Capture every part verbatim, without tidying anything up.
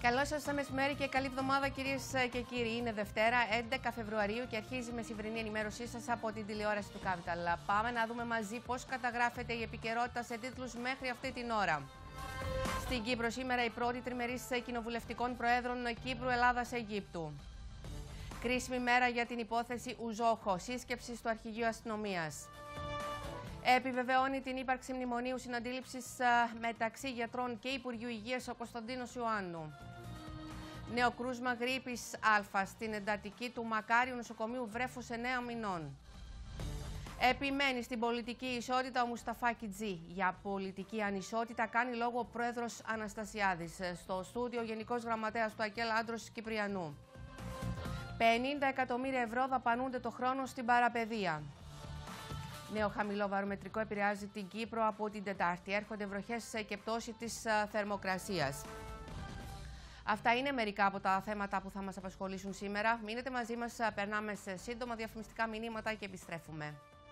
Καλό σας μεσημέρι και καλή εβδομάδα, κυρίες και κύριοι. Είναι Δευτέρα, έντεκα Φεβρουαρίου, και αρχίζει η μεσημβρινή ενημέρωσή σας από την τηλεόραση του Capital. Πάμε να δούμε μαζί πώς καταγράφεται η επικαιρότητα σε τίτλους μέχρι αυτή την ώρα. Στην Κύπρο σήμερα η πρώτη τριμερής κοινοβουλευτικών προέδρων Κύπρου, Ελλάδας, Αιγύπτου. Κρίσιμη μέρα για την υπόθεση Ουζόχο, σύσκεψη στο Αρχηγείο Αστυνομίας. Επιβεβαιώνει την ύπαρξη μνημονίου συναντήληψης μεταξύ γιατρών και Υπουργείου Υγείας ο Κωνσταντίνος Ιωάννου. Νέο κρούσμα γρίπης Α στην εντατική του Μακάριου νοσοκομείου Βρέφους εννέα μηνών. Επιμένει στην πολιτική ισότητα ο Μουσταφάκη Τζι. Για πολιτική ανισότητα κάνει λόγο ο πρόεδρος Αναστασιάδης. Στο στούντιο ο Γενικός Γραμματέας του ΑΚΕΛ Άντρος Κυπριανού. πενήντα εκατομμύρια ευρώ δαπανούνται το χρόνο στην παραπαιδεία. Νέο χαμηλό βαρομετρικό επηρεάζει την Κύπρο από την Τετάρτη. Έρχονται βροχές και πτώση της θερμοκρασίας. Αυτά είναι μερικά από τα θέματα που θα μας απασχολήσουν σήμερα. Μείνετε μαζί μας, περνάμε σε σύντομα διαφημιστικά μηνύματα και επιστρέφουμε.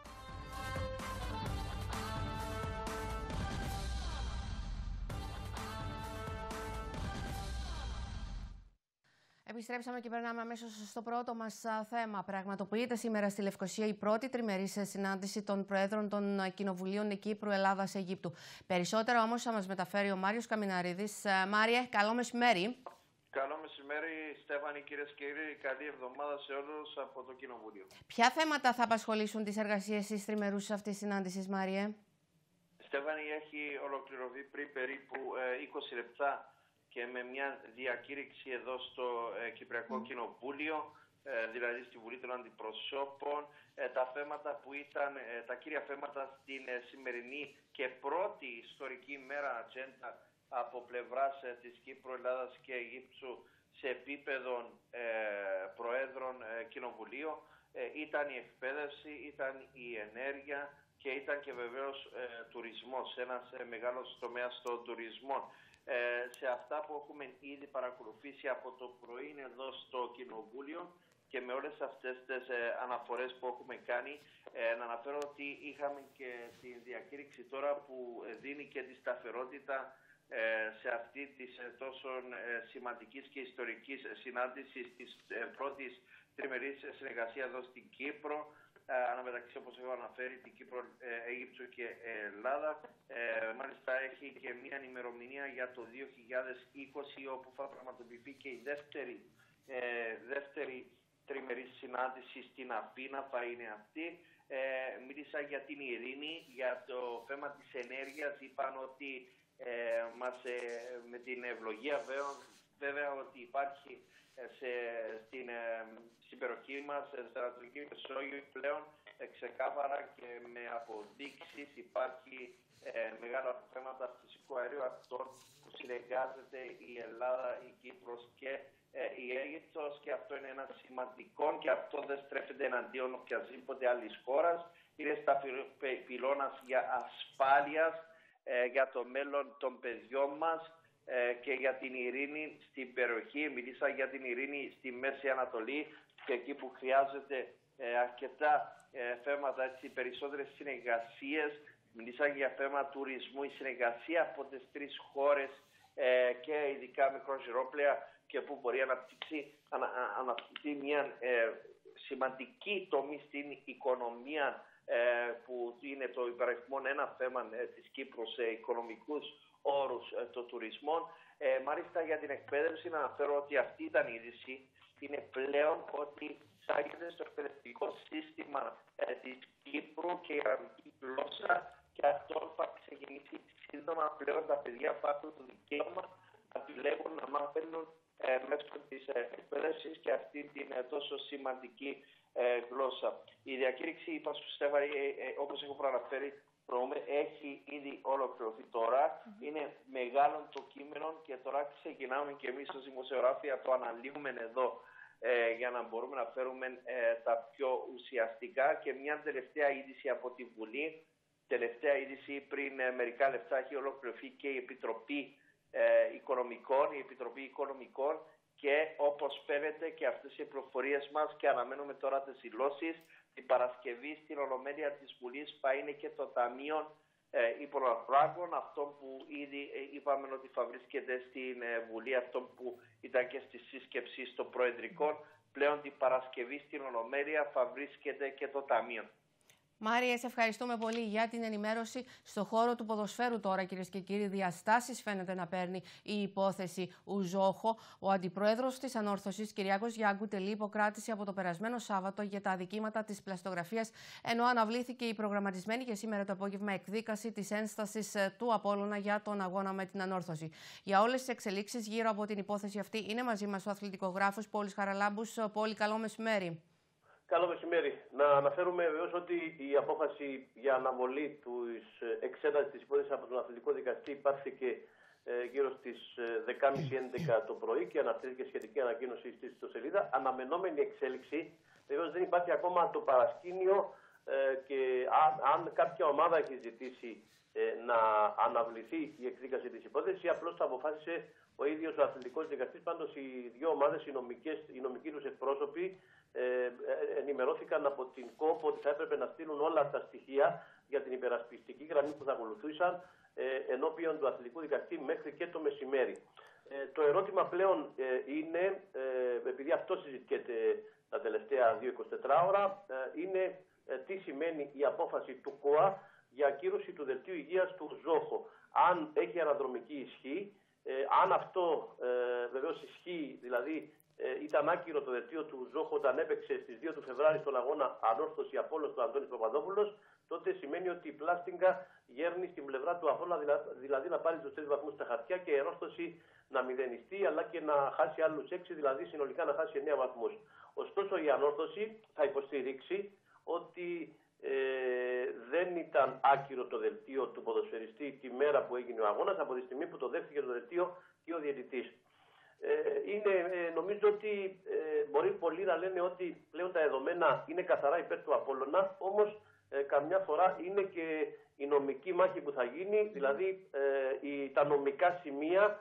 Επιστρέψαμε και περνάμε αμέσως στο πρώτο μας θέμα. Πραγματοποιείται σήμερα στη Λευκοσία η πρώτη τριμερής συνάντηση των Προέδρων των Κοινοβουλίων Κύπρου, Ελλάδας, Αιγύπτου. Περισσότερα όμως θα μας μεταφέρει ο Μάριος Καμιναρίδης. Μάριε, καλό μεσημέρι. Καλό μεσημέρι, Στέφανη, κυρίες και κύριοι. Καλή εβδομάδα σε όλους από το Κοινοβούλιο. Ποια θέματα θα απασχολήσουν τις εργασίες της τριμερούς αυτής συνάντησης, Μάριε? Στέφανη, έχει ολοκληρωθεί πριν περίπου είκοσι λεπτά και με μια διακήρυξη εδώ στο ε, Κυπριακό mm. Κοινοβούλιο, ε, δηλαδή στη Βουλή των Αντιπροσώπων, ε, τα θέματα που ήταν ε, τα κύρια θέματα στην ε, σημερινή και πρώτη ιστορική μέρα ατζέντα από πλευράς ε, της Κύπρου, Ελλάδας και Αιγύπτου σε επίπεδο ε, Προέδρων ε, Κοινοβουλίου. Ε, ήταν η εκπαίδευση, ήταν η ενέργεια και ήταν και βεβαίως ε, τουρισμός, ένας ε, μεγάλος τομέας των τουρισμών. Ε, σε αυτά που έχουμε ήδη παρακολουθήσει από το πρωί εδώ στο Κοινοβούλιο και με όλες αυτές τις ε, αναφορές που έχουμε κάνει, ε, να αναφέρω ότι είχαμε και τη διακήρυξη τώρα που δίνει και τη σταθερότητα ε, σε αυτή της ε, τόσο ε, σημαντικής και ιστορικής συνάντησης της ε, πρώτης τριμερής συνεργασία εδώ στην Κύπρο. Ε, αναμεταξύ, όπως έχω αναφέρει, την Κύπρο, ε, Αίγυπτο και ε, Ελλάδα. Ε, μάλιστα έχει και μια ημερομηνία για το δύο χιλιάδες είκοσι όπου θα πραγματοποιηθεί και η δεύτερη, ε, δεύτερη τριμερή συνάντηση στην Αθήνα, θα είναι αυτή. Ε, μίλησα για την ειρήνη, για το θέμα της ενέργειας. Είπαν ότι ε, μας, ε, με την ευλογία βέβαια, βέβαια ότι υπάρχει σε, στην, στην περιοχή μας, στην Ανατολική Μεσόγειο πλέον ε, ξεκάθαρα και με αποδείξεις υπάρχει ε, μεγάλα θέματα φυσικού αερίου αυτών που συνεργάζεται η Ελλάδα, η Κύπρος και ε, η Αίγυπτος, και αυτό είναι ένα σημαντικό και αυτό δεν στρέφεται εναντίον οποιασδήποτε άλλης χώρας. Είναι στα πυλώνας για ασφάλειας, ε, για το μέλλον των παιδιών μας και για την ειρήνη στην περιοχή. Μιλήσα για την ειρήνη στη Μέση Ανατολή και εκεί που χρειάζεται ε, αρκετά ε, θέματα, έτσι, περισσότερες συνεργασίες. Μιλήσα για θέμα τουρισμού, η συνεργασία από τις τρεις χώρες ε, και ειδικά μικρόζυρόπλαια και που μπορεί να αναπτύξει, ανα, αναπτύξει μια ε, σημαντική τομή στην οικονομία ε, που είναι το υπαριθμό ένα θέμα ε, της Κύπρου σε οικονομικούς όρους ε, των τουρισμών. Ε, μάλιστα για την εκπαίδευση να αναφέρω ότι αυτή ήταν η είδηση. Είναι πλέον ότι εισάγεται στο εκπαιδευτικό σύστημα ε, της Κύπρου και η αραβική γλώσσα, και αυτό θα ξεκινήσει σύντομα. Πλέον τα παιδιά θα έχουν το δικαίωμα να επιλέγουν να μάθουν ε, μέσω της ε, εκπαίδευσης και αυτή την ε, τόσο σημαντική ε, γλώσσα. Η διακήρυξη, είπα σου Στέφανη, ε, ε, όπως έχω προαναφέρει, έχει ήδη ολοκληρωθεί τώρα. Mm-hmm. Είναι μεγάλο το κείμενο και τώρα ξεκινάμε και εμείς ως δημοσιογράφοι το αναλύουμε εδώ ε, για να μπορούμε να φέρουμε ε, τα πιο ουσιαστικά. Και μια τελευταία είδηση από τη Βουλή. Τελευταία είδηση, πριν ε, μερικά λεπτά έχει ολοκληρωθεί και η Επιτροπή ε, Οικονομικών, η Επιτροπή Οικονομικών, και όπως φαίνεται και αυτές οι πληροφορίες μας, και αναμένουμε τώρα τις δηλώσεις, την Παρασκευή στην Ολομέλεια της Βουλής θα είναι και το Ταμείο υποναφράγων, αυτό που ήδη είπαμε ότι θα βρίσκεται στην Βουλή, αυτό που ήταν και στη σύσκεψη στο Προεδρικό, πλέον την Παρασκευή στην Ολομέλεια θα βρίσκεται και το Ταμείο. Μάριε, σε ευχαριστούμε πολύ για την ενημέρωση. Στο χώρο του ποδοσφαίρου τώρα, κυρίες και κύριοι, διαστάσεις φαίνεται να παίρνει η υπόθεση Ουζόχο. Ο αντιπρόεδρος της Ανόρθωσης, Κυριάκος Γιάνγκου, τελεί υποκράτηση από το περασμένο Σάββατο για τα αδικήματα της πλαστογραφίας, ενώ αναβλήθηκε η προγραμματισμένη για σήμερα το απόγευμα εκδίκαση της ένστασης του Απόλλωνα για τον αγώνα με την Ανόρθωση. Για όλες τις εξελίξεις γύρω από την υπόθεση αυτή είναι μαζί μας ο αθλητικογράφος Πόλης Χαραλάμπους. Πόλη, καλό μεσημέρι. Καλό μεσημέρι. Να αναφέρουμε βεβαίως ότι η απόφαση για αναβολή της εξέτασης της υπόθεσης από τον αθλητικό δικαστή υπάρθηκε ε, γύρω στις δέκα και μισή έντεκα το πρωί και αναφέρθηκε σχετική ανακοίνωση στη ιστοσελίδα. Αναμενόμενη εξέλιξη, βεβαίως δεν υπάρχει ακόμα το παρασκήνιο ε, και αν, αν κάποια ομάδα έχει ζητήσει ε, να αναβληθεί η εκδίκαση της υπόθεσης, απλώς το αποφάσισε ο ίδιος ο αθλητικός δικαστής. Πάντως οι δύο ομάδες, οι, νομικές, οι νομικοί τους εκπρόσωποι, Ε, ενημερώθηκαν από την ΚΟΠ ότι θα έπρεπε να στείλουν όλα τα στοιχεία για την υπερασπιστική γραμμή που θα ακολουθούσαν ε, ενώπιον του αθλητικού δικαστή μέχρι και το μεσημέρι. Ε, το ερώτημα πλέον ε, είναι, ε, επειδή αυτό συζητιέται τα τελευταία δύο με είκοσι τέσσερις ώρα, ε, είναι ε, τι σημαίνει η απόφαση του ΚΟΑ για ακύρωση του δελτίου υγείας του Ζόχο. Αν έχει αναδρομική ισχύ, ε, αν αυτό ε, βεβαίως ισχύει, δηλαδή Ε, ήταν άκυρο το δελτίο του Ζόχο όταν έπαιξε στις δύο του Φεβρουαρίου στον αγώνα Ανόρθωση Απόλλωνας του Αντώνης Παπαδόπουλος, τότε σημαίνει ότι η πλάστιγκα γέρνει στην πλευρά του Απόλλωνα, δηλα, δηλαδή να πάρει τους τρεις βαθμούς στα χαρτιά και η Ανόρθωση να μηδενιστεί, αλλά και να χάσει άλλους έξι, δηλαδή συνολικά να χάσει εννέα βαθμούς. Ωστόσο η Ανόρθωση θα υποστηρίξει ότι ε, δεν ήταν άκυρο το δελτίο του ποδοσφαιριστή τη μέρα που έγινε ο αγώνας, από τη στιγμή που το δέχτηκε το δελτίο και ο διαιτητής. Είναι, νομίζω ότι ε, μπορεί πολλοί να λένε ότι πλέον τα δεδομένα είναι καθαρά υπέρ του Απόλλωνα, όμως ε, καμιά φορά είναι και η νομική μάχη που θα γίνει, δηλαδή ε, η, τα νομικά σημεία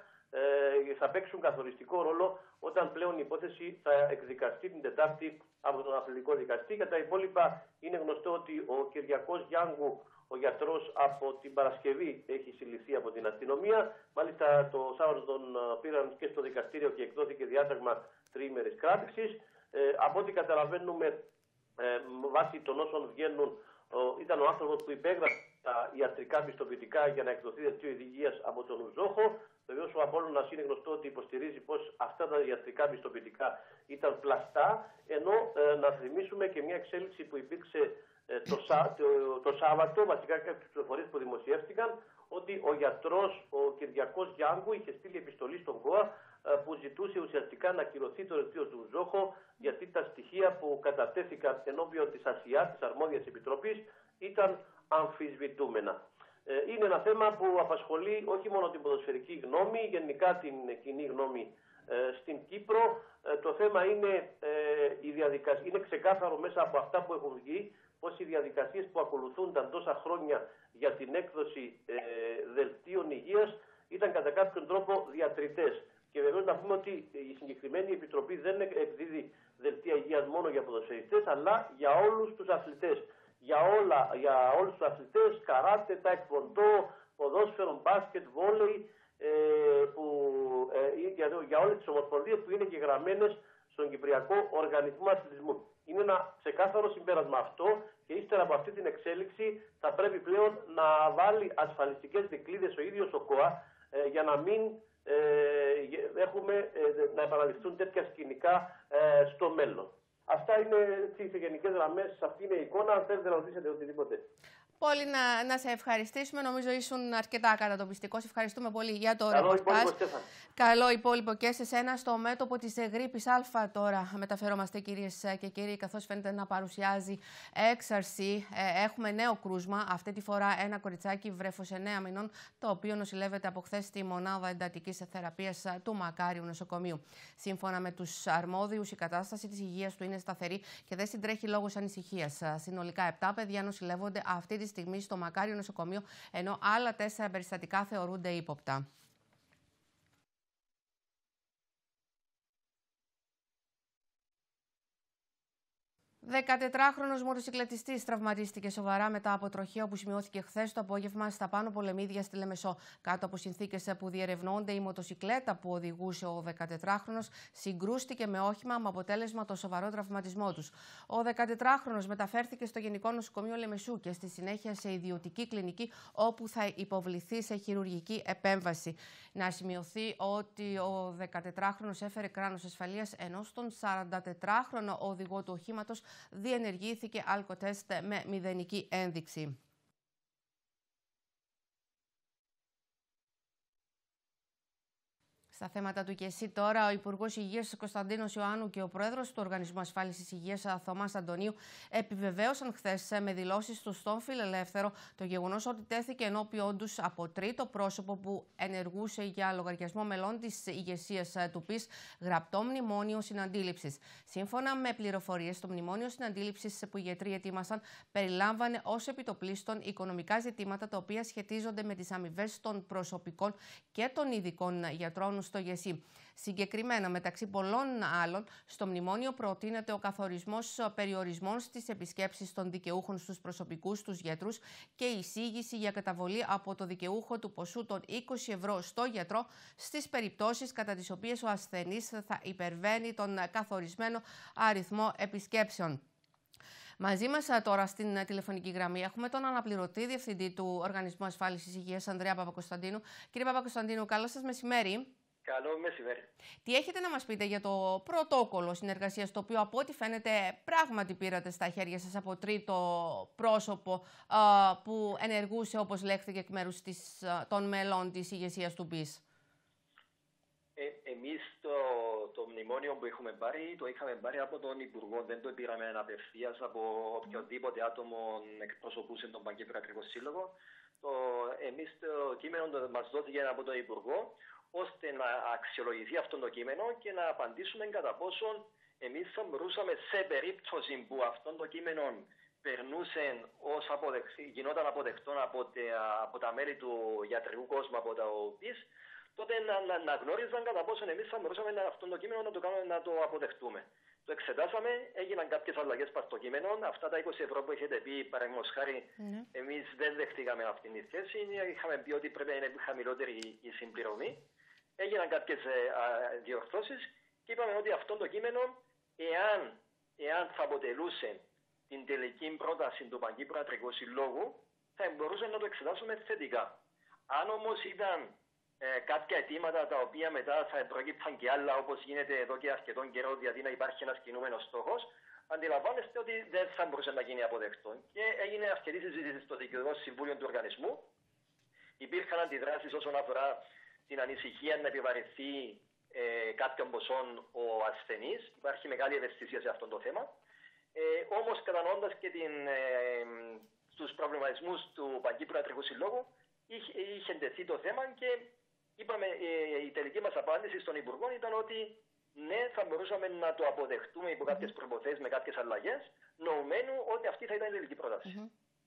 ε, θα παίξουν καθοριστικό ρόλο όταν πλέον η υπόθεση θα εκδικαστεί την Τετάρτη από τον αθλητικό δικαστή. Για τα υπόλοιπα είναι γνωστό ότι ο Κυριακός Γιάνγκου, ο γιατρός, από την Παρασκευή έχει συλληφθεί από την αστυνομία. Μάλιστα το Σάββατο τον πήραν και στο δικαστήριο και εκδόθηκε διάταγμα τριήμερης κράτησης. Ε, από ό,τι καταλαβαίνουμε, ε, βάσει των όσων βγαίνουν, ο, ήταν ο άνθρωπος που υπέγραψε τα ιατρικά πιστοποιητικά για να εκδοθεί δελτίο υγείας από τον Ουζόχο. Βεβαίως ο Απόλλωνας είναι γνωστό ότι υποστηρίζει πως αυτά τα ιατρικά πιστοποιητικά ήταν πλαστά, ενώ ε, να θυμίσουμε και μια εξέλιξη που υπήρξε ε, το, το, το Σάββατο, βασικά κάποιες πληροφορίες που δημοσιεύτηκαν, ότι ο γιατρός, ο Κυριακός Γιάνγκου, είχε στείλει επιστολή στον ΚΟΑ ε, που ζητούσε ουσιαστικά να ακυρωθεί το δελτίο του Ζόχο, γιατί τα στοιχεία που κατατέθηκαν ενώπιον της ΑΣΙΑ, της Αρμόδιας Επιτροπής, ήταν αμφισβητούμενα. Είναι ένα θέμα που απασχολεί όχι μόνο την ποδοσφαιρική γνώμη, γενικά την κοινή γνώμη ε, στην Κύπρο. Ε, το θέμα είναι, ε, η διαδικασία, είναι ξεκάθαρο μέσα από αυτά που έχουν βγει, πως οι διαδικασίες που ακολουθούνταν τόσα χρόνια για την έκδοση ε, δελτίων υγείας ήταν κατά κάποιον τρόπο διατριτές. Και βεβαίως να πούμε ότι η συγκεκριμένη επιτροπή δεν εκδίδει δελτία υγείας μόνο για ποδοσφαιριστές, αλλά για όλους τους αθλητές. Για, όλα, για όλους τους αθλητές, καράτε, τάικβοντό, ποδόσφαιρο, μπάσκετ, βόλεϊ, ε, που, ε, για, για όλες τις ομοσπονδίες που είναι γεγραμμένες στον Κυπριακό Οργανισμό Αθλητισμού. Είναι ένα ξεκάθαρο συμπέρασμα αυτό και ύστερα από αυτή την εξέλιξη θα πρέπει πλέον να βάλει ασφαλιστικές δικλείδες ο ίδιος ο ΚΟΑ ε, για να μην ε, έχουμε, ε, να επαναληφθούν τέτοια σκηνικά ε, στο μέλλον. Αυτά είναι σε γενικές γραμμές, αυτή είναι η εικόνα. Αν θέλετε να ρωτήσετε οτιδήποτε. Πόλη, να, να σε ευχαριστήσουμε. Νομίζω ήσουν αρκετά κατατοπιστικός. Ευχαριστούμε πολύ για το Καλό ρεπορτάζ. Υπόλοιπο, Καλό υπόλοιπο και σε σένα. Στο μέτωπο της γρίπης Α τώρα μεταφερόμαστε, κυρίες και κύριοι, καθώς φαίνεται να παρουσιάζει έξαρση. Ε, έχουμε νέο κρούσμα. Αυτή τη φορά ένα κοριτσάκι βρέφος εννέα μηνών, το οποίο νοσηλεύεται από χθες στη μονάδα εντατικής θεραπείας του Μακάριου νοσοκομείου. Σύμφωνα με τους αρμόδιους, η κατάσταση της υγείας του είναι σταθερή και δεν συντρέχει λόγος ανησυχίας. Συνολικά επτά παιδιά νοσηλεύονται αυτή τη στιγμή στο Μακάριο νοσοκομείο, ενώ άλλα τέσσερα περιστατικά θεωρούνται ύποπτα. δεκατετράχρονος μοτοσυκλετιστής τραυματίστηκε σοβαρά μετά από τροχαίο που σημειώθηκε χθες το απόγευμα στα Πάνω Πολεμίδια στη Λεμεσό. Κάτω από συνθήκες που διερευνώνται, η μοτοσυκλέτα που οδηγούσε ο δεκατετράχρονος συγκρούστηκε με όχημα με αποτέλεσμα το σοβαρό τραυματισμό τους. Ο δεκατετράχρονος μεταφέρθηκε στο Γενικό Νοσοκομείο Λεμεσού και στη συνέχεια σε ιδιωτική κλινική, όπου θα υποβληθεί σε χειρουργική επέμβαση. Να σημειωθεί ότι ο δεκατετράχρονος έφερε κράνος ασφαλείας, ενώ στον σαραντατετράχρονο οδηγό του οχήματος διενεργήθηκε αλκοτέστ με μηδενική ένδειξη. Στα θέματα του ΚΕΣΥ τώρα, ο Υπουργός Υγείας Κωνσταντίνος Ιωάννου και ο Πρόεδρος του Οργανισμού Ασφάλισης Υγείας Θωμάς Αντωνίου επιβεβαίωσαν χθες με δηλώσεις του στον Φιλελεύθερο το γεγονός ότι τέθηκε ενώπιον τους από τρίτο πρόσωπο που ενεργούσε για λογαριασμό μελών της ηγεσίας του ΠΙΣ γραπτό μνημόνιο συναντήληψης. Σύμφωνα με πληροφορίες, το μνημόνιο συναντήληψης που οι γιατροί ετοίμασαν περιλάμβανε ως επιτοπλίστων οικονομικά ζητήματα τα οποία σχετίζονται με τις αμοιβές των προσωπικών και των ειδικών γιατρών στο ΓΕΣΥ. Συγκεκριμένα, μεταξύ πολλών άλλων, στο μνημόνιο προτείνεται ο καθορισμός περιορισμών στις επισκέψεις των δικαιούχων στους προσωπικούς τους γιατρούς και η εισήγηση για καταβολή από το δικαιούχο του ποσού των είκοσι ευρώ στο γιατρό στις περιπτώσεις κατά τις οποίες ο ασθενής θα υπερβαίνει τον καθορισμένο αριθμό επισκέψεων. Μαζί μας τώρα στην τηλεφωνική γραμμή έχουμε τον αναπληρωτή διευθυντή του Οργανισμού Ασφάλισης Υγείας, Ανδρέα Παπακοσταντίνου. Κύριε Παπακοσταντίνου, καλό σας μεσημέρι. Καλό μεσημέρι. Τι έχετε να μας πείτε για το πρωτόκολλο συνεργασίας, το οποίο από ό,τι φαίνεται πράγματι πήρατε στα χέρια σας από τρίτο πρόσωπο α, που ενεργούσε, όπως λέχθηκε, εκ μέρους της, α, των μελών της ηγεσίας του ΠΙΣ? Ε, εμείς το, το μνημόνιο που έχουμε πάρει, το είχαμε πάρει από τον Υπουργό, δεν το πήραμε απευθείας από οποιοδήποτε άτομο εκπροσωπούσε τον Παγκύπριο Σύλλογο. Το, εμείς το κείμενο το, μας δόθηκε από τον Υπουργό, ώστε να αξιολογηθεί αυτό το κείμενο και να απαντήσουμε κατά πόσον εμείς θα μπορούσαμε, σε περίπτωση που αυτό το κείμενο περνούσε ως αποδεχ... γινόταν αποδεκτό από, τε... από τα μέλη του ιατρικού κόσμου, από τα ΟΠΙΣ, τότε να, να, να γνώριζαν κατά πόσον εμείς θα μπορούσαμε να, αυτό το κείμενο να το, κάνουμε, να το αποδεχτούμε. Το εξετάσαμε, έγιναν κάποιες αλλαγές στο κείμενο. Αυτά τα είκοσι ευρώ που έχετε πει, παραδείγματος χάρη, mm. εμείς δεν δεχτήκαμε αυτή τη θέση. Είχαμε πει ότι πρέπει να είναι χαμηλότερη η συμπληρωμή. Έγιναν κάποιες ε, διορθώσεις και είπαμε ότι αυτό το κείμενο, εάν, εάν θα αποτελούσε την τελική πρόταση του Παγκύπριου Ιατρικού Συλλόγου, θα μπορούσαμε να το εξετάσουμε θετικά. Αν όμως ήταν ε, κάποια αιτήματα τα οποία μετά θα προκύπτουν και άλλα, όπως γίνεται εδώ και αρκετόν καιρό, γιατί να υπάρχει ένας κινούμενος στόχος, αντιλαμβάνεστε ότι δεν θα μπορούσε να γίνει αποδεκτό. Και έγινε αρκετή συζήτηση στο Διοικητικό Συμβούλιο του Οργανισμού. Υπήρχαν αντιδράσεις όσον αφορά την ανησυχία να επιβαρυνθεί ε, κάποιων ποσών ο ασθενής. Υπάρχει μεγάλη ευαισθησία σε αυτό το θέμα. Ε, όμως, κατανοώντας και την, ε, τους προβληματισμούς του Παγκύπριου Ιατρικού Συλλόγου, είχε, είχε τεθεί το θέμα και είπαμε, ε, η τελική μας απάντηση στον Υπουργό ήταν ότι ναι, θα μπορούσαμε να το αποδεχτούμε υπό κάποιες προϋποθέσεις με κάποιες αλλαγές, νοουμένου ότι αυτή θα ήταν η τελική πρόταση. Mm-hmm.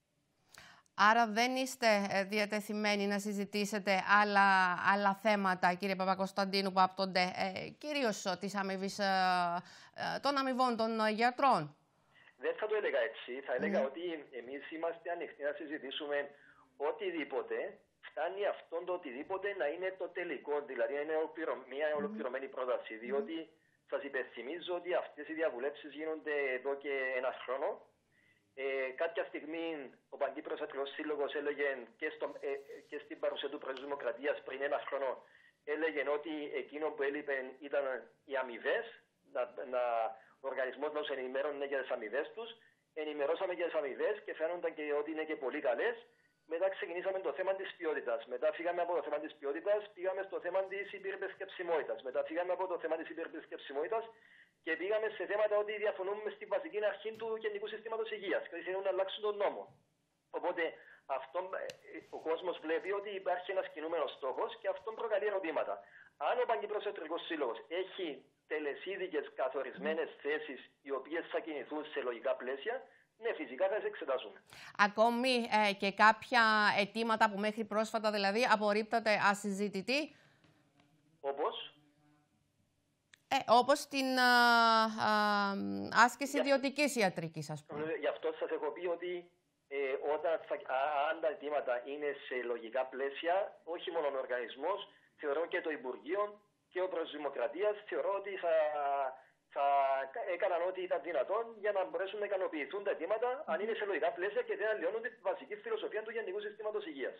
Άρα δεν είστε διατεθειμένοι να συζητήσετε άλλα, άλλα θέματα, κύριε Παπακοσταντίνου, που άπτονται ε, κυρίως της αμοιβής, ε, ε, των αμοιβών των γιατρών? Δεν θα το έλεγα έτσι. Θα έλεγα mm. ότι εμείς είμαστε ανοιχτοί να συζητήσουμε οτιδήποτε. Φτάνει αυτόν το οτιδήποτε να είναι το τελικό, δηλαδή να είναι μια ολοκληρωμένη πρόταση. Mm. Διότι σας υπενθυμίζω ότι αυτές οι διαβουλεύσεις γίνονται εδώ και ένα χρόνο. Ε, κάποια στιγμή ο Παγκύπριος Ιατρικός Σύλλογος έλεγε και, στο, ε, και στην παρουσία του Πρόεδρου Δημοκρατίας πριν ένα χρόνο, έλεγε ότι εκείνο που έλειπε ήταν οι αμοιβές, να, να, ο οργανισμός μας ενημέρωνε για τις αμοιβές τους. Ενημερώσαμε για τις αμοιβές και φαίνονταν και ότι είναι και πολύ καλές. Μετά ξεκινήσαμε το θέμα της ποιότητας. Μετά φύγαμε από το θέμα της ποιότητας, πήγαμε στο θέμα της υπερπεσκεψιμότητας. Μετά φύγαμε από το θέμα της υπερπεσκεψιμότητας και πήγαμε σε θέματα ότι διαφωνούμε στη βασική αρχή του Γενικού Συστήματος Υγείας και θέλουν να αλλάξουν τον νόμο. Οπότε αυτό, ο κόσμος βλέπει ότι υπάρχει ένας κινούμενος στόχος και αυτό προκαλεί ερωτήματα. Αν ο Παγκύπριος Ιατρικός Σύλλογος έχει τελεσίδικες καθορισμένες θέσεις οι οποίες θα κινηθούν σε λογικά πλαίσια, ναι, φυσικά θα τις εξετάσουμε. Ακόμη ε, και κάποια αιτήματα που μέχρι πρόσφατα δηλαδή απορρίπτατε ασυζητητή. Όπως? Ε, όπως την α, α, άσκηση ιδιωτικής ιατρικής, ας πούμε. Γι' αυτό σας έχω πει ότι ε, όταν θα, α, αν τα αιτήματα είναι σε λογικά πλαίσια, όχι μόνο ο οργανισμός, θεωρώ και το Υπουργείο και ο Πρόεδρος της Δημοκρατίας, θεωρώ ότι θα, θα έκαναν ό,τι ήταν δυνατόν για να μπορέσουν να ικανοποιηθούν τα αιτήματα, αν είναι σε λογικά πλαίσια και δεν αλλοιώνουν τη βασική φιλοσοφία του Γενικού Συστήματος Υγείας.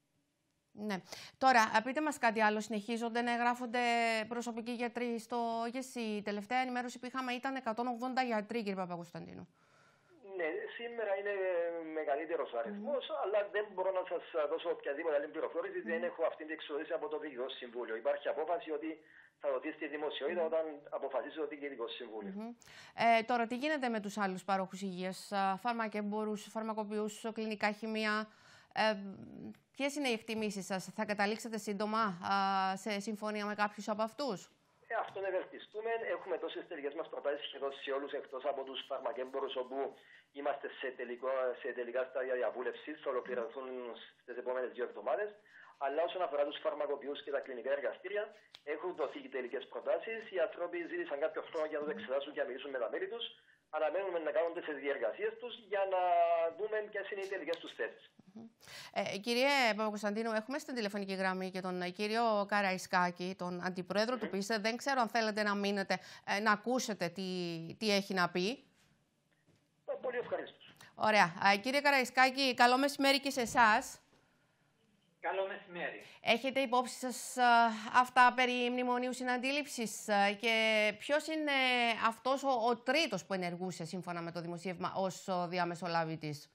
Ναι. Τώρα, πείτε μας κάτι άλλο. Συνεχίζονται να εγγράφονται προσωπικοί γιατροί στο ΓΕΣΥ. Η τελευταία ενημέρωση που είχαμε ήταν εκατόν ογδόντα γιατροί, κύριε Παπακοσταντίνου. Ναι, σήμερα είναι μεγαλύτερος αριθμός, mm. αλλά δεν μπορώ να σας δώσω οποιαδήποτε άλλη πληροφόρηση. Mm. Δεν έχω αυτή την εξοδότηση από το Διοικητικό Συμβούλιο. Υπάρχει απόφαση ότι θα δοθεί στη δημοσιότητα mm. όταν αποφασίσει το Διοικητικό Συμβούλιο. Mm-hmm. ε, τώρα, τι γίνεται με τους άλλους παρόχους υγείας, φαρμακεμπόρους, φαρμακοποιούς, κλινικά χημεία? Ε, ποιες είναι οι εκτιμήσεις σας? Θα καταλήξετε σύντομα α, σε συμφωνία με κάποιους από αυτούς? Ε, αυτόν ευελπιστούμε. Έχουμε τόσες τελικές μας προτάσεις σχεδόν σε όλους εκτός από τους φαρμακέμπορους, όπου είμαστε σε, τελικό, σε τελικά στάδια διαβούλευσης, θα ολοκληρωθούν στις επόμενες δύο εβδομάδες. Αλλά όσον αφορά τους φαρμακοποιούς και τα κλινικά εργαστήρια, έχουν δοθεί τελικές προτάσεις. Οι άνθρωποι ζήτησαν κάποιο χρόνο για να το εξετάσουν και να μιλήσουν με τα μέλη τους. Αναμένουμε να κάνουν τις διεργασίες τους για να δούμε ποιες είναι οι τελικές τους θέσεις. Ε, κύριε Παπακοσταντίνου, έχουμε στην τηλεφωνική γραμμή και τον κύριο Καραϊσκάκη, τον αντιπρόεδρο mm. του ΠΙΣΕ. Δεν ξέρω αν θέλετε να μείνετε, ε, να ακούσετε τι, τι έχει να πει. Ε, πολύ ευχαριστώ. Ωραία. Ε, κύριε Καραϊσκάκη, καλό μεσημέρι και σε εσάς. Καλό μεσημέρι. Έχετε υπόψη σας α, αυτά περί μνημονίου συναντήληψης α, και ποιος είναι αυτός ο, ο τρίτος που ενεργούσε σύμφωνα με το δημοσίευμα ως ο διαμεσολαβητής?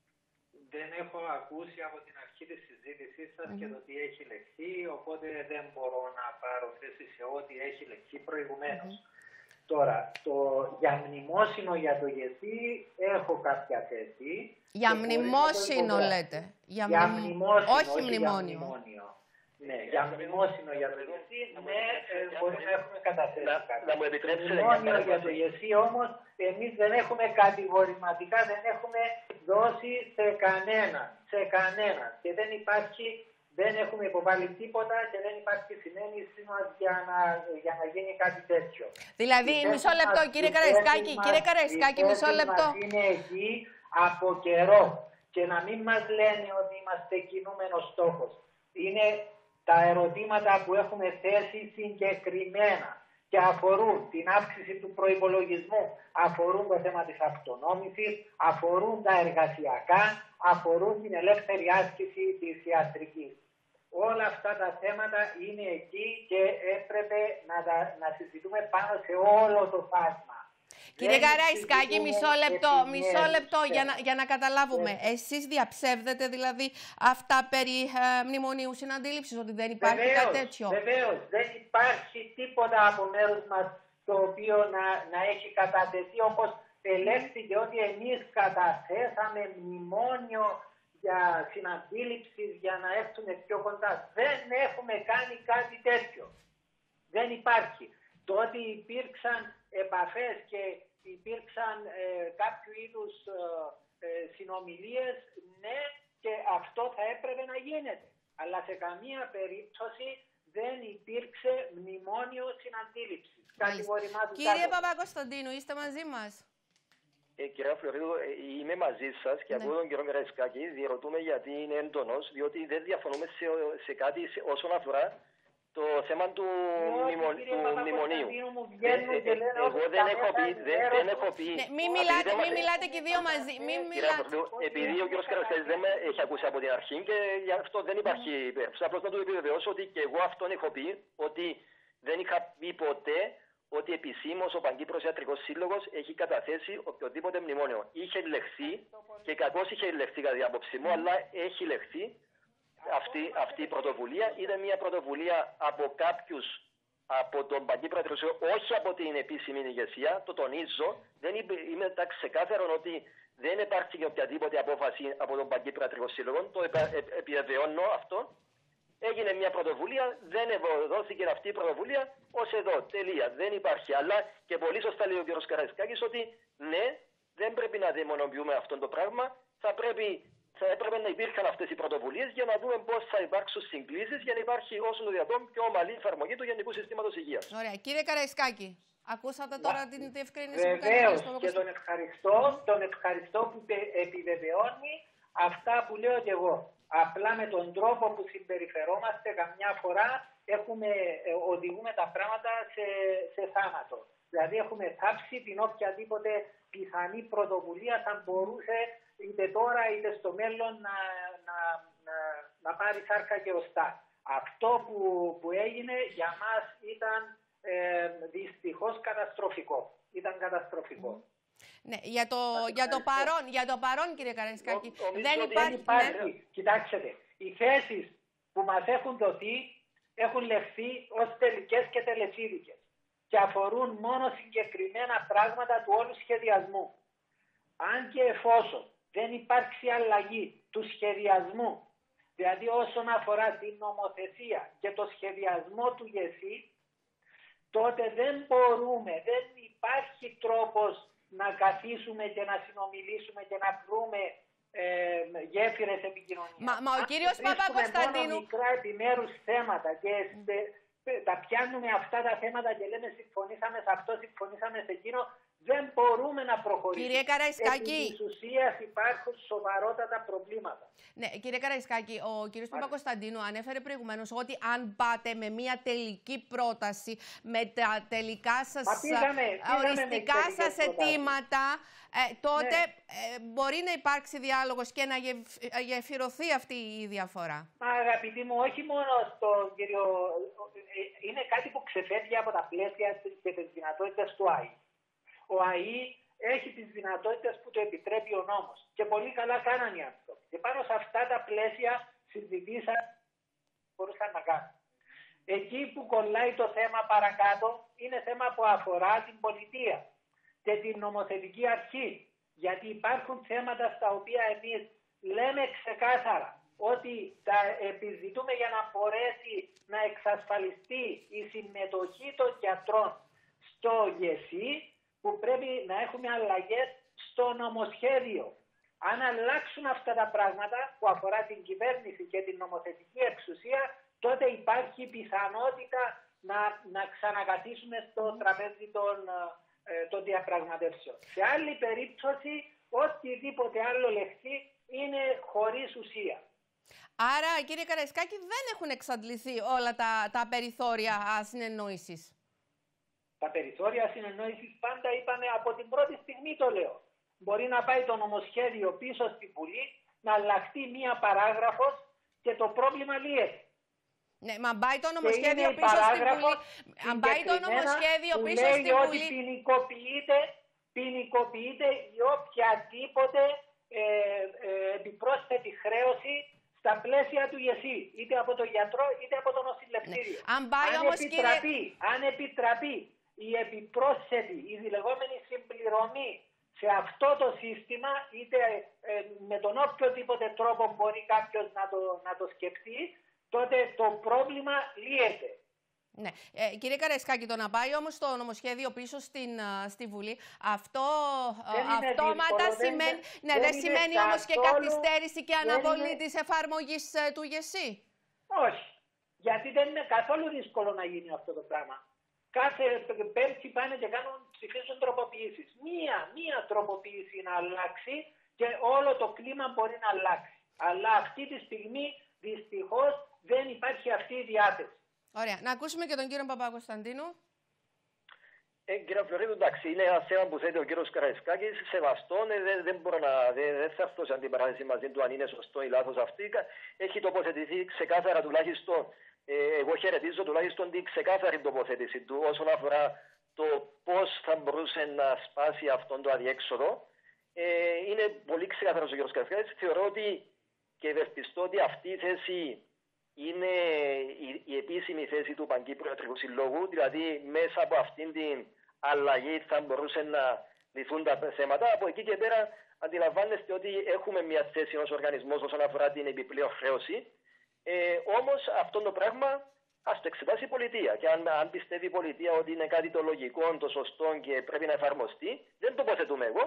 Δεν έχω ακούσει από την αρχή της συζήτησής σας mm-hmm. και το τι έχει λεχθεί, οπότε δεν μπορώ να πάρω θέση σε ό,τι έχει λεχθεί προηγουμένως. Mm-hmm. Τώρα, το, για μνημόσυνο για το ΓΕΣΥ έχω κάποια θέση. Για μνημόσυνο λέτε. Για, για μνη... μνημόσυνο, όχι, όχι μνημόνιο. Για μνημόνιο. Ναι, για μνημόσυνο για το ΓΕΣΥ, ναι, ε, μπορεί να έχουμε καταθέσει κάτι. Να μου επιτρέψετε. Μνημόνιο για το ΓΕΣΥ όμως, εμείς δεν έχουμε κατηγορηματικά, δεν έχουμε δώσει σε κανένα, σε κανένα. Και δεν υπάρχει, δεν έχουμε υποβάλει τίποτα και δεν υπάρχει συνένεση μας για να, για να γίνει κάτι τέτοιο. Δηλαδή, η μισό λεπτό, μας, κύριε Καραϊσκάκη, μας, κύριε Καραϊσκάκη, μισό λεπτό. Μας είναι εκεί από καιρό και να μην μας λένε ότι είμαστε κινούμενος στόχος. Είναι τα ερωτήματα που έχουμε θέσει συγκεκριμένα και αφορούν την αύξηση του προϋπολογισμού, αφορούν το θέμα της αυτονόμησης, αφορούν τα εργασιακά, αφορούν την ελεύθερη άσκηση της ιατρικής. Όλα αυτά τα θέματα είναι εκεί και έπρεπε να, τα, να συζητούμε πάνω σε όλο το φάσμα. Κύριε Καραϊσκάκη, μισό λεπτό, μισό λεπτό για να, για να καταλάβουμε. Yeah. Εσείς διαψεύδετε δηλαδή αυτά περί ε, μνημονίου συναντήληψης, ότι δεν υπάρχει βεβαίως, κάτι τέτοιο? Βεβαίως, δεν υπάρχει τίποτα από μέρους μας το οποίο να, να έχει κατατεθεί, όπως ελέγχθηκε ότι εμείς καταθέσαμε μνημόνιο για συναντήληψης για να έρθουμε πιο κοντά. Δεν έχουμε κάνει κάτι τέτοιο. Δεν υπάρχει. Το ότι υπήρξαν επαφές και υπήρξαν ε, κάποιου είδους ε, ε, συνομιλίες, ναι, και αυτό θα έπρεπε να γίνεται. Αλλά σε καμία περίπτωση δεν υπήρξε μνημόνιο συναντήληψης. Κατηγορημάτου. Κύριε Παπακοσταντίνου, είστε μαζί μας? Ε, κυρία Φλωρίδου, ε, είμαι μαζί σας και ναι. από τον κύριο Καραϊσκάκη διερωτούμε γιατί είναι έντονος, διότι δεν διαφωνούμε σε, σε κάτι σε, όσον αφορά το θέμα του, μνημο, του μνημονίου. Ε, ε, ε, εγώ δεν έχω πει... Δεν, δεν έχω πει ναι, μην μιλάτε, μη μιλάτε και δύο μαζί. Μη μιλάτε. Επειδή ο κύριος Καραϊσκάκης δεν με έχει ακούσει από την αρχή και γι' αυτό δεν υπάρχει... Mm. Απλώς να του επιβεβαιώσω ότι και εγώ αυτόν έχω πει, ότι δεν είχα πει ποτέ ότι επισήμως ο Παγκύπρος Ιατρικός Σύλλογος έχει καταθέσει οποιοδήποτε μνημόνιο. Είχε λεχθεί και κακώς είχε λεχθεί κατά την άποψή μου, αλλά έχει λεχθεί. Αυτή, αυτή η πρωτοβουλία είναι μια πρωτοβουλία από κάποιους από τον Παγκύπρο Ιατρικό Σύλλογο, όχι από την επίσημη ηγεσία, το τονίζω. Δεν είμαι, είμαι ξεκάθαρο ότι δεν υπάρχει οποιαδήποτε απόφαση από τον Παγκύπρο Ιατρικό Σύλλογο, το επιβεβαιώνω αυτό. Έγινε μια πρωτοβουλία, δεν δόθηκε αυτή η πρωτοβουλία ως εδώ. Τελεία. Δεν υπάρχει. Αλλά και πολύ σωστά λέει ο κ. Καραϊσκάκης ότι ναι, δεν πρέπει να δαιμονοποιούμε αυτό το πράγμα. Θα πρέπει θα έπρεπε να υπήρχαν αυτές οι πρωτοβουλίες για να δούμε πώς θα υπάρξουν συγκλήσεις για να υπάρχει όσο το δυνατόν πιο ομαλή εφαρμογή του Γενικού Συστήματος Υγείας. Ωραία. Κύριε Καραϊσκάκη, ακούσατε τώρα Μα, την διευκρίνηση που κάνει. Βεβαίως, και τον ευχαριστώ, τον ευχαριστώ που επιβεβαιώνει αυτά που λέω και εγώ. Απλά με τον τρόπο που συμπεριφερόμαστε καμιά φορά έχουμε, οδηγούμε τα πράγματα σε, σε θάνατο. Δηλαδή έχουμε θάψει την οποιαδήποτε πιθανή πρωτοβουλία θα μπορούσε είτε τώρα είτε στο μέλλον να, να, να, να πάρει σάρκα και οστά. Αυτό που, που έγινε για μας ήταν ε, δυστυχώς καταστροφικό. Ήταν καταστροφικό. Ναι, για το, για το, παρόν, για το παρόν, κύριε Καραϊσκάκη, δεν υπάρχει... Δεν υπάρχει. Ναι. Κοιτάξτε, οι θέσεις που μας έχουν δοθεί έχουν λεχθεί ως τελικές και τελεσίδικες και αφορούν μόνο συγκεκριμένα πράγματα του όλου σχεδιασμού. Αν και εφόσον δεν υπάρξει αλλαγή του σχεδιασμού, δηλαδή όσον αφορά την νομοθεσία και το σχεδιασμό του ΓΕΣΥ, τότε δεν μπορούμε, δεν υπάρχει τρόπος να καθίσουμε και να συνομιλήσουμε και να βρούμε ε, γέφυρες επικοινωνίας. Μα, μα ο κύριος Παπακοσταντίνου... Μόνο μικρά επιμέρους θέματα και mm. τα πιάνουμε αυτά τα θέματα και λέμε συμφωνήσαμε σε αυτό, συμφωνήσαμε σε εκείνο. Δεν μπορούμε να προχωρήσουμε. Κύριε Καραϊσκάκη, επί της ουσίας υπάρχουν σοβαρότατα προβλήματα. Ναι, κύριε Καραϊσκάκη, ο κύριος Παπακοσταντίνου ανέφερε προηγουμένως ότι αν πάτε με μια τελική πρόταση, με τα τελικά σας, πήγαμε, πήγαμε οριστικά σας αιτήματα, ε, τότε ναι. ε, μπορεί να υπάρξει διάλογος και να γεφυρωθεί αυτή η διαφορά. Μα αγαπητοί μου, όχι μόνο στο κύριο... Είναι κάτι που ξεφεύγει από τα πλαίσια και τις δυνατότητες του ΆΗ. Ο ΑΗ έχει τις δυνατότητες που το επιτρέπει ο νόμος. Και πολύ καλά κάναν οι άνθρωποι. Και πάνω σε αυτά τα πλαίσια συζητήσαν μπορούσαν να κάνουν. Εκεί που κολλάει το θέμα παρακάτω είναι θέμα που αφορά την πολιτεία και την νομοθετική αρχή. Γιατί υπάρχουν θέματα στα οποία εμείς λέμε ξεκάθαρα ότι τα επιζητούμε για να μπορέσει να εξασφαλιστεί η συμμετοχή των γιατρών στο ΓΕΣΥ, που πρέπει να έχουμε αλλαγές στο νομοσχέδιο. Αν αλλάξουν αυτά τα πράγματα που αφορά την κυβέρνηση και την νομοθετική εξουσία, τότε υπάρχει πιθανότητα να, να ξανακαθίσουμε στο τραπέζι των, ε, των διαπραγματεύσεων. Σε άλλη περίπτωση, οτιδήποτε άλλο λεχθεί είναι χωρίς ουσία. Άρα, κύριε Καραϊσκάκη, δεν έχουν εξαντληθεί όλα τα, τα περιθώρια συνεννόησης. Τα περιθώρια συνεννόησης πάντα είπαμε από την πρώτη στιγμή, το λέω. Μπορεί να πάει το νομοσχέδιο πίσω στη Βουλή, να αλλάχτεί μία παράγραφος και το πρόβλημα λύεται. Ναι, μα πάει το νομοσχέδιο πίσω στη Βουλή. Αν πάει το νομοσχέδιο πίσω στη Βουλή. Ότι ποινικοποιείται, ποινικοποιείται η οποιαδήποτε ε, ε, επιπρόσθετη χρέωση στα πλαίσια του ΓΕΣΥ, είτε από τον γιατρό είτε από το νοσηλευτήριο. Ναι. Αν, πάει αν, όμως, επιτραπεί, κύριε... αν επιτραπεί η επιπρόσθετη, η λεγόμενη συμπληρωμή σε αυτό το σύστημα, είτε ε, με τον οποιοδήποτε τρόπο μπορεί κάποιος να το, να το σκεφτεί, τότε το πρόβλημα λύεται. Ναι. Ε, κύριε Καραϊσκάκη, το να πάει όμως το νομοσχέδιο πίσω στην, στη Βουλή, αυτό αυτόματα δύσκολο, σημαίνει, δεν, ναι, δεν, δεν σημαίνει καθόλου, όμως και καθυστέρηση και αναβολή είναι... της εφαρμογής ε, του ΓΕΣΥ. Όχι. Γιατί δεν είναι καθόλου δύσκολο να γίνει αυτό το πράγμα. Κάθε πέμπτη πάνε και κάνουν, ψηφίζουν τροποποιήσεις. Μία, μία τροποποίηση να αλλάξει και όλο το κλίμα μπορεί να αλλάξει. Αλλά αυτή τη στιγμή δυστυχώς δεν υπάρχει αυτή η διάθεση. Ωραία. Να ακούσουμε και τον κύριο Παπακοσταντίνου. Ε, κύριε Φλωρίδου, εντάξει, είναι ένα θέμα που θέτει ο κύριος Καραϊσκάκης, σεβαστόν, ε, δεν, δεν μπορώ να, δεν, δεν θα έρθω σε αντιπαράθεση μαζί του αν είναι σωστό ή λάθος αυτή. Έχει τοποθετηθεί ξεκάθαρα τουλάχιστον, ε, εγώ χαιρετίζω τουλάχιστον την ξεκάθαρη τοποθέτηση του όσον αφορά το πώς θα μπορούσε να σπάσει αυτόν το αδιέξοδο. Ε, είναι πολύ ξεκάθαρος ο κύριος Καραϊσκάκης. Θεωρώ ότι και ευελπιστώ ότι αυτή η θέση είναι η, η επίσημη θέση του Παγκύπριου Ιατρικού Συλλόγου, δηλαδή μέσα από αυτήν την αλλαγή θα μπορούσαν να λυθούν τα θέματα. Από εκεί και πέρα αντιλαμβάνεστε ότι έχουμε μια θέση ως οργανισμός όσον αφορά την επιπλέον χρέωση. Ε, όμως αυτό το πράγμα ας το εξετάσει η πολιτεία. Και αν, αν πιστεύει η πολιτεία ότι είναι κάτι το λογικό, το σωστό και πρέπει να εφαρμοστεί, δεν τοποθετούμε εγώ.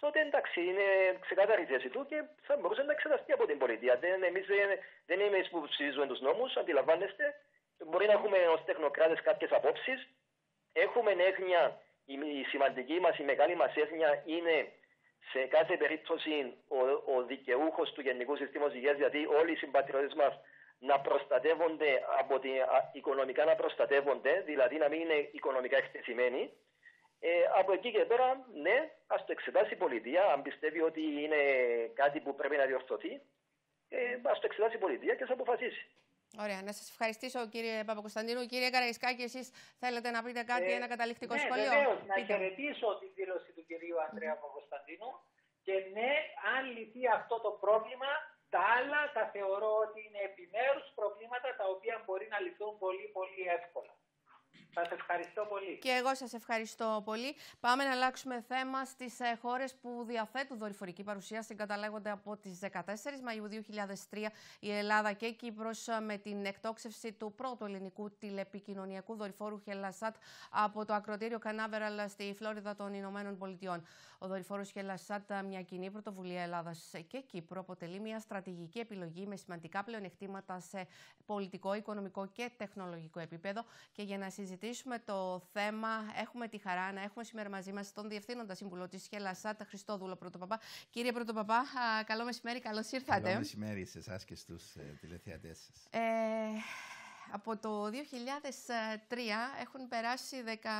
τότε εντάξει, είναι ξεκάθαρη η θέση του και θα μπορούσε να εξεταστεί από την πολιτεία. Δεν, εμείς δεν, δεν είναι εμείς που ψηφίζουμε τους νόμους, αντιλαμβάνεστε. Μπορεί να έχουμε ως τεχνοκράτες κάποιες απόψεις. Έχουμε έγνοια, η, η σημαντική μας, η μεγάλη μας έγνοια είναι σε κάθε περίπτωση ο, ο δικαιούχος του Γενικού Συστήματος Υγείας, γιατί όλοι οι συμπατριώτες μας να προστατεύονται, από τη, α, οικονομικά να προστατεύονται, δηλαδή να μην είναι οικονομικά εκτεθειμένοι. Ε, από εκεί και πέρα, ναι, ας το εξετάσει η πολιτεία, αν πιστεύει ότι είναι κάτι που πρέπει να διορθωθεί, ε, ας το εξετάσει η πολιτεία και θα αποφασίσει. Ωραία, να σας ευχαριστήσω κύριε Παπακοσταντίνου. Κύριε Καραϊσκάκη, εσείς θέλετε να πείτε κάτι, ε, ένα καταληκτικό ναι, σχόλιο? Βεβαίως, να χαιρετήσω την δήλωση του κυρίου Ανδρέα Παπακοσταντίνου και ναι, αν λυθεί αυτό το πρόβλημα, τα άλλα τα θεωρώ ότι είναι επιμέρους προβλήματα τα οποία μπορεί να λυθούν πολύ πολύ εύκολα. Σας ευχαριστώ πολύ. Και εγώ σας ευχαριστώ πολύ. Πάμε να αλλάξουμε θέμα. Στις ε, χώρες που διαθέτουν δορυφορική παρουσία συγκαταλέγονται από τις δεκατέσσερις Μαΐου δύο χιλιάδες τρία η Ελλάδα και η Κύπρος με την εκτόξευση του πρώτου ελληνικού τηλεπικοινωνιακού δορυφόρου Χελασάτ από το ακροτήριο Κανάβεραλ στη Φλόριδα των Ηνωμένων Πολιτειών. Ο δορυφόρος Χελασάτ, μια κοινή πρωτοβουλία Ελλάδας και Κύπρου, αποτελεί μια στρατηγική επιλογή με σημαντικά πλεονεκτήματα σε πολιτικό, οικονομικό και τεχνολογικό επίπεδο. Και για να συζητήσουμε το θέμα, έχουμε τη χαρά να έχουμε σήμερα μαζί μας τον Διευθύνοντα Σύμβουλο της Χελασάτ, Χριστόδουλο Πρωτοπαπά. Κύριε Πρωτοπαπά, καλό μεσημέρι, καλώς ήρθατε. Καλό μεσημέρι σε εσάς και στους ε, τηλεθεατές σας. Ε, από το δύο χιλιάδες τρία έχουν περάσει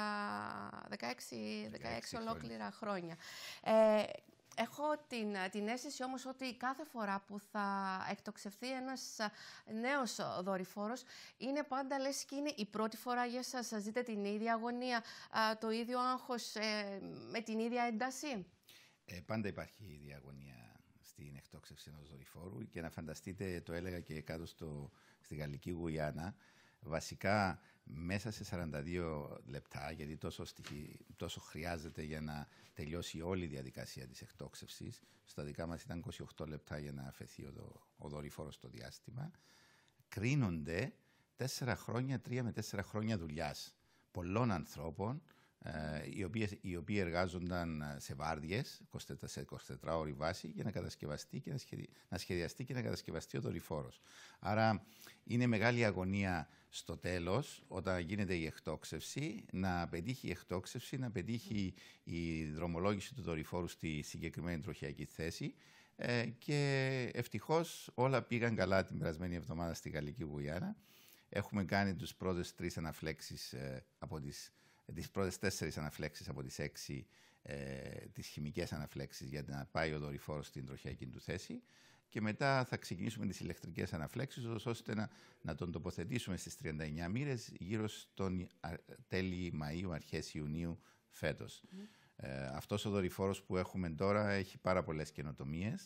δεκαέξι, δεκαέξι ολόκληρα χρόνια. Ε, Έχω την, την αίσθηση όμως ότι κάθε φορά που θα εκτοξευθεί ένας νέος δορυφόρος είναι πάντα λες και είναι η πρώτη φορά για σας. Σας ζείτε την ίδια αγωνία, το ίδιο άγχος, ε, με την ίδια ένταση? Ε, πάντα υπάρχει η ίδια αγωνία στην εκτόξευση ενός δορυφόρου και να φανταστείτε, το έλεγα και κάτω στο, στη Γαλλική Γουιάννα, βασικά μέσα σε σαράντα δύο λεπτά, γιατί τόσο, στοιχεί, τόσο χρειάζεται για να τελειώσει όλη η διαδικασία της εκτόξευσης, στα δικά μας ήταν είκοσι οκτώ λεπτά για να αφαιθεί ο, ο δορυφόρος στο διάστημα, κρίνονται τέσσερα χρόνια, τρία με τέσσερα χρόνια δουλειάς πολλών ανθρώπων, ε, οι, οποίες, οι οποίοι εργάζονταν σε βάρδιες, σε εικοσιτετράωρη βάση, για να κατασκευαστεί και να, σχεδι... να σχεδιαστεί και να κατασκευαστεί ο δορυφόρος. Άρα είναι μεγάλη αγωνία στο τέλος, όταν γίνεται η εκτόξευση, να πετύχει η εκτόξευση, να πετύχει η δρομολόγηση του δορυφόρου στη συγκεκριμένη τροχιακή θέση. Ε, και ευτυχώς όλα πήγαν καλά την περασμένη εβδομάδα στη Γαλλική Γουιάννα. Έχουμε κάνει τους πρώτες τρεις αναφλέξεις ε, από τις τις πρώτες τέσσερις αναφλέξεις από τις έξι, ε, τις χημικές αναφλέξεις για να πάει ο δορυφόρος στην τροχιακή του θέση, και μετά θα ξεκινήσουμε τις ηλεκτρικές αναφλέξεις ώστε να, να τον τοποθετήσουμε στις τριάντα εννιά μοίρες γύρω στον τέλη Μαΐου, αρχές Ιουνίου φέτος. Mm. Ε, αυτός ο δορυφόρος που έχουμε τώρα έχει πάρα πολλές καινοτομίες.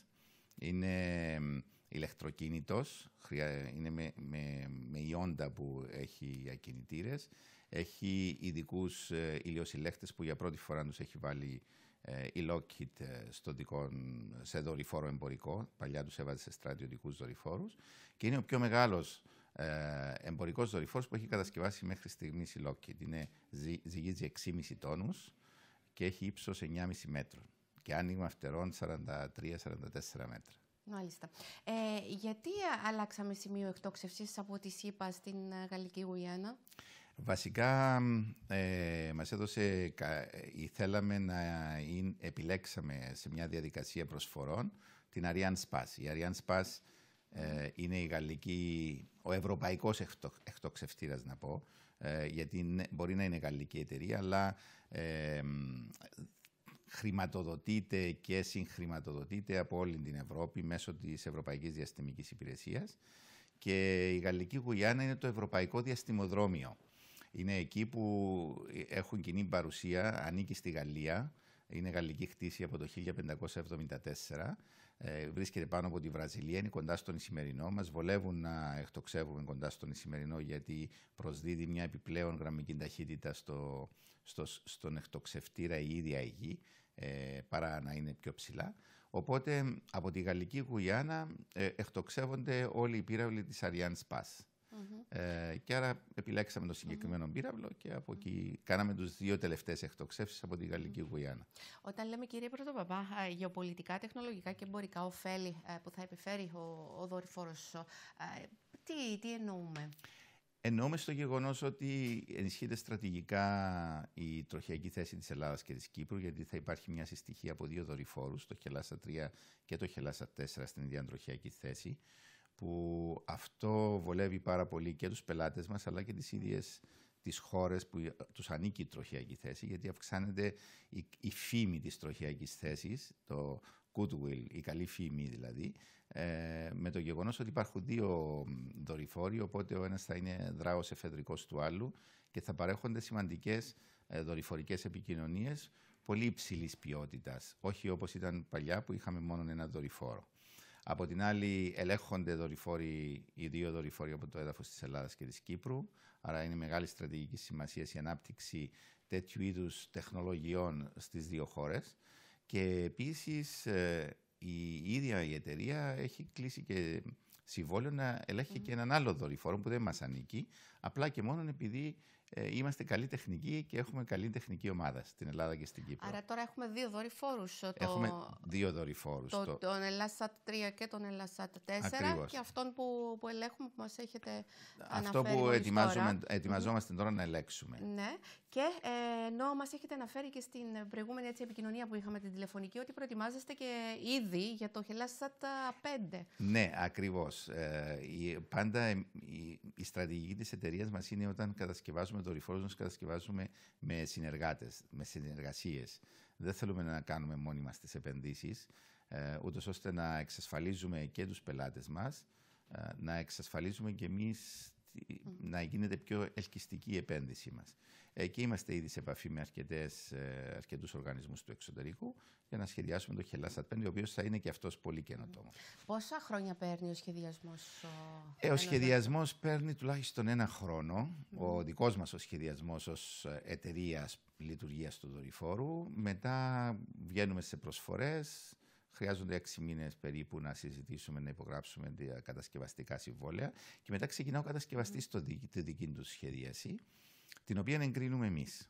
Είναι ηλεκτροκίνητος, είναι με, με, με ιόντα που έχει ακινητήρες. Έχει ειδικούς ε, ηλιοσυλλέκτες που για πρώτη φορά τους έχει βάλει ε, η Lockheed ε, στο δικό, σε δορυφόρο εμπορικό. Παλιά τους έβαζε σε στρατιωτικούς δορυφόρους. Και είναι ο πιο μεγάλος ε, εμπορικός δορυφόρος που έχει κατασκευάσει μέχρι στιγμής η Lockheed. Είναι, ζυγίζει έξι κόμμα πέντε τόνους και έχει ύψος εννιά κόμμα πέντε μέτρων. Και άνοιγμα φτερών σαράντα τρία με σαράντα τέσσερα μέτρα. Μάλιστα. Ε, γιατί αλλάξαμε σημείο εκτόξευσης από τη ΣΥΠΑ στην Γαλλική Γουιάννα? Βασικά ε, μας έδωσε, ε, θέλαμε να ε, επιλέξαμε σε μια διαδικασία προσφορών την Ariane Space. Η Ariane Space ε, είναι η γαλλική, ο ευρωπαϊκός εκτο, εκτοξευτήρας να πω, ε, γιατί είναι, μπορεί να είναι γαλλική εταιρεία, αλλά ε, χρηματοδοτείται και συγχρηματοδοτείται από όλη την Ευρώπη μέσω της Ευρωπαϊκής Διαστημικής Υπηρεσίας, και η Γαλλική Γουιάννα είναι το ευρωπαϊκό διαστημοδρόμιο. Είναι εκεί που έχουν κοινή παρουσία, ανήκει στη Γαλλία, είναι γαλλική χτίση από το χίλια πεντακόσια εβδομήντα τέσσερα, ε, βρίσκεται πάνω από τη Βραζιλία, είναι κοντά στον Ισημερινό. Μας βολεύουν να εκτοξεύουμε κοντά στον Ισημερινό, γιατί προσδίδει μια επιπλέον γραμμική ταχύτητα στο, στο, στον εκτοξευτήρα η ίδια η γη, ε, παρά να είναι πιο ψηλά. Οπότε από τη Γαλλική Γουιάννα ε, εκτοξεύονται όλοι οι πύραυλοι της Ariane Space. Mm. Mm-hmm. Ε, και άρα επιλέξαμε το συγκεκριμένο mm-hmm. πύραυλο και από εκεί κάναμε τους δύο τελευταίες εκτοξεύσεις από τη Γαλλική mm-hmm. Γουιάννα. Όταν λέμε, κύριε Πρωτοπαπά, γεωπολιτικά, τεχνολογικά και εμπορικά ωφέλη που θα επιφέρει ο, ο δορυφόρος, τι, τι εννοούμε? Εννοούμε στο γεγονός ότι ενισχύεται στρατηγικά η τροχιακή θέση της Ελλάδας και της Κύπρου, γιατί θα υπάρχει μια συστοιχία από δύο δορυφόρους, το Χελάσα τρία και το Χελάσα τέσσερα στην ίδια τροχιακή θέση, που αυτό βολεύει πάρα πολύ και τους πελάτες μας, αλλά και τις ίδιες τις χώρες που τους ανήκει η τροχιακή θέση, γιατί αυξάνεται η, η φήμη της τροχιακής θέσης, το goodwill, η καλή φήμη δηλαδή, ε, με το γεγονός ότι υπάρχουν δύο δορυφόροι, οπότε ο ένας θα είναι δράος εφεδρικός του άλλου και θα παρέχονται σημαντικές ε, δορυφορικές επικοινωνίες πολύ υψηλής ποιότητας, όχι όπως ήταν παλιά που είχαμε μόνο ένα δορυφόρο. Από την άλλη, ελέγχονται δορυφόροι, οι δύο δορυφόροι από το έδαφος της Ελλάδας και της Κύπρου, άρα είναι μεγάλη στρατηγική σημασία η ανάπτυξη τέτοιου είδους τεχνολογιών στις δύο χώρες. Και επίσης η ίδια η εταιρεία έχει κλείσει και συμβόλαιο να ελέγχει mm. και έναν άλλο δορυφόρο που δεν μας ανήκει, απλά και μόνο επειδή ε, είμαστε καλή τεχνική και έχουμε καλή τεχνική ομάδα στην Ελλάδα και στην Κύπρο. Άρα τώρα έχουμε δύο δορυφόρους. Έχουμε το... δύο δορυφόρους. Το, το... Τον Ελλάσσατ τρία και τον Ελλάσσατ τέσσερα. Ακριβώς. Και αυτόν που, που ελέγχουμε, που μας έχετε Αυτό αναφέρει που ετοιμάζουμε, ετοιμαζόμαστε mm. τώρα να ελέγξουμε. Ναι. Και ε, ενώ μας έχετε αναφέρει και στην προηγούμενη έτσι, επικοινωνία που είχαμε την τηλεφωνική, ότι προετοιμάζεστε και ήδη για το Χελάσα πέντε. Ναι, ακριβώς. Ε, η, πάντα η, η στρατηγική της εταιρείας μας είναι όταν κατασκευάζουμε δορυφόρους, να κατασκευάζουμε με συνεργάτες, με συνεργασίες. Δεν θέλουμε να κάνουμε μόνοι μας τις επενδύσεις, ε, ούτως ώστε να εξασφαλίζουμε και τους πελάτες μας, ε, να εξασφαλίζουμε και εμείς mm. να γίνεται πιο ελκυστική η επένδυση μας. Ε, και είμαστε ήδη σε επαφή με αρκετές, ε, αρκετούς οργανισμούς του εξωτερικού για να σχεδιάσουμε το Χελάσα πέντε, ο οποίος θα είναι και αυτός πολύ καινοτόμος. Πόσα χρόνια παίρνει ο σχεδιασμός? Ο, ε, ο σχεδιασμός παίρνει τουλάχιστον ένα χρόνο. Mm. Ο δικός μας ο σχεδιασμός ως εταιρείας λειτουργίας του δορυφόρου. Μετά βγαίνουμε σε προσφορές. Χρειάζονται έξι μήνες περίπου να συζητήσουμε, να υπογράψουμε τα κατασκευαστικά συμβόλαια. Και μετά ξεκινά ο κατασκευαστής mm. τη δική του σχεδίαση, την οποία εγκρίνουμε εμείς.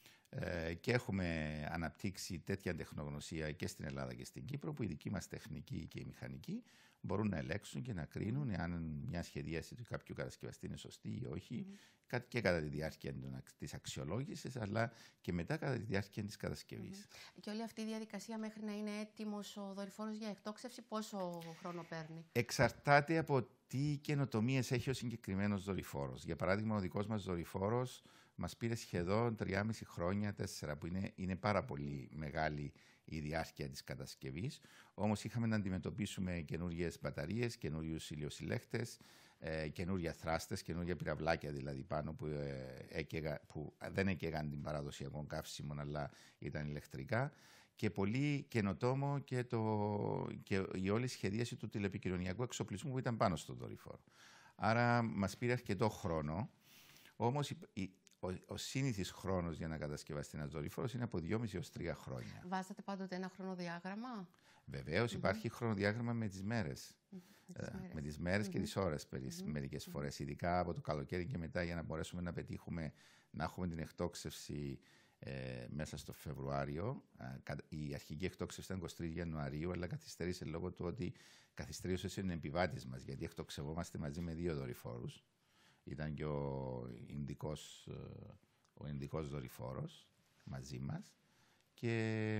Ε, και έχουμε αναπτύξει τέτοια τεχνογνωσία και στην Ελλάδα και στην Κύπρο, που οι δικοί μας τεχνικοί και οι μηχανικοί μπορούν να ελέγξουν και να κρίνουν εάν μια σχεδίαση του κάποιου κατασκευαστή είναι σωστή ή όχι, mm. και κατά τη διάρκεια της αξιολόγησης, αλλά και μετά κατά τη διάρκεια της κατασκευής. Mm. Και όλη αυτή η διαδικασία μέχρι να είναι έτοιμος ο δορυφόρος για εκτόξευση, πόσο χρόνο παίρνει? Εξαρτάται από τι καινοτομίες έχει ο συγκεκριμένος δορυφόρος. Για παράδειγμα, ο δικός μας δορυφόρος μας πήρε σχεδόν τρία και μισό χρόνια, τέσσερα, που είναι, είναι πάρα πολύ μεγάλη η διάρκεια της κατασκευής. Όμως είχαμε να αντιμετωπίσουμε καινούριες μπαταρίες, καινούριους ηλιοσυλλέχτες, ε, καινούρια θράστες, καινούρια πυραυλάκια δηλαδή πάνω που, ε, έκαιγα, που δεν έκαιγαν την παραδοσιακό καύσιμο, αλλά ήταν ηλεκτρικά. Και πολύ καινοτόμο και, το, και η όλη σχεδίαση του τηλεπικοινωνιακού εξοπλισμού που ήταν πάνω στον δορυφόρο. Άρα μας πήρε αρκετό χρόνο. Όμως η, η, ο, ο σύνηθις χρόνος για να κατασκευαστεί ένας δορυφόρος είναι από δυόμιση έως τρία χρόνια. Βάζετε πάντοτε ένα χρονοδιάγραμμα? Βεβαίως, mm-hmm. υπάρχει χρονοδιάγραμμα με τις μέρες. Mm-hmm. Ε, με τις μέρες mm-hmm. και τις ώρες mm-hmm. μερικές φορές, ειδικά από το καλοκαίρι και μετά, για να μπορέσουμε να πετύχουμε να έχουμε την εκτόξευση ε, μέσα στο Φεβρουάριο. Η αρχική εκτόξευση ήταν εικοστή τρίτη Ιανουαρίου, αλλά καθυστέρησε λόγω του ότι καθυστέρησε ο επιβάτης μας, γιατί εκτοξευόμαστε μαζί με δύο δορυφόρους. Ήταν και ο Ινδικός, ο Ινδικός δορυφόρος μαζί μας και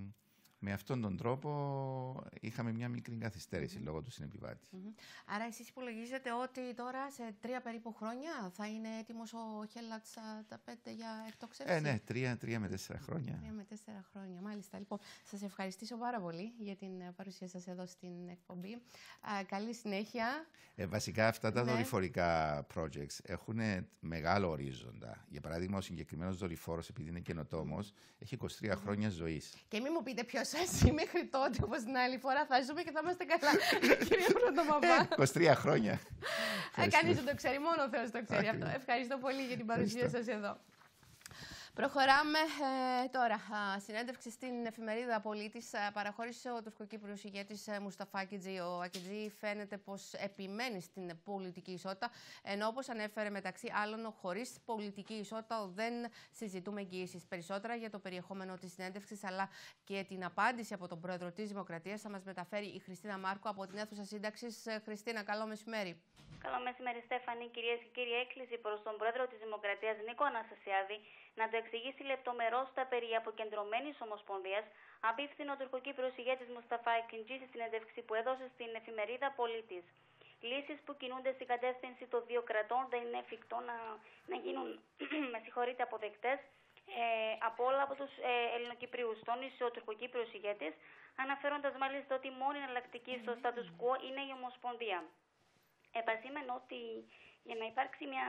με αυτόν τον τρόπο είχαμε μια μικρή καθυστέρηση mm-hmm. λόγω του συνεπιβάτη. Mm-hmm. Άρα εσείς υπολογίζετε ότι τώρα σε τρία περίπου χρόνια θα είναι έτοιμος ο Χελάσα πέντε για εκτόξευση? Ε, ναι, τρία, τρία με τέσσερα χρόνια. Τρία με τέσσερα χρόνια, μάλιστα. Λοιπόν, σας ευχαριστήσω πάρα πολύ για την παρουσία σας εδώ στην εκπομπή. Α, καλή συνέχεια. Ε, βασικά αυτά τα ναι. δορυφορικά projects έχουν μεγάλο ορίζοντα. Για παράδειγμα, ο συγκεκριμένος δορυφόρος, επειδή είναι καινοτόμος, έχει είκοσι τρία mm-hmm. χρόνια ζωής. Και μην μου πείτε ποιος εσύ μέχρι τότε, όπως την άλλη φορά, θα ζούμε και θα είμαστε καλά. Κύριε Πρωτοπαπά. είκοσι τρία χρόνια. Κανείς δεν το ξέρει, μόνο ο Θεός το ξέρει αυτό. Ευχαριστώ πολύ για την παρουσία σας εδώ. Προχωράμε ε, τώρα. Α, συνέντευξη στην εφημερίδα Πολίτης παραχώρησε ο τουρκοκύπριος ηγέτης Μουσταφά Ακιντζή. Ο Ακιντζή φαίνεται πως επιμένει στην πολιτική ισότητα, ενώ όπως ανέφερε μεταξύ άλλων, χωρίς πολιτική ισότητα δεν συζητούμε εγγυήσεις. Περισσότερα για το περιεχόμενο της συνέντευξης αλλά και την απάντηση από τον πρόεδρο της Δημοκρατίας θα μας μεταφέρει η Χριστίνα Μάρκο από την αίθουσα σύνταξης. Χριστίνα, καλό μεσημέρι. Καλό μεσημέρι, Στέφανη. Κυρίες και κύριοι, έκκληση προς τον πρόεδρο της Δημοκρατίας Νίκο Αναστασιάδη να το εξηγήσει λεπτομερώς τα περί αποκεντρωμένης ομοσπονδίας, απίφθηνε ο τουρκοκύπριος ηγέτης Μουσταφά Ακιντζή στη συνέντευξη που έδωσε στην εφημερίδα Πολίτης. Λύσεις που κινούνται στην κατεύθυνση των δύο κρατών δεν είναι εφικτό να, να γίνουν με συγχωρείτε, αποδεκτές ε, από όλα από τους ε, Ελληνοκυπρίους, τόνισε ο τουρκοκύπριος ηγέτης, αναφέροντας μάλιστα ότι η μόνη εναλλακτική στο status quo είναι η ομοσπονδία. Επασήμενο ότι για να υπάρξει μια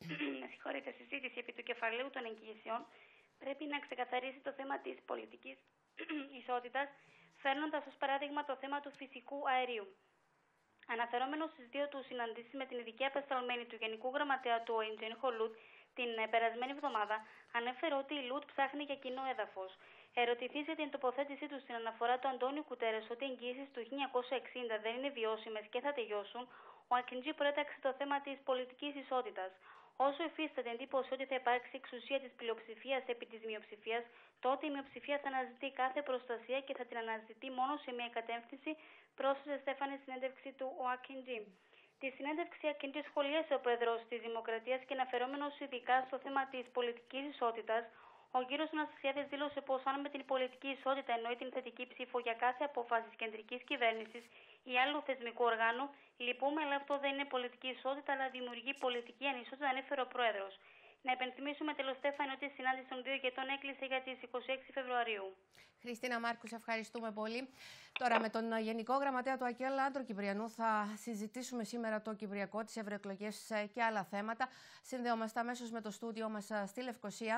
συζήτηση επί του κεφαλαίου των εγγυήσεων, πρέπει να ξεκαθαρίσει το θέμα της πολιτικής ισότητας, φέρνοντας ως παράδειγμα το θέμα του φυσικού αερίου. Αναφερόμενος στις δύο του συναντήσεις με την ειδική απεσταλμένη του Γενικού Γραμματέα του ΟΕΝΤΖΕΝ Χολούτ την περασμένη εβδομάδα, ανέφερε ότι η ΛΟΥΤ ψάχνει για κοινό έδαφος. Ερωτηθείς για την τοποθέτησή του στην αναφορά του Αντώνιου Κουτέρες ότι οι εγγυήσεις του χίλια εννιακόσια εξήντα δεν είναι βιώσιμες και θα τελειώσουν, ο Ακιντζή προέταξε το θέμα της πολιτικής ισότητας. Όσο υφίσταται εντύπωση ότι θα υπάρξει εξουσία της πλειοψηφίας επί της μειοψηφίας, τότε η μειοψηφία θα αναζητεί κάθε προστασία και θα την αναζητεί μόνο σε μια κατεύθυνση, πρόσθεσε Στέφανη στην συνέντευξη του ο Ακιντζή. Τη συνέντευξη Ακιντζή σχολίασε ο πρόεδρος της Δημοκρατίας και αναφερόμενος ειδικά στο θέμα της πολιτικής ισότητας, ο κύριος Αναστασιάδης δήλωσε πως αν με την πολιτική ισότητα εννοεί την θετική ψήφο για κάθε απόφαση της κεντρικής κυβέρνησης ή άλλου θεσμικού οργάνου, λυπούμε, αλλά αυτό δεν είναι πολιτική ισότητα, αλλά δημιουργεί πολιτική ανισότητα, ανέφερε ο πρόεδρος. Να υπενθυμίσουμε τέλος, Στέφανη, ότι η συνάντηση των δύο ηγετών έκλεισε για τις είκοσι έξι Φεβρουαρίου. Χριστίνα Μάρκου, σε ευχαριστούμε πολύ. Τώρα, με τον Γενικό Γραμματέα του ΑΚΕΛ, Άντρο Κυπριανού, θα συζητήσουμε σήμερα το Κυπριακό, τις ευρωεκλογές και άλλα θέματα. Συνδεόμαστε αμέσως με το στούντιό μας στη Λευκοσία.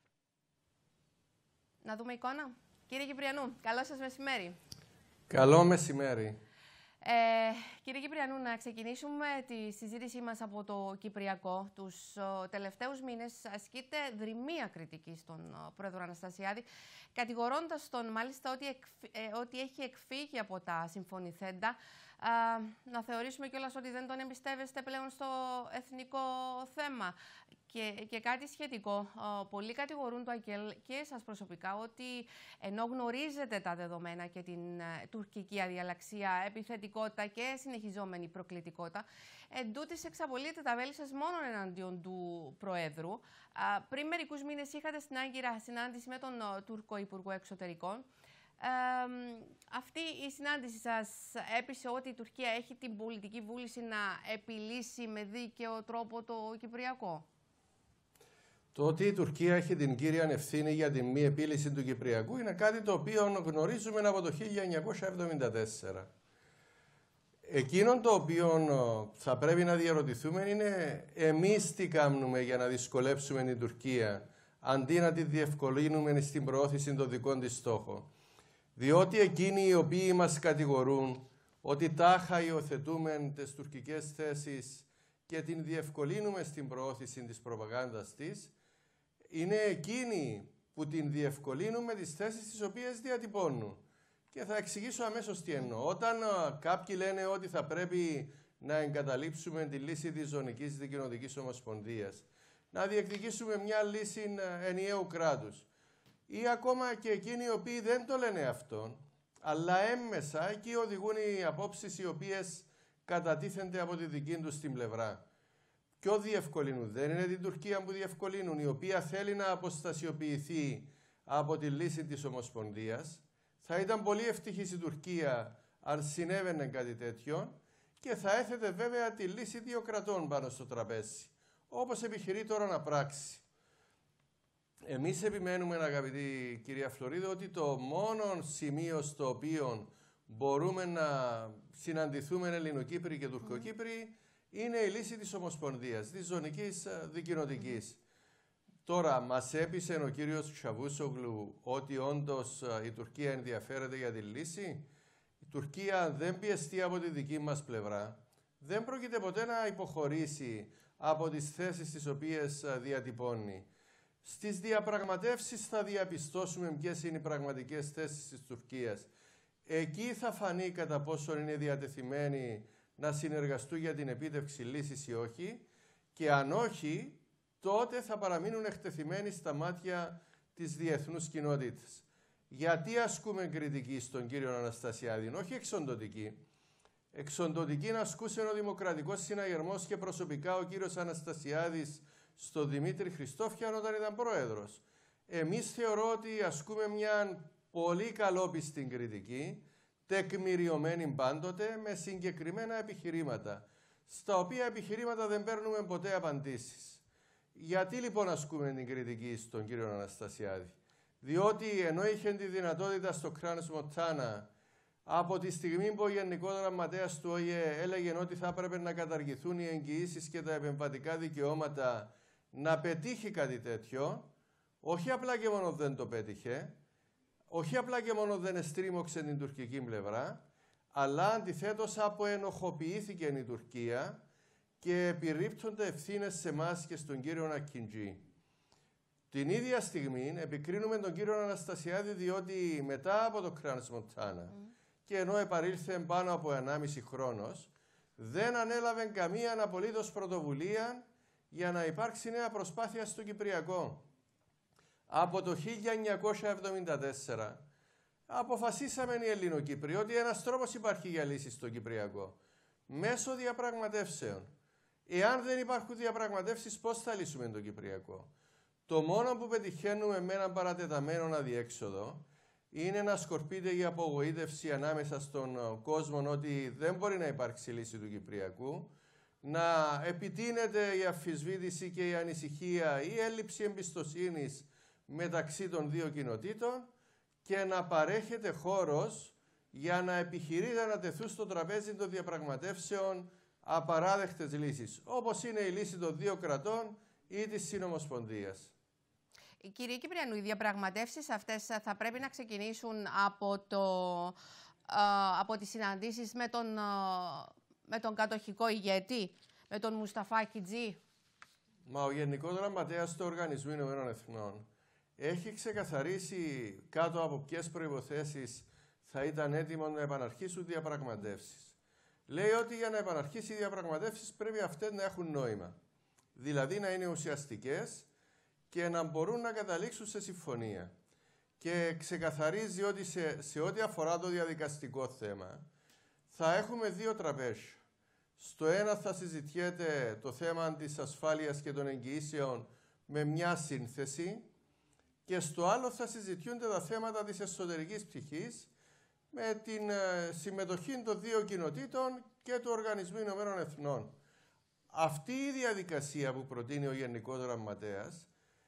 Να δούμε εικόνα. Κύριε Κυπριανού, καλό σας μεσημέρι. Καλό μεσημέρι. Ε, κύριε Κυπριανού, να ξεκινήσουμε τη συζήτησή μας από το Κυπριακό. Τους ο, τελευταίους μήνες ασκείται δρυμία κριτική στον ο, πρόεδρο Αναστασιάδη, κατηγορώντας τον μάλιστα ότι, εκ, ε, ότι έχει εκφύγει από τα συμφωνηθέντα. Α, να θεωρήσουμε κιόλας ότι δεν τον εμπιστεύεστε πλέον στο εθνικό θέμα. Και, και κάτι σχετικό, πολλοί κατηγορούν το ΑΚΕΛ και εσάς προσωπικά ότι ενώ γνωρίζετε τα δεδομένα και την ε, τουρκική αδιαλαξία, επιθετικότητα και συνεχιζόμενη προκλητικότητα, εντούτοις εξαπολύετε τα βέλη σας μόνο εναντίον του Προέδρου. Α, πριν μερικούς μήνες είχατε στην Άγκυρα συνάντηση με τον ο, Τούρκο Υπουργό Εξωτερικών. Ε, αυτή η συνάντηση σας έπεισε ότι η Τουρκία έχει την πολιτική βούληση να επιλύσει με δίκαιο τρόπο το Κυπριακό? Το ότι η Τουρκία έχει την κύρια ευθύνη για την μη επίλυση του Κυπριακού είναι κάτι το οποίο γνωρίζουμε από το χίλια εννιακόσια εβδομήντα τέσσερα. Εκείνο το οποίο θα πρέπει να διαρωτηθούμε είναι εμείς τι κάνουμε για να δυσκολέψουμε την Τουρκία αντί να τη διευκολύνουμε στην προώθηση των δικών της στόχων. Διότι εκείνοι οι οποίοι μας κατηγορούν ότι τάχα υιοθετούμε τις τουρκικές θέσεις και την διευκολύνουμε στην προώθηση της προπαγάνδας της, είναι εκείνοι που την διευκολύνουν τις θέσεις τις οποίες διατυπώνουν. Και θα εξηγήσω αμέσως τι εννοώ. Όταν κάποιοι λένε ότι θα πρέπει να εγκαταλείψουμε τη λύση της ζωνικής δικοινοτικής ομοσπονδίας, να διεκδικήσουμε μια λύση ενιαίου κράτους, ή ακόμα και εκείνοι οι οποίοι δεν το λένε αυτόν, αλλά έμμεσα εκεί οδηγούν οι απόψεις οι οποίες κατατίθενται από τη δική τους την πλευρά. Ποιο διευκολύνουν? Δεν είναι την Τουρκία που διευκολύνουν, η οποία θέλει να αποστασιοποιηθεί από τη λύση της Ομοσπονδίας. Θα ήταν πολύ ευτυχής η Τουρκία αν συνέβαινε κάτι τέτοιο και θα έθετε βέβαια τη λύση δύο κρατών πάνω στο τραπέζι, όπως επιχειρεί τώρα να πράξει. Εμείς επιμένουμε, αγαπητή κυρία Φλωρίδου, ότι το μόνο σημείο στο οποίο μπορούμε να συναντηθούμε Ελληνοκύπροι και Τουρκοκύπροι είναι η λύση της Ομοσπονδίας, της ζωνικής δικοινοτικής. Τώρα, μας έπεισε ο κύριος Τσαβούσογλου ότι όντως η Τουρκία ενδιαφέρεται για τη λύση. Η Τουρκία δεν πιεστεί από τη δική μας πλευρά. Δεν πρόκειται ποτέ να υποχωρήσει από τις θέσεις τις οποίες διατυπώνει. Στις διαπραγματεύσεις θα διαπιστώσουμε ποιες είναι οι πραγματικές θέσεις της Τουρκίας. Εκεί θα φανεί κατά πόσο είναι διατεθειμένοι να συνεργαστούν για την επίτευξη λύσης ή όχι, και αν όχι, τότε θα παραμείνουν εκτεθειμένοι στα μάτια της διεθνούς κοινότητας. Γιατί ασκούμε κριτική στον κύριο Αναστασιάδη, όχι εξοντωτική. Εξοντωτική να ασκούσε ο Δημοκρατικός Συναγερμός και προσωπικά ο κύριος Αναστασιάδης στον Δημήτρη Χριστόφιαν όταν ήταν πρόεδρος. Εμείς θεωρώ ότι ασκούμε μια πολύ καλόπιστη κριτική, τεκμηριωμένη πάντοτε, με συγκεκριμένα επιχειρήματα, στα οποία επιχειρήματα δεν παίρνουμε ποτέ απαντήσεις. Γιατί λοιπόν ασκούμε την κριτική στον κύριο Αναστασιάδη? Διότι ενώ είχε τη δυνατότητα στο Κράνς Μοντάνα, από τη στιγμή που ο Γενικός Γραμματέας του Ο I E έλεγε ότι θα έπρεπε να καταργηθούν οι εγγυήσεις και τα επεμβατικά δικαιώματα, να πετύχει κάτι τέτοιο, όχι απλά και μόνο δεν το πέτυχε, όχι απλά και μόνο δεν εστρίμωξε την τουρκική πλευρά, αλλά αντιθέτως αποενοχοποιήθηκε η Τουρκία και επιρρύπτονται ευθύνες σε εμάς και στον κύριο Ακιντζή. Την ίδια στιγμή επικρίνουμε τον κύριο Αναστασιάδη διότι μετά από το Κράνς Μοντάνα mm. και ενώ επαρήλθε πάνω από ενάμιση χρόνος, δεν ανέλαβε καμία απολύτως πρωτοβουλία για να υπάρξει νέα προσπάθεια στο Κυπριακό. Από το χίλια εννιακόσια εβδομήντα τέσσερα αποφασίσαμε οι Ελληνοκύπριοι ότι ένας τρόπος υπάρχει για λύση στο Κυπριακό. Μέσω διαπραγματεύσεων. Εάν δεν υπάρχουν διαπραγματεύσεις, πώς θα λύσουμε το Κυπριακό? Το μόνο που πετυχαίνουμε με έναν παρατεταμένο αδιέξοδο είναι να σκορπείται η απογοήτευση ανάμεσα στον κόσμο ότι δεν μπορεί να υπάρξει λύση του Κυπριακού, να επιτείνεται η αμφισβήτηση και η ανησυχία, η έλλειψη εμπιστοσύνης μεταξύ των δύο κοινοτήτων και να παρέχεται χώρος για να επιχειρείται να τεθούν στο τραπέζι των διαπραγματεύσεων απαράδεκτες λύσεις, όπως είναι η λύση των δύο κρατών ή της Συνομοσπονδίας. Κύριε Κυπριανού, οι διαπραγματεύσεις αυτές θα πρέπει να ξεκινήσουν από, το, από τις συναντήσεις με τον, με τον κατοχικό ηγέτη, με τον Μουσταφά Ακιντζή. Μα ο Γενικός Γραμματέας του Οργανισμού Ηνωμένων Εθνών έχει ξεκαθαρίσει κάτω από ποιες προϋποθέσεις θα ήταν έτοιμο να επαναρχίσουν διαπραγματεύσεις. Λέει ότι για να επαναρχίσει οι διαπραγματεύσεις πρέπει αυτές να έχουν νόημα. Δηλαδή να είναι ουσιαστικές και να μπορούν να καταλήξουν σε συμφωνία. Και ξεκαθαρίζει ότι σε, σε ό,τι αφορά το διαδικαστικό θέμα θα έχουμε δύο τραπέζια. Στο ένα θα συζητιέται το θέμα της ασφάλειας και των εγγυήσεων με μια σύνθεση και στο άλλο θα συζητιούνται τα θέματα της εσωτερικής πτυχής με την ε, συμμετοχή των δύο κοινοτήτων και του Οργανισμού Ηνωμένων Εθνών. Αυτή η διαδικασία που προτείνει ο Γενικός Γραμματέας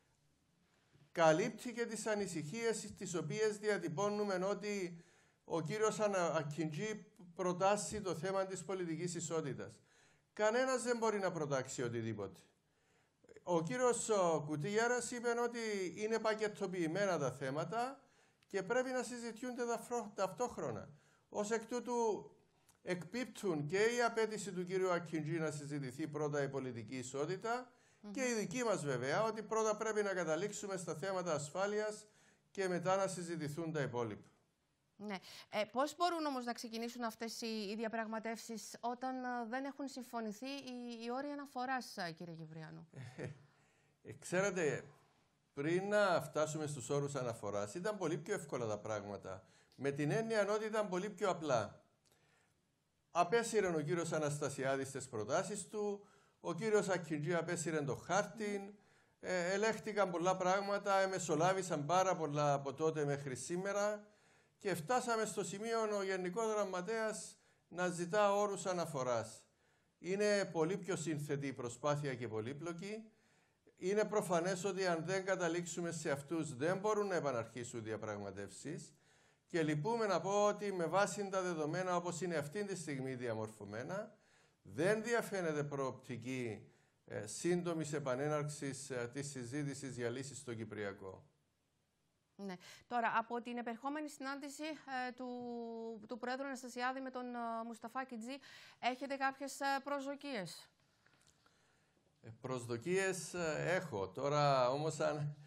καλύπτει και τις ανησυχίες τις οποίες διατυπώνουμε ότι ο κύριος Ακιντζή προτάσει το θέμα της πολιτικής ισότητας. Κανένας δεν μπορεί να προτάξει οτιδήποτε. Ο κύριος Κουτίγιαρας είπε ότι είναι πακετοποιημένα τα θέματα και πρέπει να συζητιούνται ταυτόχρονα. Ως εκ τούτου εκπίπτουν και η απέτηση του κύριου Ακιντζή να συζητηθεί πρώτα η πολιτική ισότητα mm-hmm. και η δική μας βέβαια, ότι πρώτα πρέπει να καταλήξουμε στα θέματα ασφάλειας και μετά να συζητηθούν τα υπόλοιπα. Ναι. Ε, πώς μπορούν όμως να ξεκινήσουν αυτές οι, οι διαπραγματεύσεις όταν uh, δεν έχουν συμφωνηθεί οι, οι όροι αναφοράς, uh, κύριε Κυπριανού? Ε, ε, ξέρετε, πριν να φτάσουμε στους όρους αναφοράς ήταν πολύ πιο εύκολα τα πράγματα. Με την έννοια ότι ήταν πολύ πιο απλά. Απέσυρε ο κύριος Αναστασιάδης τις προτάσεις του, ο κύριος Ακιντζή απέσυρε το χάρτη, ε, ελέγχθηκαν πολλά πράγματα, εμεσολάβησαν πάρα πολλά από τότε μέχρι σήμερα και φτάσαμε στο σημείο ο Γενικός Γραμματέας να ζητά όρους αναφοράς. Είναι πολύ πιο σύνθετη η προσπάθεια και πολύπλοκη. Είναι προφανές ότι αν δεν καταλήξουμε σε αυτούς δεν μπορούν να επαναρχίσουν διαπραγματεύσεις. Και λυπούμε να πω ότι με βάση τα δεδομένα όπως είναι αυτή τη στιγμή διαμορφωμένα, δεν διαφαίνεται προοπτική ε, σύντομης επανέναρξης ε, της συζήτησης για λύσεις στο Κυπριακό. Ναι. Τώρα, από την επερχόμενη συνάντηση ε, του, του Πρόεδρου Αναστασιάδη με τον ε, Μουσταφά Ακιντζή, έχετε κάποιες ε, προσδοκίες? Ε, προσδοκίες ε, έχω. Τώρα όμως αν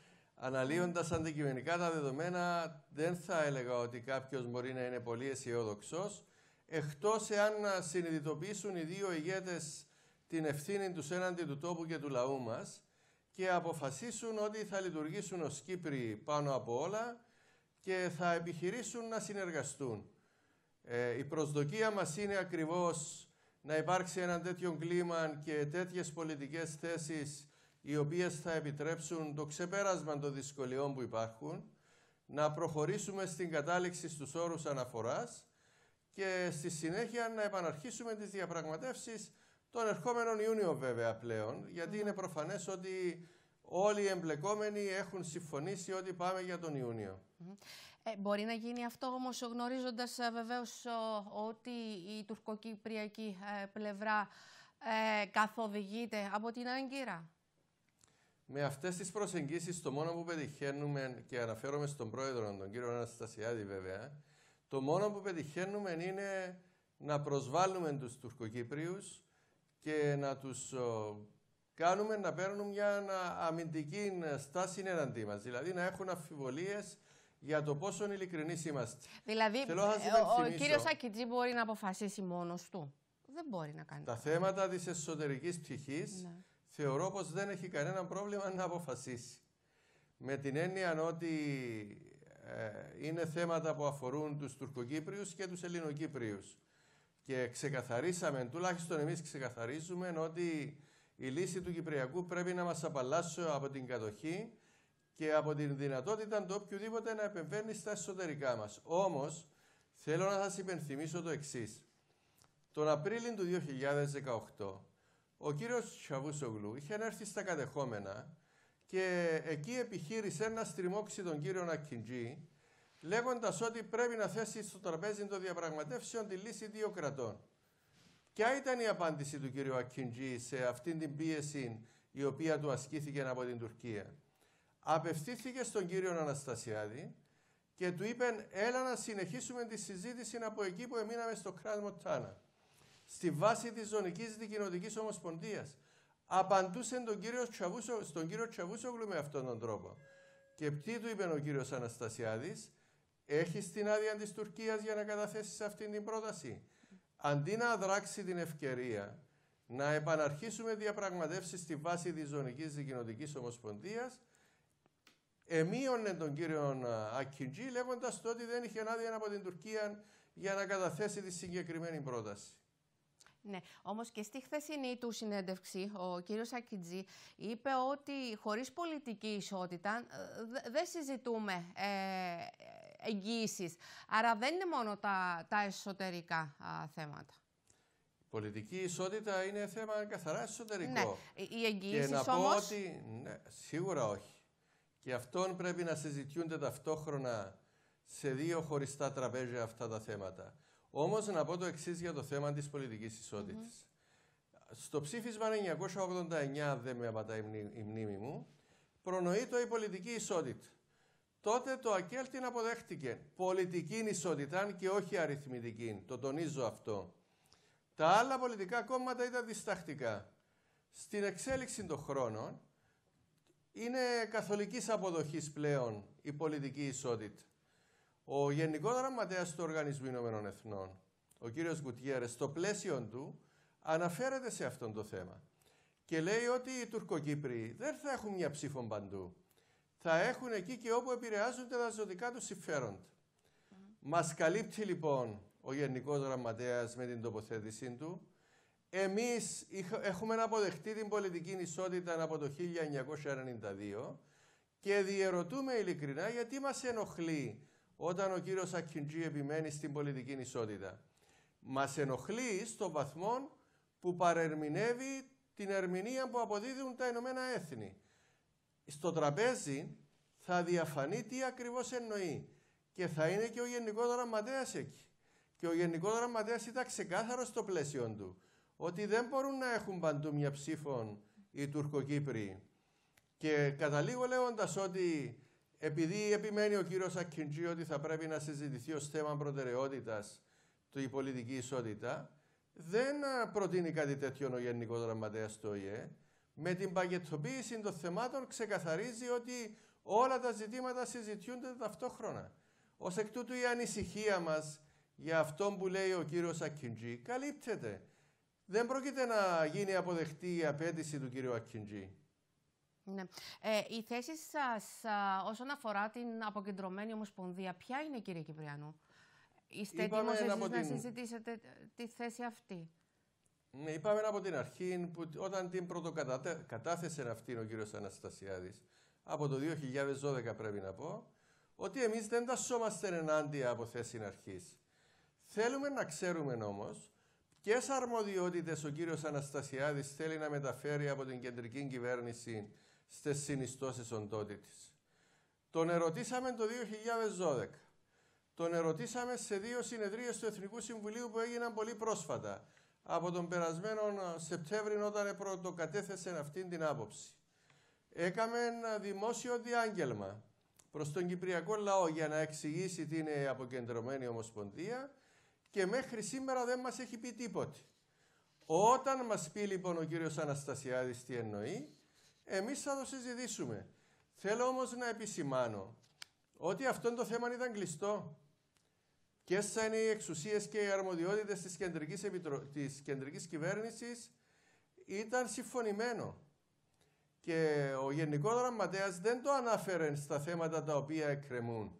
αναλύοντας αντικειμενικά τα δεδομένα, δεν θα έλεγα ότι κάποιος μπορεί να είναι πολύ αισιόδοξος, εκτός εάν συνειδητοποιήσουν οι δύο ηγέτες την ευθύνη τους έναντι του τόπου και του λαού μας και αποφασίσουν ότι θα λειτουργήσουν ως Κύπροι πάνω από όλα και θα επιχειρήσουν να συνεργαστούν. Ε, η προσδοκία μας είναι ακριβώς να υπάρξει ένα τέτοιο κλίμα και τέτοιες πολιτικές θέσεις οι οποίες θα επιτρέψουν το ξεπέρασμα των δυσκολιών που υπάρχουν, να προχωρήσουμε στην κατάληξη στους όρους αναφοράς και στη συνέχεια να επαναρχίσουμε τις διαπραγματεύσεις τον ερχόμενον Ιούνιο βέβαια πλέον, γιατί είναι προφανές ότι όλοι οι εμπλεκόμενοι έχουν συμφωνήσει ότι πάμε για τον Ιούνιο. Ε, μπορεί να γίνει αυτό όμως γνωρίζοντας ε, βεβαίως ο, ότι η τουρκοκυπριακή ε, πλευρά ε, καθοδηγείται από την Άγκυρα. Με αυτές τις προσεγγίσεις το μόνο που πετυχαίνουμε, και αναφέρομαι στον πρόεδρο, τον κύριο Αναστασιάδη βέβαια, το μόνο που πετυχαίνουμε είναι να προσβάλλουμε τους Τουρκοκύπριους και να τους ο, κάνουμε να παίρνουν μια αμυντική στάση εναντί μας. Δηλαδή να έχουν αμφιβολίες για το πόσο ειλικρινείς είμαστε. Δηλαδή ο, ο κύριος Ακιτζή μπορεί να αποφασίσει μόνος του. Δεν μπορεί να κάνει. Τα θέματα της εσωτερικής ψυχής ναι. θεωρώ πως δεν έχει κανένα πρόβλημα να αποφασίσει. Με την έννοια ότι ε, είναι θέματα που αφορούν τους Τουρκοκύπριους και τους Ελληνοκύπριους. Και ξεκαθαρίσαμε, τουλάχιστον εμείς ξεκαθαρίζουμε, ότι η λύση του Κυπριακού πρέπει να μας απαλλάσσει από την κατοχή και από την δυνατότητα του οποιοδήποτε να επεμβαίνει στα εσωτερικά μας. Όμως, θέλω να σας υπενθυμίσω το εξής. Τον Απρίλιο του δύο χιλιάδες δεκαοκτώ, ο κύριος Τσαβούσογλου είχε έρθει στα κατεχόμενα και εκεί επιχείρησε να στριμώξει τον κύριο Ακιντζή, λέγοντας ότι πρέπει να θέσει στο τραπέζι των διαπραγματεύσεων τη λύση δύο κρατών. Ποια ήταν η απάντηση του κύριου Ακιντζή σε αυτήν την πίεση η οποία του ασκήθηκε από την Τουρκία? Απευθύνθηκε στον κύριο Αναστασιάδη και του είπε έλα να συνεχίσουμε τη συζήτηση από εκεί που εμείναμε στο Κράτ Μοτάνα, στη βάση της Ζωνικής Δικοινοτικής Ομοσπονδίας. Απαντούσε τον κύριο Τσαβούσο, στον κύριο Τσαβούσογλου με αυτόν τον τρόπο. Και τι του είπε ο κύριος Αναστασιάδης? Έχεις την άδεια της Τουρκίας για να καταθέσεις αυτήν την πρόταση? Αντί να δράξει την ευκαιρία να επαναρχίσουμε διαπραγματεύσεις στη βάση της Ζωνικής Δικοινοτικής Ομοσπονδίας, εμείωνε τον κύριο Ακιντζή λέγοντας το ότι δεν είχε άδεια από την Τουρκία για να καταθέσει τη συγκεκριμένη πρόταση. Ναι, όμως και στη χθεσινή του συνέντευξη ο κύριος Ακιτζή είπε ότι χωρίς πολιτική ισότητα δεν συζητούμε ε, εγγύησεις. Άρα δεν είναι μόνο τα, τα εσωτερικά α, θέματα. Πολιτική ισότητα είναι θέμα καθαρά εσωτερικό. Ναι, οι εγγύησεις και να όμως... πω ότι ναι, σίγουρα όχι. Και αυτόν πρέπει να συζητιούνται ταυτόχρονα σε δύο χωριστά τραπέζια αυτά τα θέματα. Όμως να πω το εξής για το θέμα της πολιτικής ισότητας. Mm-hmm. Στο ψήφισμα εννιακόσια ογδόντα εννιά, δεν με απατάει η μνήμη μου, προνοείται η πολιτική ισότητα. Τότε το ΑΚΕΛ την αποδέχτηκε. Πολιτική ισότητα και όχι αριθμητική. Το τονίζω αυτό. Τα άλλα πολιτικά κόμματα ήταν διστακτικά. Στην εξέλιξη των χρόνων είναι καθολικής αποδοχής πλέον η πολιτική ισότητα. Ο Γενικός Γραμματέας του Οργανισμού Ηνωμένων Εθνών, ο κύριος Γκουτιέρες, στο πλαίσιο του αναφέρεται σε αυτό το θέμα και λέει ότι οι Τουρκοκύπριοι δεν θα έχουν μια ψήφο παντού. Θα έχουν εκεί και όπου επηρεάζονται τα ζωτικά τους συμφέροντα. Mm. Μας καλύπτει λοιπόν ο Γενικός Γραμματέας με την τοποθέτησή του. Εμείς έχουμε αποδεχτεί την πολιτική ισότητα από το χίλια εννιακόσια ενενήντα δύο και διερωτούμε ειλικρινά γιατί μας ενοχλεί όταν ο κύριος Ακιντζή επιμένει στην πολιτική ισότητα. Μας ενοχλεί στο βαθμό που παρερμηνεύει την ερμηνεία που αποδίδουν τα Ηνωμένα Έθνη. Στο τραπέζι θα διαφανεί τι ακριβώς εννοεί και θα είναι και ο Γενικός Γραμματέας εκεί. Και ο Γενικός Γραμματέας ήταν ξεκάθαρος στο πλαίσιο του ότι δεν μπορούν να έχουν παντού μια ψήφο οι Τουρκοκύπριοι. Και καταλήγω λέγοντας ότι επειδή επιμένει ο κύριος Ακιντζή ότι θα πρέπει να συζητηθεί ως θέμα προτεραιότητας η πολιτική ισότητα, δεν προτείνει κάτι τέτοιο ο Γενικός Γραμματέας του Ο Η Ε. Με την πακετοποίηση των θεμάτων ξεκαθαρίζει ότι Όλα τα ζητήματα συζητιούνται ταυτόχρονα. Ως εκ τούτου η ανησυχία μας για αυτό που λέει ο κύριος Ακκιντζή καλύπτεται. Δεν πρόκειται να γίνει αποδεκτή η απέτηση του κύριου Ακκιντζή. Ναι. Ε, η θέση σας α, όσον αφορά την αποκεντρωμένη ομοσπονδία, ποια είναι, κύριε Κυπριανού? Είστε έτοιμος εσείς να την... συζητήσετε τη θέση αυτή? Ναι, είπαμε από την αρχή, που όταν την πρωτοκατάθεσε αυτήν ο κύριος Αναστασιάδης, από το δύο χιλιάδες δώδεκα πρέπει να πω, ότι εμείς δεν τασσόμαστε ενάντια από θέση αρχής. Θέλουμε να ξέρουμε όμως ποιες αρμοδιότητες ο κύριος Αναστασιάδης θέλει να μεταφέρει από την κεντρική κυβέρνηση στις συνιστώσεις οντότητης. Τον ερωτήσαμε το δύο χιλιάδες δώδεκα. Τον ερωτήσαμε σε δύο συνεδρίες του Εθνικού Συμβουλίου που έγιναν πολύ πρόσφατα, από τον περασμένο Σεπτέμβριο, όταν πρωτοκατέθεσε αυτήν την άποψη. Έκαμε ένα δημόσιο διάγγελμα προς τον Κυπριακό λαό για να εξηγήσει τι είναι αποκεντρωμένη ομοσπονδία και μέχρι σήμερα δεν μας έχει πει τίποτε. Όταν μας πει λοιπόν ο κύριος Αναστασιάδης τι εννοεί, εμείς θα το συζητήσουμε. Θέλω όμως να επισημάνω ότι αυτό το θέμα ήταν κλειστό. Ποιες θα είναι οι εξουσίες και οι αρμοδιότητες της κεντρικής, επιτρο... της κεντρικής κυβέρνησης ήταν συμφωνημένο. Και ο Γενικός Γραμματέας δεν το ανάφερε στα θέματα τα οποία εκκρεμούν.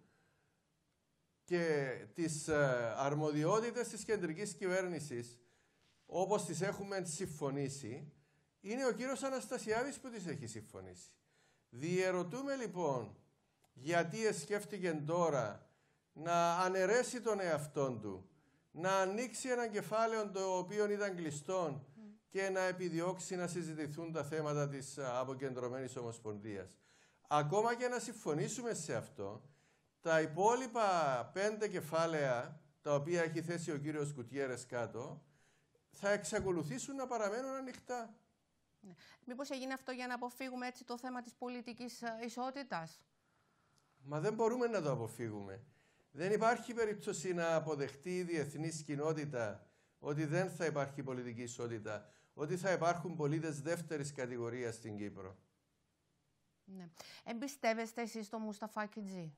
Και τις ε, αρμοδιότητες της κεντρικής κυβέρνησης, όπως τις έχουμε συμφωνήσει, είναι ο κύριος Αναστασιάδης που τις έχει συμφωνήσει. Διερωτούμε λοιπόν γιατί σκέφτηκε τώρα να αναιρέσει τον εαυτόν του, να ανοίξει ένα κεφάλαιο το οποίο ήταν κλειστό mm. και να επιδιώξει να συζητηθούν τα θέματα της αποκεντρωμένης ομοσπονδίας. Ακόμα και να συμφωνήσουμε σε αυτό, τα υπόλοιπα πέντε κεφάλαια, τα οποία έχει θέσει ο κύριος Κουτιέρες κάτω, θα εξακολουθήσουν να παραμένουν ανοιχτά. Ναι. Μήπως έγινε αυτό για να αποφύγουμε έτσι το θέμα της πολιτικής ισότητας? Μα δεν μπορούμε να το αποφύγουμε. Δεν υπάρχει περίπτωση να αποδεχτεί η διεθνής κοινότητα ότι δεν θα υπάρχει πολιτική ισότητα, ότι θα υπάρχουν πολίτες δεύτερης κατηγορίας στην Κύπρο. Ναι. Εμπιστεύεστε εσείς τον Μουσταφά Ακκιντζή?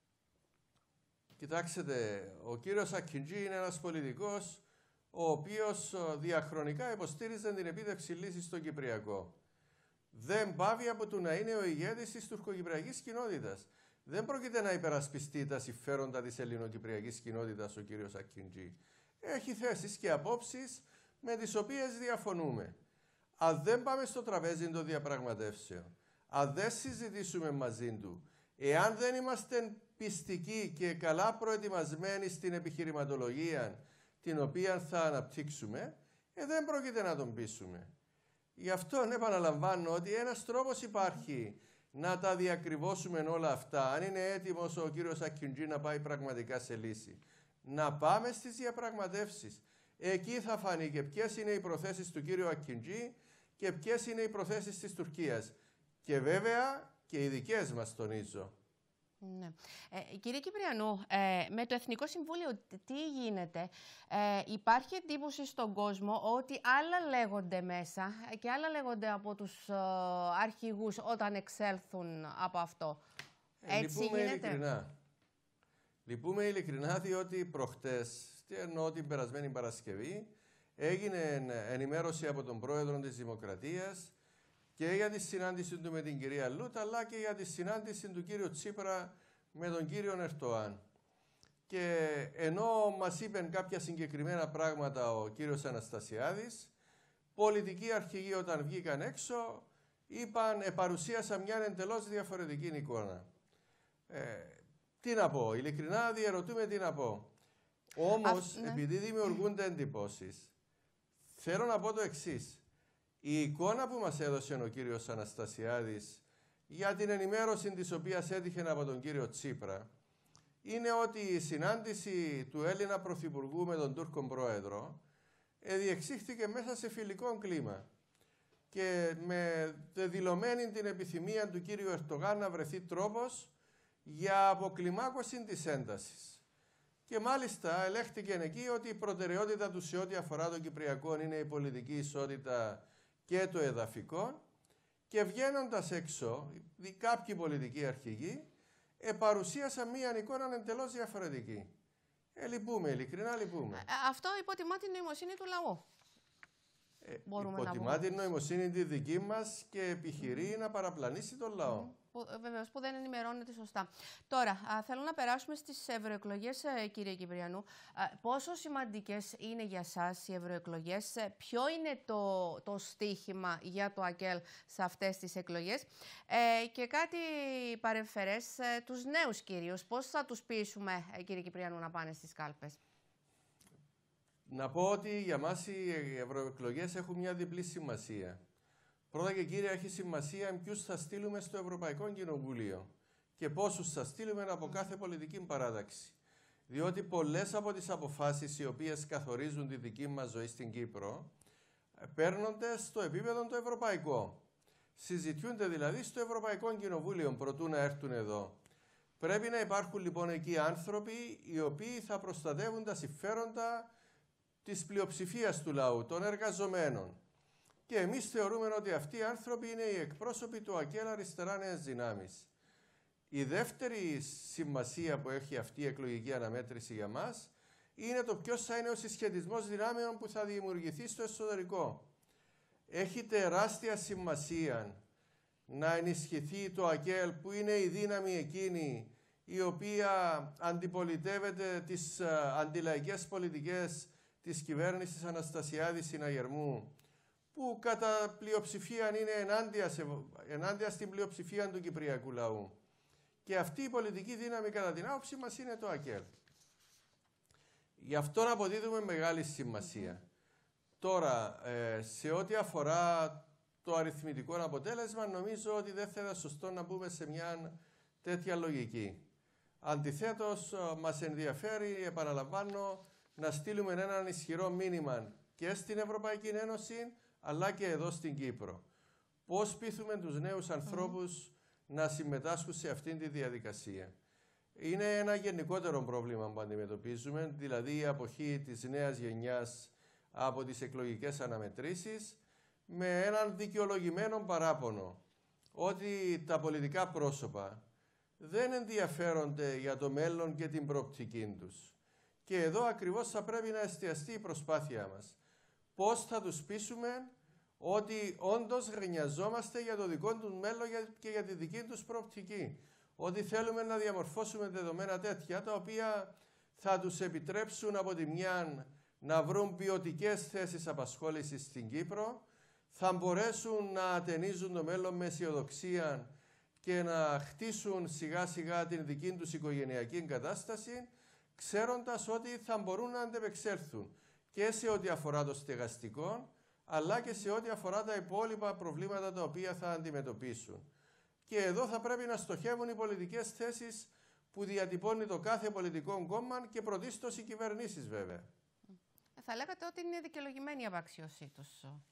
Κοιτάξτε, ο κύριος Ακκιντζή είναι ένας πολιτικός ο οποίος διαχρονικά υποστήριζε την επίτευξη λύσης στο Κυπριακό. Δεν πάβει από το να είναι ο ηγέτης της τουρκοκυπριακής κοινότητας. Δεν πρόκειται να υπερασπιστεί τα συμφέροντα της ελληνοκυπριακής κοινότητας ο κύριος Ακκιντζή. Έχει θέσεις και απόψεις με τις οποίες διαφωνούμε. Αν δεν πάμε στο τραπέζι των διαπραγματεύσεων, αν δεν συζητήσουμε μαζί του, εάν δεν είμαστε πιστικοί και καλά προετοιμασμένοι στην επιχειρηματολογία την οποία θα αναπτύξουμε, ε, δεν πρόκειται να τον πείσουμε. Γι' αυτό επαναλαμβάνω ότι ένας τρόπος υπάρχει να τα διακριβώσουμε όλα αυτά, αν είναι έτοιμος ο κύριος Ακκιντζή να πάει πραγματικά σε λύση. Να πάμε στις διαπραγματεύσεις. Εκεί θα φανεί και ποιες είναι οι προθέσεις του κύριου Ακκιντζή και ποιες είναι οι προθέσεις της Τουρκίας. Και βέβαια και οι δικές μας, τονίζω. Ναι. Ε, κύριε Κυπριανού, ε, με το Εθνικό Συμβούλιο τι γίνεται? Ε, υπάρχει εντύπωση στον κόσμο ότι άλλα λέγονται μέσα και άλλα λέγονται από τους ε, αρχηγούς όταν εξέλθουν από αυτό. Ε, Έτσι λυπούμε γίνεται? Ειλικρινά. Λυπούμε ειλικρινά διότι προχτές, εννοώ την περασμένη Παρασκευή, έγινε ενημέρωση από τον Πρόεδρο της Δημοκρατίας και για τη συνάντηση του με την κυρία Λούτ, αλλά και για τη συνάντηση του κύριου Τσίπρα με τον κύριο Ερντογάν. Και ενώ μας είπαν κάποια συγκεκριμένα πράγματα ο κύριος Αναστασιάδης, πολιτικοί αρχηγοί όταν βγήκαν έξω, είπαν, επαρουσίασαν μια εντελώς διαφορετική εικόνα. Ε, τι να πω, ειλικρινά διαρωτούμε τι να πω. Όμως, ναι. επειδή δημιουργούνται εντυπώσεις, θέλω να πω το εξής. Η εικόνα που μας έδωσε ο κύριος Αναστασιάδης για την ενημέρωση της οποίας έτυχε από τον κύριο Τσίπρα είναι ότι η συνάντηση του Έλληνα Πρωθυπουργού με τον Τούρκο Πρόεδρο διεξήχθηκε μέσα σε φιλικό κλίμα και με δηλωμένη την επιθυμία του κύριου Ερντογάν να βρεθεί τρόπος για αποκλιμάκωση της έντασης. Και μάλιστα ελέγχθηκε εκεί ότι η προτεραιότητα του σε ό,τι αφορά το Κυπριακό είναι η πολιτική ισότητα και το εδαφικό Και βγαίνοντας έξω, κάποιοι πολιτικοί αρχηγοί επαρουσίασαν μία εικόνα εντελώς διαφορετική. Ε, λυπούμε, ειλικρινά λυπούμε. Ε, αυτό υποτιμά την νοημοσύνη του λαού. Ε, Μπορούμε υποτιμά να την νοημοσύνη τη δική μας και επιχειρεί mm. να παραπλανήσει τον λαό. Mm. Που, βεβαίως, που δεν ενημερώνεται σωστά. Τώρα, α, θέλω να περάσουμε στις ευρωεκλογές, κύριε Κυπριανού. Α, πόσο σημαντικές είναι για σας οι ευρωεκλογές, ποιο είναι το, το στίχημα για το ΑΚΕΛ σε αυτές τις εκλογές ε, και κάτι παρεμφερές, ε, τους νέους κυρίως. Πώς θα τους πείσουμε, ε, κύριε Κυπριανού, να πάνε στις κάλπες? Να πω ότι για μας οι ευρωεκλογές έχουν μια διπλή σημασία. Πρώτα και κύρια έχει σημασία ποιους θα στείλουμε στο Ευρωπαϊκό Κοινοβούλιο και πόσους θα στείλουμε από κάθε πολιτική παράταξη. Διότι πολλές από τις αποφάσεις οι οποίες καθορίζουν τη δική μας ζωή στην Κύπρο παίρνονται στο επίπεδο το ευρωπαϊκό. Συζητιούνται δηλαδή στο Ευρωπαϊκό Κοινοβούλιο προτού να έρθουν εδώ. Πρέπει να υπάρχουν λοιπόν εκεί άνθρωποι οι οποίοι θα προστατεύουν τα συμφέροντα της πλειοψηφίας του λαού, των εργαζομένων. Και εμείς θεωρούμε ότι αυτοί οι άνθρωποι είναι οι εκπρόσωποι του ΑΚΕΛ Αριστερά Νέες Δυνάμεις. Η δεύτερη σημασία που έχει αυτή η εκλογική αναμέτρηση για μας είναι το ποιος θα είναι ο συσχετισμός δυνάμεων που θα δημιουργηθεί στο εσωτερικό. Έχει τεράστια σημασία να ενισχυθεί το ΑΚΕΛ που είναι η δύναμη εκείνη η οποία αντιπολιτεύεται τις αντιλαϊκές πολιτικές της κυβέρνησης Αναστασιάδη Συναγερμού, που κατά πλειοψηφία είναι ενάντια, σε, ενάντια στην πλειοψηφία του κυπριακού λαού. Και αυτή η πολιτική δύναμη κατά την άποψή μας είναι το ΑΚΕΛ. Γι' αυτό να αποδίδουμε μεγάλη σημασία. Τώρα, ε, σε ό,τι αφορά το αριθμητικό αποτέλεσμα, νομίζω ότι δεν θα ήταν σωστό να μπούμε σε μια τέτοια λογική. Αντιθέτως, μας ενδιαφέρει, επαναλαμβάνω, να στείλουμε έναν ισχυρό μήνυμα και στην Ευρωπαϊκή Ένωση, αλλά και εδώ στην Κύπρο. Πώς πείθουμε τους νέους ανθρώπους mm. να συμμετάσχουν σε αυτήν τη διαδικασία. Είναι ένα γενικότερο πρόβλημα που αντιμετωπίζουμε, δηλαδή η αποχή της νέας γενιάς από τις εκλογικές αναμετρήσεις, με έναν δικαιολογημένο παράπονο ότι τα πολιτικά πρόσωπα δεν ενδιαφέρονται για το μέλλον και την προοπτική τους. Και εδώ ακριβώς θα πρέπει να εστιαστεί η προσπάθειά μας. Πώς θα τους πείσουμε ότι όντως γρινιαζόμαστε για το δικό τους μέλλον και για τη δική τους προοπτική. Ότι θέλουμε να διαμορφώσουμε δεδομένα τέτοια, τα οποία θα τους επιτρέψουν από τη μια να βρουν ποιοτικές θέσεις απασχόλησης στην Κύπρο, θα μπορέσουν να ατενίζουν το μέλλον με αισιοδοξία και να χτίσουν σιγά σιγά την δική τους οικογενειακή κατάσταση, ξέροντας ότι θα μπορούν να αντεπεξέλθουν και σε ό,τι αφορά το στεγαστικό, αλλά και σε ό,τι αφορά τα υπόλοιπα προβλήματα τα οποία θα αντιμετωπίσουν. Και εδώ θα πρέπει να στοχεύουν οι πολιτικές θέσεις που διατυπώνει το κάθε πολιτικό κόμμα και πρωτίστως οι κυβερνήσεις βέβαια. Θα λέγατε ότι είναι δικαιολογημένη η απαξίωσή τους.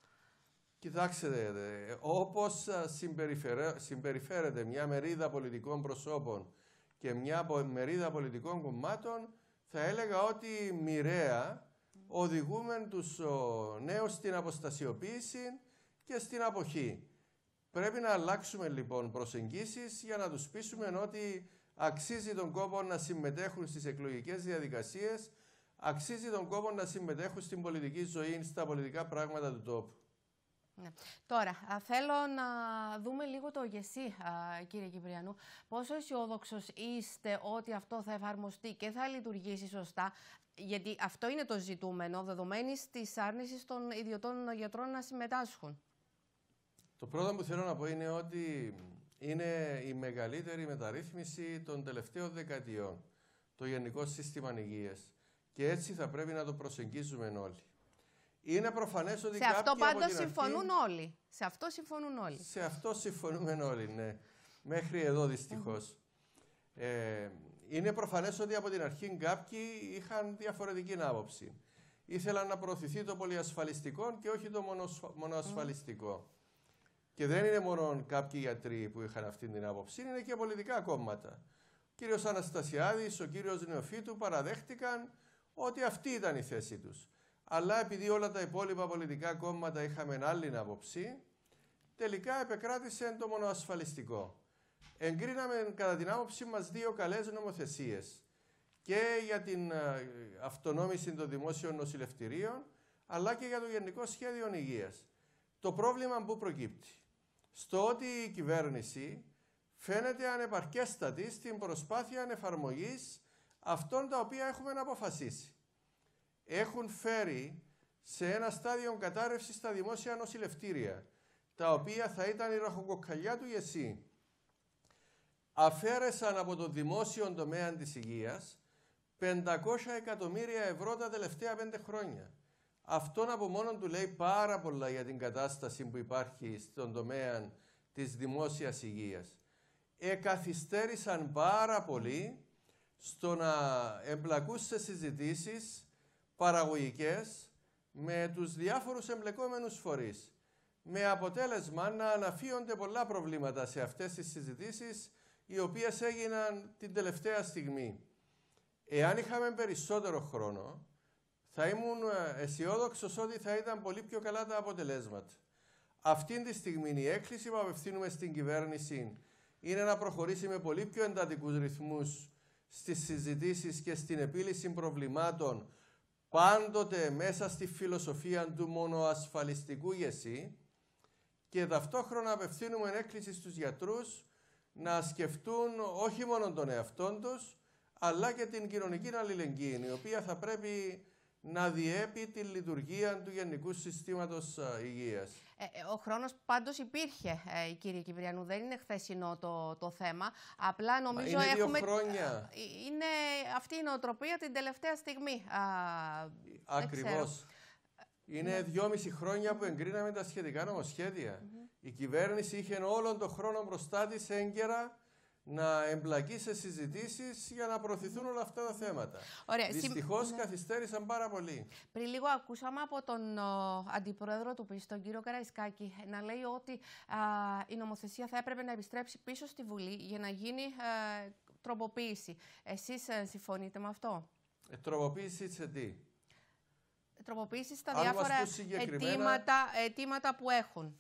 Κοιτάξτε, όπως συμπεριφέρεται μια μερίδα πολιτικών προσώπων και μια μερίδα πολιτικών κομμάτων, θα έλεγα ότι μοιραία οδηγούμε τους νέους στην αποστασιοποίηση και στην αποχή. Πρέπει να αλλάξουμε λοιπόν προσεγγίσεις για να τους πείσουμε ότι αξίζει τον κόπο να συμμετέχουν στις εκλογικές διαδικασίες, αξίζει τον κόπο να συμμετέχουν στην πολιτική ζωή, στα πολιτικά πράγματα του τόπου. Ναι. Τώρα, θέλω να δούμε λίγο το ΓΕΣΥ, κύριε Κυπριανού. Πόσο αισιόδοξος είστε ότι αυτό θα εφαρμοστεί και θα λειτουργήσει σωστά? Γιατί αυτό είναι το ζητούμενο, δεδομένης της άρνησης των ιδιωτών γιατρών να συμμετάσχουν. Το πρώτο που θέλω να πω είναι ότι είναι η μεγαλύτερη μεταρρύθμιση των τελευταίων δεκαετιών, το Γενικό Σύστημα Υγείας. Και έτσι θα πρέπει να το προσεγγίζουμε όλοι. Είναι προφανές ότι σε αυτό πάντως συμφωνούν αρχή... όλοι. Σε αυτό συμφωνούν όλοι. Σε αυτό συμφωνούμε όλοι, ναι. Μέχρι εδώ δυστυχώς. Mm-hmm. ε, είναι προφανές ότι από την αρχή κάποιοι είχαν διαφορετική άποψη. Ήθελαν να προωθηθεί το πολυασφαλιστικό και όχι το μονοασφαλιστικό. Mm. Και δεν είναι μόνο κάποιοι γιατροί που είχαν αυτή την άποψη, είναι και πολιτικά κόμματα. Ο κύριος Αναστασιάδης, ο κύριος Νεοφύτου παραδέχτηκαν ότι αυτή ήταν η θέση τους. Αλλά επειδή όλα τα υπόλοιπα πολιτικά κόμματα είχαμε άλλη άποψη, τελικά επεκράτησε το μονοασφαλιστικό. Εγκρίναμε κατά την άποψή μας δύο καλές νομοθεσίες και για την αυτονόμηση των δημόσιων νοσηλευτηρίων, αλλά και για το Γενικό Σχέδιο Υγείας. Το πρόβλημα που προκύπτει στο ότι η κυβέρνηση φαίνεται ανεπαρκέστατη στην προσπάθεια εφαρμογής αυτών τα οποία έχουμε αποφασίσει. Έχουν φέρει σε ένα στάδιο κατάρρευσης στα δημόσια νοσηλευτήρια, τα οποία θα ήταν η ραχοκοκαλιά του ΓΕΣΥ. Αφαίρεσαν από το δημόσιο τομέα της υγείας πεντακόσια εκατομμύρια ευρώ τα τελευταία πέντε χρόνια. Αυτόν από μόνον του λέει πάρα πολλά για την κατάσταση που υπάρχει στον τομέα της δημόσιας υγείας. Εκαθυστέρησαν πάρα πολύ στο να εμπλακούν σε συζητήσεις παραγωγικές με τους διάφορους εμπλεκόμενους φορείς, με αποτέλεσμα να αναφύονται πολλά προβλήματα σε αυτές τις συζητήσεις, οι οποίες έγιναν την τελευταία στιγμή. Εάν είχαμε περισσότερο χρόνο, θα ήμουν αισιόδοξος ότι θα ήταν πολύ πιο καλά τα αποτελέσματα. Αυτή τη στιγμή η έκκληση που απευθύνουμε στην κυβέρνηση είναι να προχωρήσει με πολύ πιο εντατικούς ρυθμούς στις συζητήσεις και στην επίλυση προβλημάτων, πάντοτε μέσα στη φιλοσοφία του μονοασφαλιστικού ΓΕΣΥ, και ταυτόχρονα απευθύνουμε έκκληση στους γιατρούς να σκεφτούν όχι μόνο τον εαυτόν τους, αλλά και την κοινωνική αλληλεγγύη, η οποία θα πρέπει να διέπει τη λειτουργία του Γενικού Συστήματος Υγείας. Ε, ο χρόνος πάντως υπήρχε, ε, κύριε Κυπριανού, δεν είναι χθεσινό το, το θέμα. Απλά νομίζω Μα είναι έχουμε... δύο χρόνια. Είναι αυτή η νοοτροπία την τελευταία στιγμή. Α, Ακριβώς. Είναι ναι. δυόμιση χρόνια που εγκρίναμε τα σχετικά νομοσχέδια. Mm-hmm. Η κυβέρνηση είχε όλον τον χρόνο μπροστά της έγκαιρα να εμπλακεί σε συζητήσεις για να προωθηθούν όλα αυτά τα θέματα. Ωραία. Δυστυχώς Συμ... καθυστέρησαν πάρα πολύ. Πριν λίγο ακούσαμε από τον ο, αντιπρόεδρο του ΠΙΣ, τον κύριο Καραϊσκάκη, να λέει ότι α, η νομοθεσία θα έπρεπε να επιστρέψει πίσω στη Βουλή για να γίνει α, τροποποίηση. Εσείς α, συμφωνείτε με αυτό? Ε, τροποποίηση σε τι? Τροποποίηση στα διάφορα συγκεκριμένα... αιτήματα, αιτήματα που έχουν.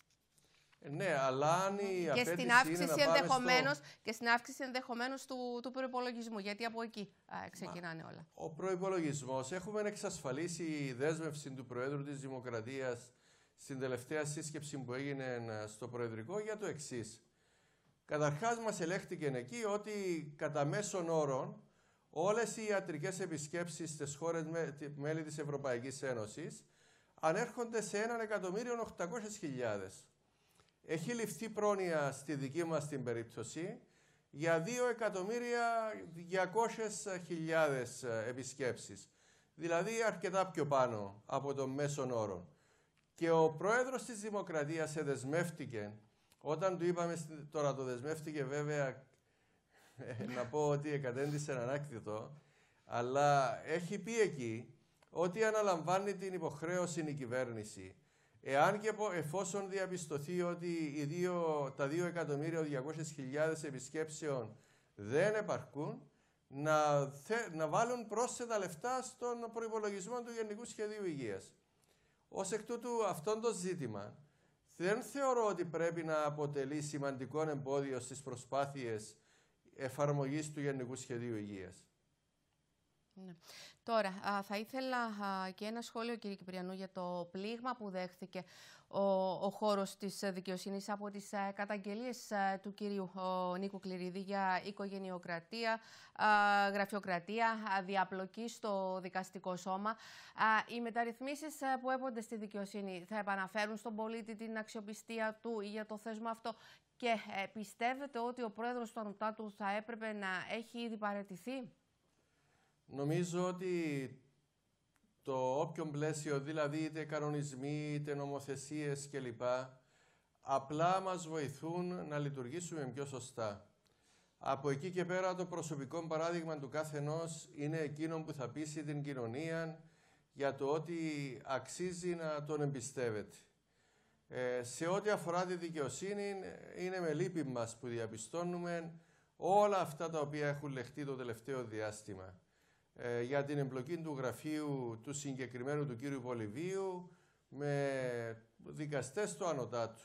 Ναι, αλλά αν η και απέτηση στην αύξηση είναι να ενδεχομένως, στο... και στην αύξηση ενδεχομένως του, του προϋπολογισμού, γιατί από εκεί α, ξεκινάνε Μα, όλα. Ο προϋπολογισμός, έχουμε εξασφαλίσει η δέσμευση του Προέδρου της Δημοκρατίας στην τελευταία σύσκεψη που έγινε στο Προεδρικό για το εξής. Καταρχάς μας ελέγχθηκε εκεί ότι κατά μέσον όρον όλες οι ιατρικές επισκέψεις στις χώρες μέλη της Ευρωπαϊκής Ένωσης ανέρχονται σε ένα εκατομμύριο οκτακόσιες χιλιάδες. Έχει ληφθεί πρόνοια στη δική μας την περίπτωση για δύο εκατομμύρια διακόσιες χιλιάδες επισκέψεις. Δηλαδή αρκετά πιο πάνω από τον μέσον όρο. Και ο πρόεδρος της Δημοκρατίας δεσμεύτηκε, όταν του είπαμε, τώρα το δεσμεύτηκε βέβαια, να πω ότι κατέντησε ανάκτητο, αλλά έχει πει εκεί ότι αναλαμβάνει την υποχρέωση η κυβέρνηση. Εάν και εφόσον διαπιστωθεί ότι οι δύο, τα δύο εκατομμύρια διακόσιες χιλιάδες επισκέψεων δεν επαρκούν, να, θε, να βάλουν πρόσθετα λεφτά στον προϋπολογισμό του Γενικού Σχεδίου Υγείας. Ως εκ τούτου, αυτό το ζήτημα δεν θεωρώ ότι πρέπει να αποτελεί σημαντικό εμπόδιο στις προσπάθειες εφαρμογής του Γενικού Σχεδίου Υγείας. Ναι. Τώρα, α, θα ήθελα α, και ένα σχόλιο, κύριε Κυπριανού, για το πλήγμα που δέχθηκε ο, ο χώρος της δικαιοσύνης από τις α, καταγγελίες α, του κυρίου ο, Νίκου Κληρίδη για οικογενειοκρατία, α, γραφειοκρατία, α, διαπλοκή στο δικαστικό σώμα. Α, οι μεταρρυθμίσεις α, που έπονται στη δικαιοσύνη θα επαναφέρουν στον πολίτη την αξιοπιστία του για το θέσμα αυτό? Και ε, πιστεύετε ότι ο πρόεδρος του Ανωτάτου θα έπρεπε να έχει ήδη παραιτηθεί? Νομίζω ότι το όποιο πλαίσιο, δηλαδή είτε κανονισμοί, είτε νομοθεσίες κλπ, απλά μας βοηθούν να λειτουργήσουμε πιο σωστά. Από εκεί και πέρα το προσωπικό παράδειγμα του καθενός είναι εκείνο που θα πείσει την κοινωνία για το ότι αξίζει να τον εμπιστεύεται. Ε, σε ό,τι αφορά τη δικαιοσύνη, είναι με λύπη μας που διαπιστώνουμε όλα αυτά τα οποία έχουν λεχτεί το τελευταίο διάστημα. Ε, για την εμπλοκή του γραφείου του συγκεκριμένου του κύριου Πολυβίου με δικαστές του Ανωτάτου.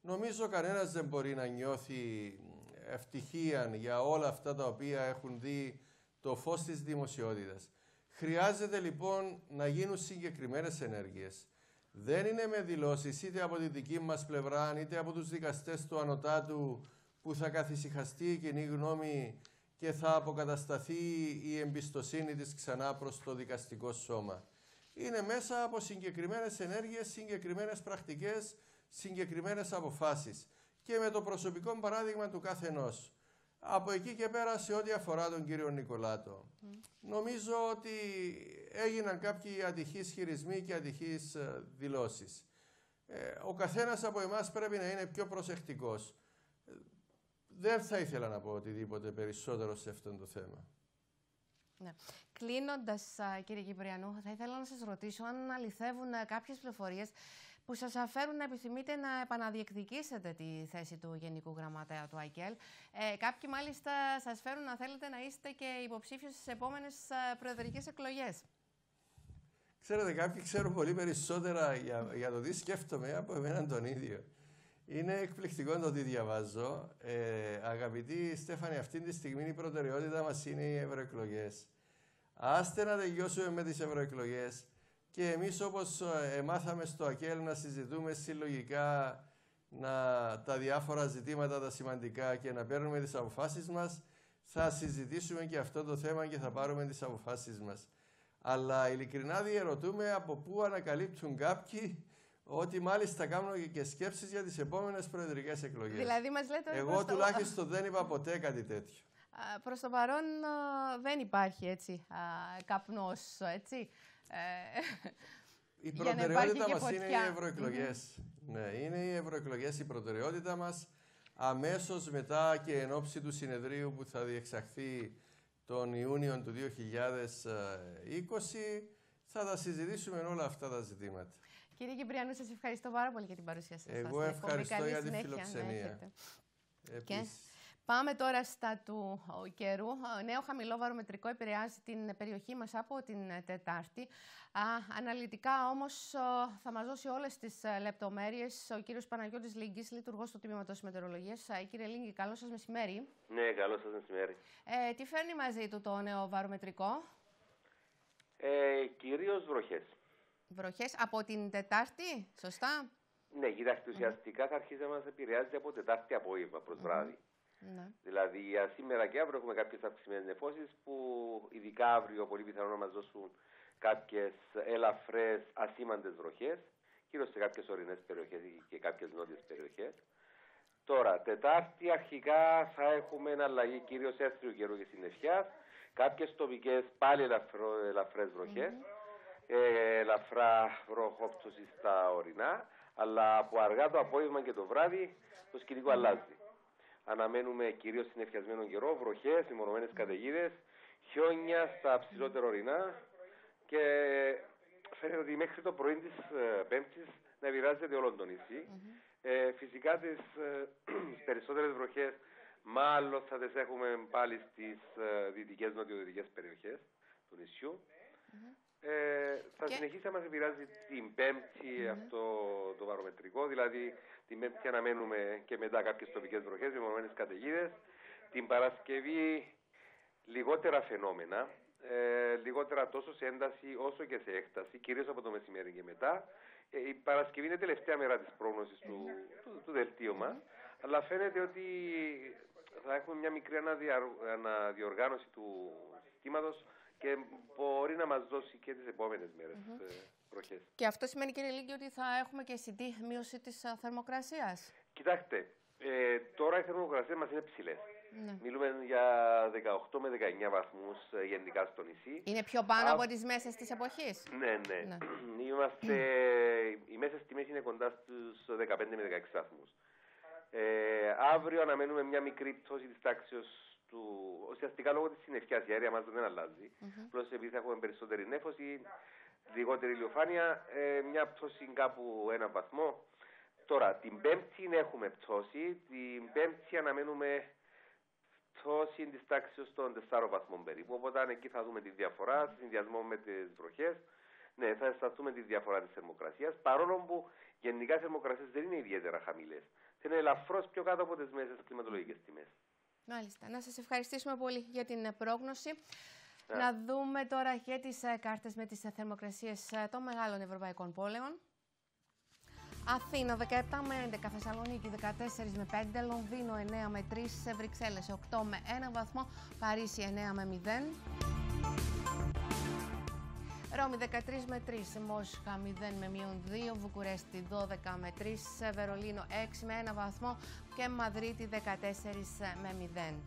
νομίζω κανένας δεν μπορεί να νιώθει ευτυχία για όλα αυτά τα οποία έχουν δει το φως της δημοσιότητας. Χρειάζεται λοιπόν να γίνουν συγκεκριμένες ενέργειες. Δεν είναι με δηλώσεις είτε από τη δική μας πλευρά είτε από τους δικαστές του Ανωτάτου που θα καθησυχαστεί η κοινή γνώμη και θα αποκατασταθεί η εμπιστοσύνη της ξανά προς το δικαστικό σώμα. Είναι μέσα από συγκεκριμένες ενέργειες, συγκεκριμένες πρακτικές, συγκεκριμένες αποφάσεις και με το προσωπικό παράδειγμα του καθενός. Από εκεί και πέρα σε ό,τι αφορά τον κύριο Νικολάτο, mm. νομίζω ότι έγιναν κάποιοι ατυχείς χειρισμοί και ατυχείς ε, δηλώσεις. Ε, ο καθένας από εμάς πρέπει να είναι πιο προσεκτικός. Ε, δεν θα ήθελα να πω οτιδήποτε περισσότερο σε αυτό το θέμα. Ναι. Κλείνοντας, κύριε Κυπριανού, θα ήθελα να σας ρωτήσω αν αληθεύουν κάποιες πληροφορίες που σας αφαίρουν να επιθυμείτε να επαναδιεκδικήσετε τη θέση του Γενικού Γραμματέα του ΑΚΕΛ. Ε, κάποιοι μάλιστα σας φέρουν να θέλετε να είστε και υποψήφιος στις επόμενες προεδρικές εκλογές. Ξέρετε, κάποιοι ξέρουν πολύ περισσότερα για, για το τι σκέφτομαι από εμένα τον ίδιο. Είναι εκπληκτικό το τι διαβάζω. Ε, αγαπητοί Στέφανη, αυτή τη στιγμή η προτεραιότητα μας είναι οι ευρωεκλογές. Άστε να τελειώσουμε με τις ευρωεκλογές και εμείς όπως ε, μάθαμε στο ΑΚΕΛ να συζητούμε συλλογικά να, τα διάφορα ζητήματα τα σημαντικά και να παίρνουμε τις αποφάσεις μας, θα συζητήσουμε και αυτό το θέμα και θα πάρουμε τις αποφάσεις μας. Αλλά ειλικρινά διερωτούμε από πού ανακαλύπτουν κάποιοι ότι μάλιστα κάνουν και σκέψεις για τις επόμενες προεδρικές εκλογές. Δηλαδή μας λέτε... Εγώ τουλάχιστον το... δεν είπα ποτέ κάτι τέτοιο. Προς το παρόν δεν υπάρχει έτσι καπνός, έτσι. Η προτεραιότητα μας είναι οι ευρωεκλογές. Mm-hmm. Ναι, είναι οι ευρωεκλογές η προτεραιότητα μας. Αμέσως μετά και εν ώψη του συνεδρίου που θα διεξαχθεί τον Ιούνιο του δύο χιλιάδες είκοσι θα τα συζητήσουμε όλα αυτά τα ζητήματα. Κύριε Κυπριανού, σας ευχαριστώ πάρα πολύ για την παρουσία σας. Εγώ ευχαριστώ για τη φιλοξενία. Και πάμε τώρα στα του καιρού. Νέο χαμηλό βαρομετρικό επηρεάζει την περιοχή μας από την Τετάρτη. Α, αναλυτικά όμως θα μας δώσει όλες τις λεπτομέρειες ο κύριος Παναγιώτης Λίγκης, λειτουργός του Τμήματος Μετεωρολογίας. Κύριε Λίγκη, καλό σας μεσημέρι. Ναι, καλό σας μεσημέρι. Ε, τι φέρνει μαζί του το νέο βαρομετρικό? Ε, κυρίως βροχές. Βροχές από την Τετάρτη, σωστά? Ναι, κοιτάξτε, ουσιαστικά mm. θα αρχίσει να μας επηρεάζει από Τετάρτη απόγευμα προς mm. βράδυ. Mm. Δηλαδή, για σήμερα και αύριο έχουμε κάποιες αυξημένες νεφώσεις που ειδικά αύριο πολύ πιθανό να μας δώσουν κάποιες ελαφρές ασήμαντες βροχές, κυρίως σε κάποιες ορεινές περιοχές και κάποιες νότιες περιοχές. Τώρα, Τετάρτη αρχικά θα έχουμε αλλαγή κυρίως έθριου καιρού και συννεφιάς, κάποιες τοπικές πάλι ελαφρό, ελαφρές βροχές. Mm. Ε, ελαφρά βροχόπτωση στα ορεινά, αλλά από αργά το απόγευμα και το βράδυ το σκηνικό mm. αλλάζει. Αναμένουμε κυρίως συννεφιασμένο καιρό, βροχές, μεμονωμένες καταιγίδες, χιόνια στα ψηλότερα ορεινά και φαίνεται ότι μέχρι το πρωί της ε, Πέμπτης να επηρεάζεται όλο το νησί. Mm-hmm. Ε, φυσικά τις ε, περισσότερες βροχές μάλλον θα τις έχουμε πάλι στις ε, δυτικές, νοτιοδυτικές περιοχές του νησιού. Mm-hmm. Ε, θα και... συνεχίσει να μας επηρεάζει την Πέμπτη mm-hmm. αυτό το βαρομετρικό, δηλαδή την Πέμπτη αναμένουμε και μετά κάποιες τοπικές βροχές, μεμονωμένες καταιγίδες. Την Παρασκευή λιγότερα φαινόμενα, ε, λιγότερα τόσο σε ένταση όσο και σε έκταση, κυρίως από το μεσημέρι και μετά. Ε, η Παρασκευή είναι τελευταία μέρα της πρόγνωσης του, του, του δελτίου μας, αλλά φαίνεται ότι θα έχουμε μια μικρή αναδια, αναδιοργάνωση του συστήματος και μπορεί να μας δώσει και τις επόμενες μέρες mm-hmm. ε, βροχές. Και αυτό σημαίνει, κύριε Λίγκη, ότι θα έχουμε και αισθητή μείωση της α, θερμοκρασίας. Κοιτάξτε, ε, τώρα οι θερμοκρασίες μας είναι ψηλές. Ναι. Μιλούμε για δεκαοκτώ με δεκαεννιά βαθμούς ε, γενικά στο νησί. Είναι πιο πάνω Α... από τις μέσες της εποχής. Ναι, ναι. ναι. Είμαστε, οι μέσες τιμές είναι κοντά στους δεκαπέντε με δεκαέξι βαθμούς. Ε, αύριο αναμένουμε μια μικρή πτώση της τάξης του, ουσιαστικά λόγω της συννεφιάς, η αέρια μας δεν αλλάζει. Mm-hmm. Plus επειδή θα έχουμε περισσότερη νέφωση, λιγότερη ηλιοφάνεια, ε, μια πτώση κάπου ένα βαθμό. Τώρα, την Πέμπτη έχουμε πτώση, την Πέμπτη αναμένουμε πτώση της τάξης των τεσσάρων βαθμών περίπου, οπότε εκεί θα δούμε τη διαφορά, σε συνδυασμό με τις βροχές. Ναι, θα αισθανθούμε τη διαφορά της θερμοκρασίας, παρόλο που γενικά οι θερμοκρασίες δεν είναι ιδιαίτερα χαμηλές. θα είναι ελαφρώς πιο κάτω από τις μέσες κλιματολογικές τιμές. Μάλιστα. Να σας ευχαριστήσουμε πολύ για την πρόγνωση. Να, να δούμε τώρα και τις κάρτες με τις θερμοκρασίες των μεγάλων ευρωπαϊκών πόλεων. Αθήνα δεκαεπτά με έντεκα, Θεσσαλονίκη δεκατέσσερα με πέντε, Λονδίνο εννέα με τρία, Βρυξέλλες οκτώ με ένα βαθμό, Παρίσι εννέα με μηδέν, Ρώμη δεκατρία με τρία, Μόσχα μηδέν με μείον δύο, Βουκουρέστι δώδεκα με τρία, Βερολίνο έξι με ένα βαθμό και Μαδρίτη δεκατέσσερα με μηδέν.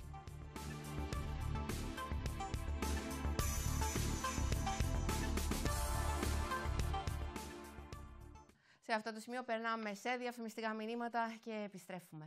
Σε αυτό το σημείο περνάμε σε διαφημιστικά μηνύματα και επιστρέφουμε.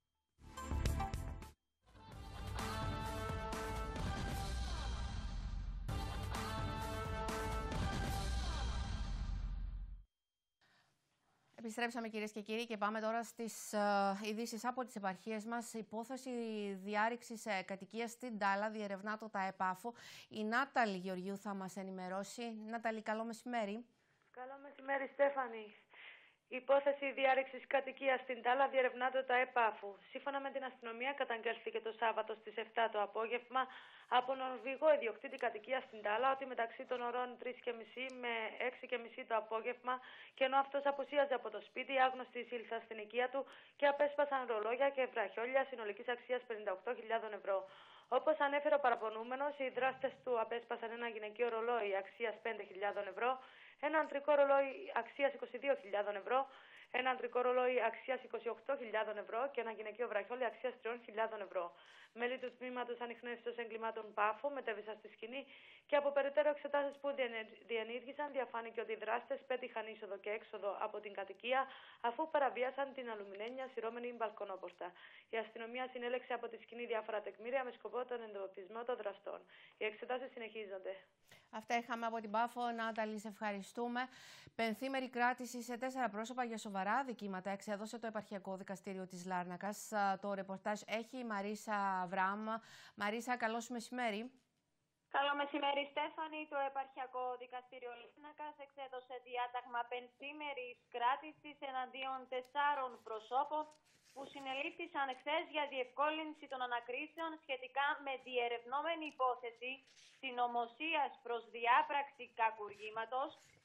Επιστρέψαμε κυρίες και κύριοι και πάμε τώρα στις uh, ειδήσεις από τις επαρχίες μας. Υπόθεση διάρρηξης uh, κατοικίας στην Τάλα διερευνά το ΤΑΕΠΑΦΟ. Η Νάταλη Γεωργιού θα μας ενημερώσει. Νάταλη, καλό μεσημέρι. Καλό μεσημέρι, Στέφανη. Η υπόθεση διάρρηξης κατοικίας στην Τάλα διερευνά το ΤΑΕΠΑΦΟ. Σύμφωνα με την αστυνομία, καταγγέλθηκε το Σάββατο στις επτά το απόγευμα από Νορβηγό ιδιοκτήτη κατοικίας στην Τάλα ότι μεταξύ των ωρών τρεις και μισή με έξι και μισή το απόγευμα, και ενώ αυτός απουσίαζε από το σπίτι, άγνωστοι ήλθαν στην οικία του και απέσπασαν ρολόγια και βραχιόλια συνολικής αξίας πενήντα οκτώ χιλιάδες ευρώ. Όπως ανέφερε ο παραπονούμενος, οι δράστες του απέσπασαν ένα γυναικείο ρολόι αξίας πέντε χιλιάδες ευρώ, ένα αντρικό ρολόι αξίας είκοσι δύο χιλιάδες ευρώ, ένα αντρικό ρολόι αξίας είκοσι οκτώ χιλιάδες ευρώ και ένα γυναικείο βραχιόλι αξίας τρεις χιλιάδες ευρώ. Μέλη του τμήματος ανιχνεύσεως εγκλημάτων ΠΑΦΟ μετέβησαν στη σκηνή και από περαιτέρω εξετάσεις που διενήργησαν διαφάνηκε ότι οι δράστες πέτυχαν είσοδο και έξοδο από την κατοικία αφού παραβίασαν την αλουμινένια σειρώμενη μπαλκονόπορτα. Η αστυνομία συνέλεξε από τη σκηνή διάφορα τεκμήρια με σκοπό τον εντοπισμό των δραστών. Οι εξετάσεις συνεχίζονται. Αυτά είχαμε από την ΠΑΦΟ. Νάταλη, σε ευχαριστούμε. Πενθήμερη κράτηση σε τέσσερα πρόσωπα για σοβαρά αδικήματα εξέδωσε το Επαρχιακό Δικαστήριο της Λάρνακας. Το ρεπορτάζ έχει η Μαρίσα Αβραάμ. Μαρίσα, καλώς μεσημέρι. Καλό μεσημέρι, Στέφανη. Το Επαρχιακό Δικαστήριο Λάρνακας εξέδωσε διάταγμα πενθήμερης κράτησης εναντίον τεσσάρων προσώπων που συνελήφθησαν χθες για διευκόλυνση των ανακρίσεων σχετικά με διερευνόμενη υπόθεση συνωμοσίας προς διάπραξη κακουργήματος,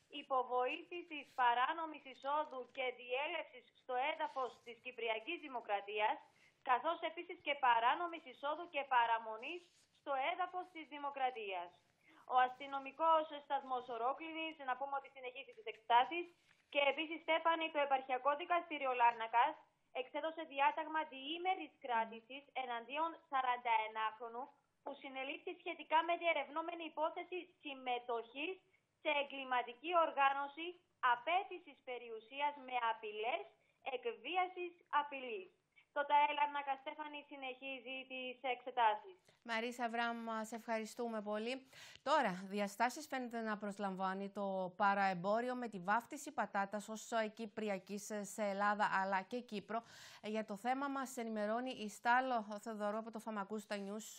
υποβοήθησης παράνομης εισόδου και διέλευσης στο έδαφος της Κυπριακής Δημοκρατίας, καθώς επίσης και παράνομης εισόδου και παραμονής στο έδαφος της Δημοκρατίας. Ο αστυνομικός σταθμός Ορόκληρης, να πούμε ότι συνεχίζει τις εξετάσεις, και επίσης, Στέφανη, το Επαρχιακό Δικαστήριο Λάρνακας εξέδωσε διάταγμα διήμερης κράτησης εναντίον σαρανταενάχρονου που συνελήφθη σχετικά με διερευνόμενη υπόθεση συμμετοχής σε εγκληματική οργάνωση απέτησης περιουσίας με απειλές, εκβίασης, απειλής. Το ΤΑΕ Λάρνακα, Στέφανη, συνεχίζει τις εξετάσεις. Μαρίσα Αβραάμ, σε ευχαριστούμε πολύ. Τώρα, διαστάσεις φαίνεται να προσλαμβάνει το παραεμπόριο με τη βάφτιση πατάτας ως κυπριακής σε Ελλάδα αλλά και Κύπρο. Για το θέμα μας ενημερώνει η Στάλο Θεοδωρού από το Φαμακούστα Νιούς.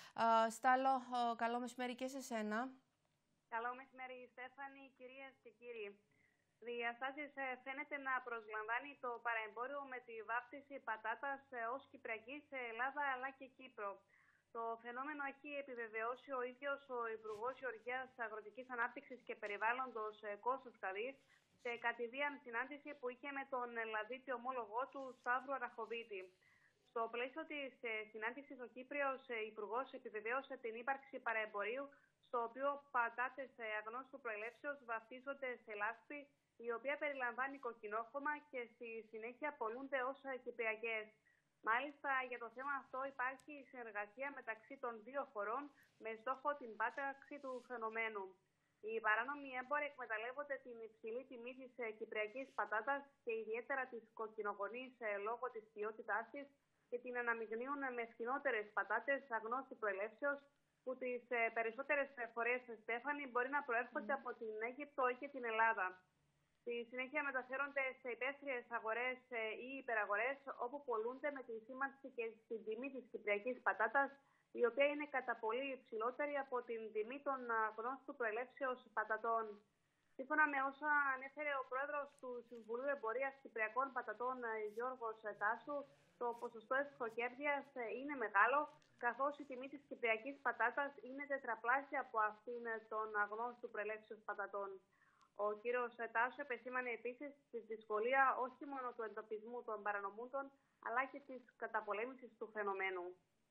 Στάλο, καλό μεσημέρι και σε σένα. Καλό μεσημέρι, Στέφανη, κυρίες και κύριοι. Διαστάσεις φαίνεται να προσλαμβάνει το παραεμπόριο με τη βάφτιση πατάτας ως κυπριακή σε Ελλάδα αλλά και Κύπρο. Το φαινόμενο έχει επιβεβαιώσει ο ίδιος ο Υπουργός Γεωργίας, Αγροτικής Ανάπτυξης και Περιβάλλοντος Κώστας Καδής σε κατηδίαν συνάντηση που είχε με τον Ελλαδίτη ομόλογό του Σταύρο Αραχοβίτη. Στο πλαίσιο της συνάντησης, ο Κύπριος Υπουργός επιβεβαίωσε την ύπαρξη παραεμπορίου, στο οποίο πατάτες αγνώστου προελεύσεως βαφτίζονται σε λάσπη, η οποία περιλαμβάνει κοκκινόχωμα και στη συνέχεια πολλούνται ως κυπριακές. Μάλιστα, για το θέμα αυτό υπάρχει συνεργασία μεταξύ των δύο χωρών με στόχο την πάταξη του φαινομένου. Οι παράνομοι έμποροι εκμεταλλεύονται την υψηλή τιμή της κυπριακής πατάτας και ιδιαίτερα της κοκκινογονής λόγω της ποιότητάς της και την αναμειγνύουν με φθηνότερες πατάτες αγνώστου προελεύσεως, που τις περισσότερες φορές, Στέφανη, μπορεί να προέρχονται mm. από την Αίγυπτο ή και την Ελλάδα. Στη συνέχεια μεταφέρονται σε υπαίθριες αγορές ή υπεραγορές, όπου πολλούνται με τη σήμανση και στην τιμή της κυπριακής πατάτας, η οποία είναι κατά πολύ υψηλότερη από την τιμή των γνώστου προελεύσεως πατατών. Σύμφωνα με όσα ανέφερε ο πρόεδρος του Συμβουλίου Εμπορίας Κυπριακών Πατατών, Γιώργος Τάσου, το ποσοστό εσχροκέρδειας είναι μεγάλο, καθώς η τιμή της κυπριακής πατάτας είναι τετραπλάσια από αυτήν των αγνώστου προελεύσεως πατατών. Ο κύριος Τάσου επεσήμανε επίσης τη δυσκολία όχι μόνο του εντοπισμού των παρανομούντων, αλλά και της καταπολέμησης του φαινομένου.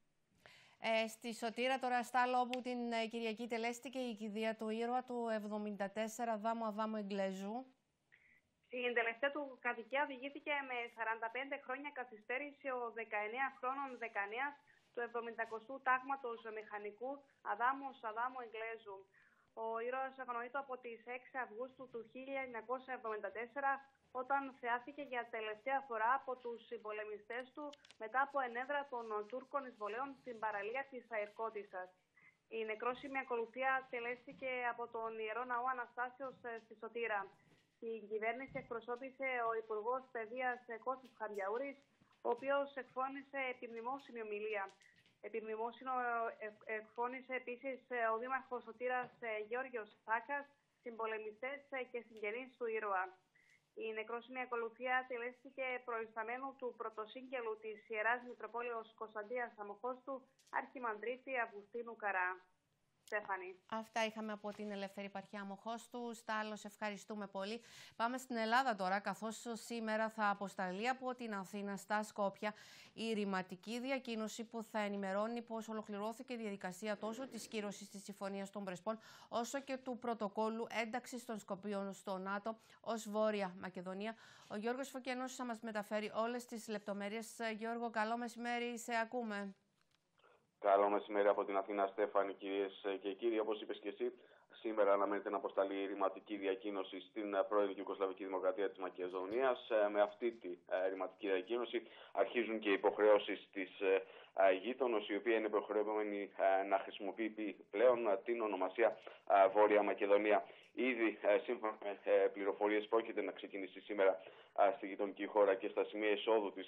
Ε, στη Σωτήρα τώρα στάλω, όπου την ε, Κυριακή τελέστηκε η κηδεία του ήρωα του εβδομήντα τέσσερα Αδάμου Αδάμου Εγγλέζου. Στην τελευταία του κατοικία οδηγήθηκε με σαράντα πέντε χρόνια καθυστέρηση ο δεκαεννέαχρόνων δεκανέας του εβδομηκοστού τάγματος μηχανικού Αδάμος Αδάμου Εγγλέζου. Ο ήρωας αγνοείται από τις έξι Αυγούστου του χίλια εννιακόσια εβδομήντα τέσσερα, όταν θεάθηκε για τελευταία φορά από τους συμπολεμιστές του μετά από ενέδρα των Τούρκων εισβολέων στην παραλία της Αερκώτισσας. Η νεκρόσιμη ακολουθία τελέστηκε από τον Ιερό Ναό Αναστάσεως στη Σωτήρα. Την κυβέρνηση εκπροσώπησε ο Υπουργός Παιδείας Κώστας Χαριαούρης, ο οποίος εκφώνησε επιμνημόσυνη ομιλία. Επιμνημόσυνο εκφώνησε επίσης ο Δήμαρχος Σωτήρας Γιώργος Θάκας, συμπολεμιστές και συγγενείς του ήρωα. Η νεκρόσιμη ακολουθία τελέστηκε προϊσταμένου του πρωτοσύγγελου της Ιεράς Μητροπόλεως Κωνσταντίας Αμοχώστου, Αρχιμανδρίτη Αυγουστίνου Καρά. Στέφανη. Αυτά είχαμε από την Ελεύθερη Επαρχία Αμοχώστου. Στάλλος, ευχαριστούμε πολύ. Πάμε στην Ελλάδα τώρα, καθώς σήμερα θα αποσταλεί από την Αθήνα στα Σκόπια η ρηματική διακοίνωση που θα ενημερώνει πως ολοκληρώθηκε η διαδικασία τόσο της κύρωσης της Συμφωνίας των Πρεσπών, όσο και του πρωτοκόλου ένταξης των Σκοπίων στο ΝΑΤΟ ως Βόρεια Μακεδονία. Ο Γιώργος Φωκιανός θα μας μεταφέρει όλες τις λεπτομέρειες. Γιώργο, καλό μεσημέρι, σε ακούμε. Καλό μεσημέρι από την Αθήνα, Στέφανη, κυρίες και κύριοι. Όπως είπες και εσύ, σήμερα αναμένεται να αποσταλεί η ρηματική διακοίνωση στην πρώην Ιουγκοσλαβική Δημοκρατία της Μακεδονίας. Με αυτή τη ρηματική διακοίνωση αρχίζουν και οι υποχρεώσεις της γείτονος, η οποία είναι υποχρεωμένη να χρησιμοποιεί πλέον την ονομασία Βόρεια Μακεδονία. Ήδη, σύμφωνα με πληροφορίες, πρόκειται να ξεκινήσει σήμερα στη γειτονική χώρα και στα σημεία εισόδου της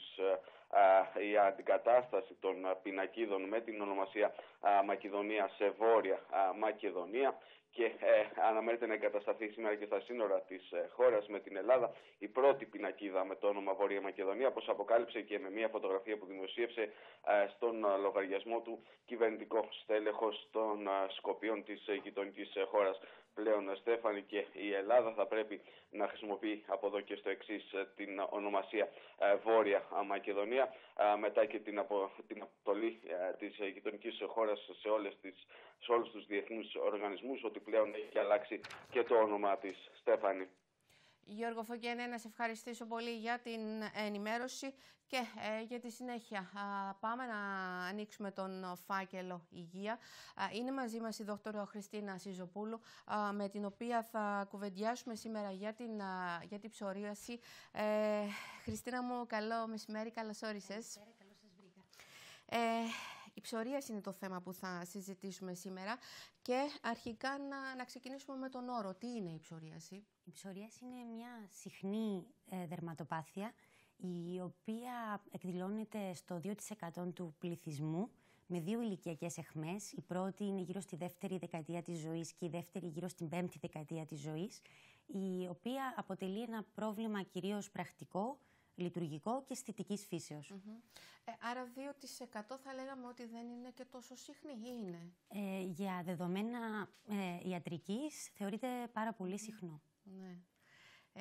η αντικατάσταση των πινακίδων με την ονομασία Μακεδονία σε Βόρεια Μακεδονία. Και ε, αναμένεται να εγκατασταθεί σήμερα και στα σύνορα της ε, χώρας με την Ελλάδα η πρώτη πινακίδα με το όνομα Βόρεια Μακεδονία, όπως αποκάλυψε και με μια φωτογραφία που δημοσίευσε ε, στον ε, λογαριασμό του κυβερνητικό στέλεχος των ε, Σκοπίων της ε, γειτονικής ε, χώρας. Πλέον, Στέφανη, και η Ελλάδα θα πρέπει να χρησιμοποιεί από εδώ και στο εξής ε, την ονομασία ε, Βόρεια Μακεδονία, ε, μετά και την, απο, την αποστολή ε, της ε, γειτονικής χώρας σε, όλες τις, σε όλους τους διεθνούς οργανισμούς, ότι πλέον έχει αλλάξει και το όνομα της. Στέφανη. Γιώργο Φωκιανέ, να σε ευχαριστήσω πολύ για την ενημέρωση και ε, για τη συνέχεια. Α, πάμε να ανοίξουμε τον φάκελο υγεία. Α, είναι μαζί μας η δόκτωρο Χριστίνα Σιζοπούλου, α, με την οποία θα κουβεντιάσουμε σήμερα για την, α, για την ψωρίαση. Ε, Χριστίνα μου, καλό μεσημέρι, καλώς όρισες. Καλώς σας βρήκα. Ε, η ψωρίαση είναι το θέμα που θα συζητήσουμε σήμερα και αρχικά να, να ξεκινήσουμε με τον όρο. Τι είναι η ψωρίαση? Η ψωρίαση είναι μια συχνή ε, δερματοπάθεια, η οποία εκδηλώνεται στο δύο τοις εκατό του πληθυσμού με δύο ηλικιακές αιχμές. Η πρώτη είναι γύρω στη δεύτερη δεκαετία της ζωής και η δεύτερη γύρω στην πέμπτη δεκαετία της ζωής, η οποία αποτελεί ένα πρόβλημα κυρίως πρακτικό, λειτουργικό και αισθητικής φύσεως. Mm-hmm. Ε, άρα δύο τοις εκατό θα λέγαμε ότι δεν είναι και τόσο συχνή, ή είναι? Ε, για δεδομένα ε, ιατρικής θεωρείται πάρα πολύ συχνό. Ναι. Ε,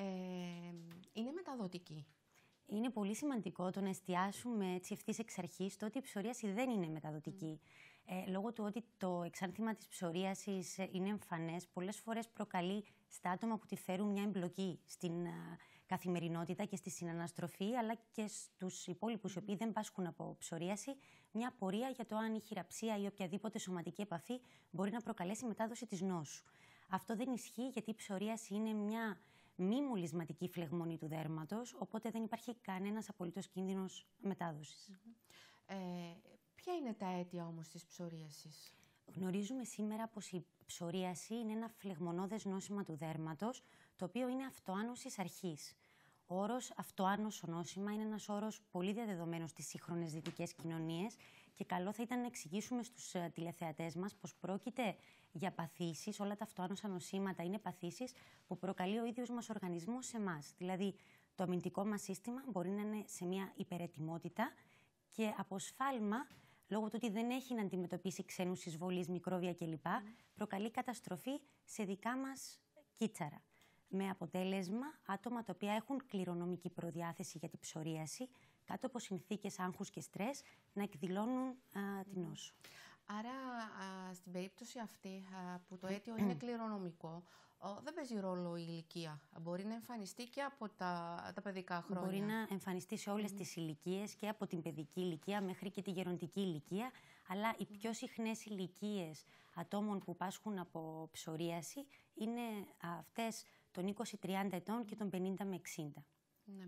είναι μεταδοτική? Είναι πολύ σημαντικό το να εστιάσουμε έτσι ευθύς εξ αρχής στο ότι η ψωρίαση δεν είναι μεταδοτική. Mm. Ε, λόγω του ότι το εξάνθημα της ψωρίασης είναι εμφανές, πολλές φορές προκαλεί στα άτομα που τη φέρουν μια εμπλοκή στην α, καθημερινότητα και στη συναναστροφή, αλλά και στους υπόλοιπους mm. οι οποίοι δεν πάσχουν από ψωρίαση, μια απορία για το αν η χειραψία ή οποιαδήποτε σωματική επαφή μπορεί να προκαλέσει μετάδοση της νόσου. Αυτό δεν ισχύει, γιατί η ψωρίαση είναι μια μη μολυσματική φλεγμονή του δέρματος, οπότε δεν υπάρχει κανένας απολύτως κίνδυνος μετάδοσης. Mm-hmm. Ε, ποια είναι τα αίτια όμως της ψωρίασης? Γνωρίζουμε σήμερα πως η ψωρίαση είναι ένα φλεγμονώδες νόσημα του δέρματος, το οποίο είναι αυτοάνωσης αρχής. Ο όρος αυτοάνωσο νόσημα είναι ένας όρος πολύ διαδεδομένος στις σύγχρονες δυτικές κοινωνίες Και καλό θα ήταν να εξηγήσουμε στους uh, τηλεθεατές μας πως πρόκειται για παθήσεις, όλα τα αυτοάνωσα νοσήματα είναι παθήσεις που προκαλεί ο ίδιος μας οργανισμός σε εμάς. Δηλαδή, το αμυντικό μας σύστημα μπορεί να είναι σε μια υπερετοιμότητα και από σφάλμα, λόγω του ότι δεν έχει να αντιμετωπίσει ξένους εισβολείς, μικρόβια κλπ, mm. προκαλεί καταστροφή σε δικά μας κύτσαρα. Με αποτέλεσμα άτομα τα οποία έχουν κληρονομική προδιάθεση για την ψωρίαση, κάτω από συνθήκες άγχους και στρες, να εκδηλώνουν α, την νόσο. Άρα, α, στην περίπτωση αυτή α, που το αίτιο είναι κληρονομικό, α, δεν παίζει ρόλο η ηλικία. Μπορεί να εμφανιστεί και από τα, τα παιδικά χρόνια. Μπορεί να εμφανιστεί σε όλες mm. τις ηλικίες, και από την παιδική ηλικία μέχρι και τη γεροντική ηλικία, αλλά οι πιο συχνές ηλικίες ατόμων που πάσχουν από ψωρίαση είναι αυτές των είκοσι τριάντα ετών και των πενήντα με εξήντα. Ναι.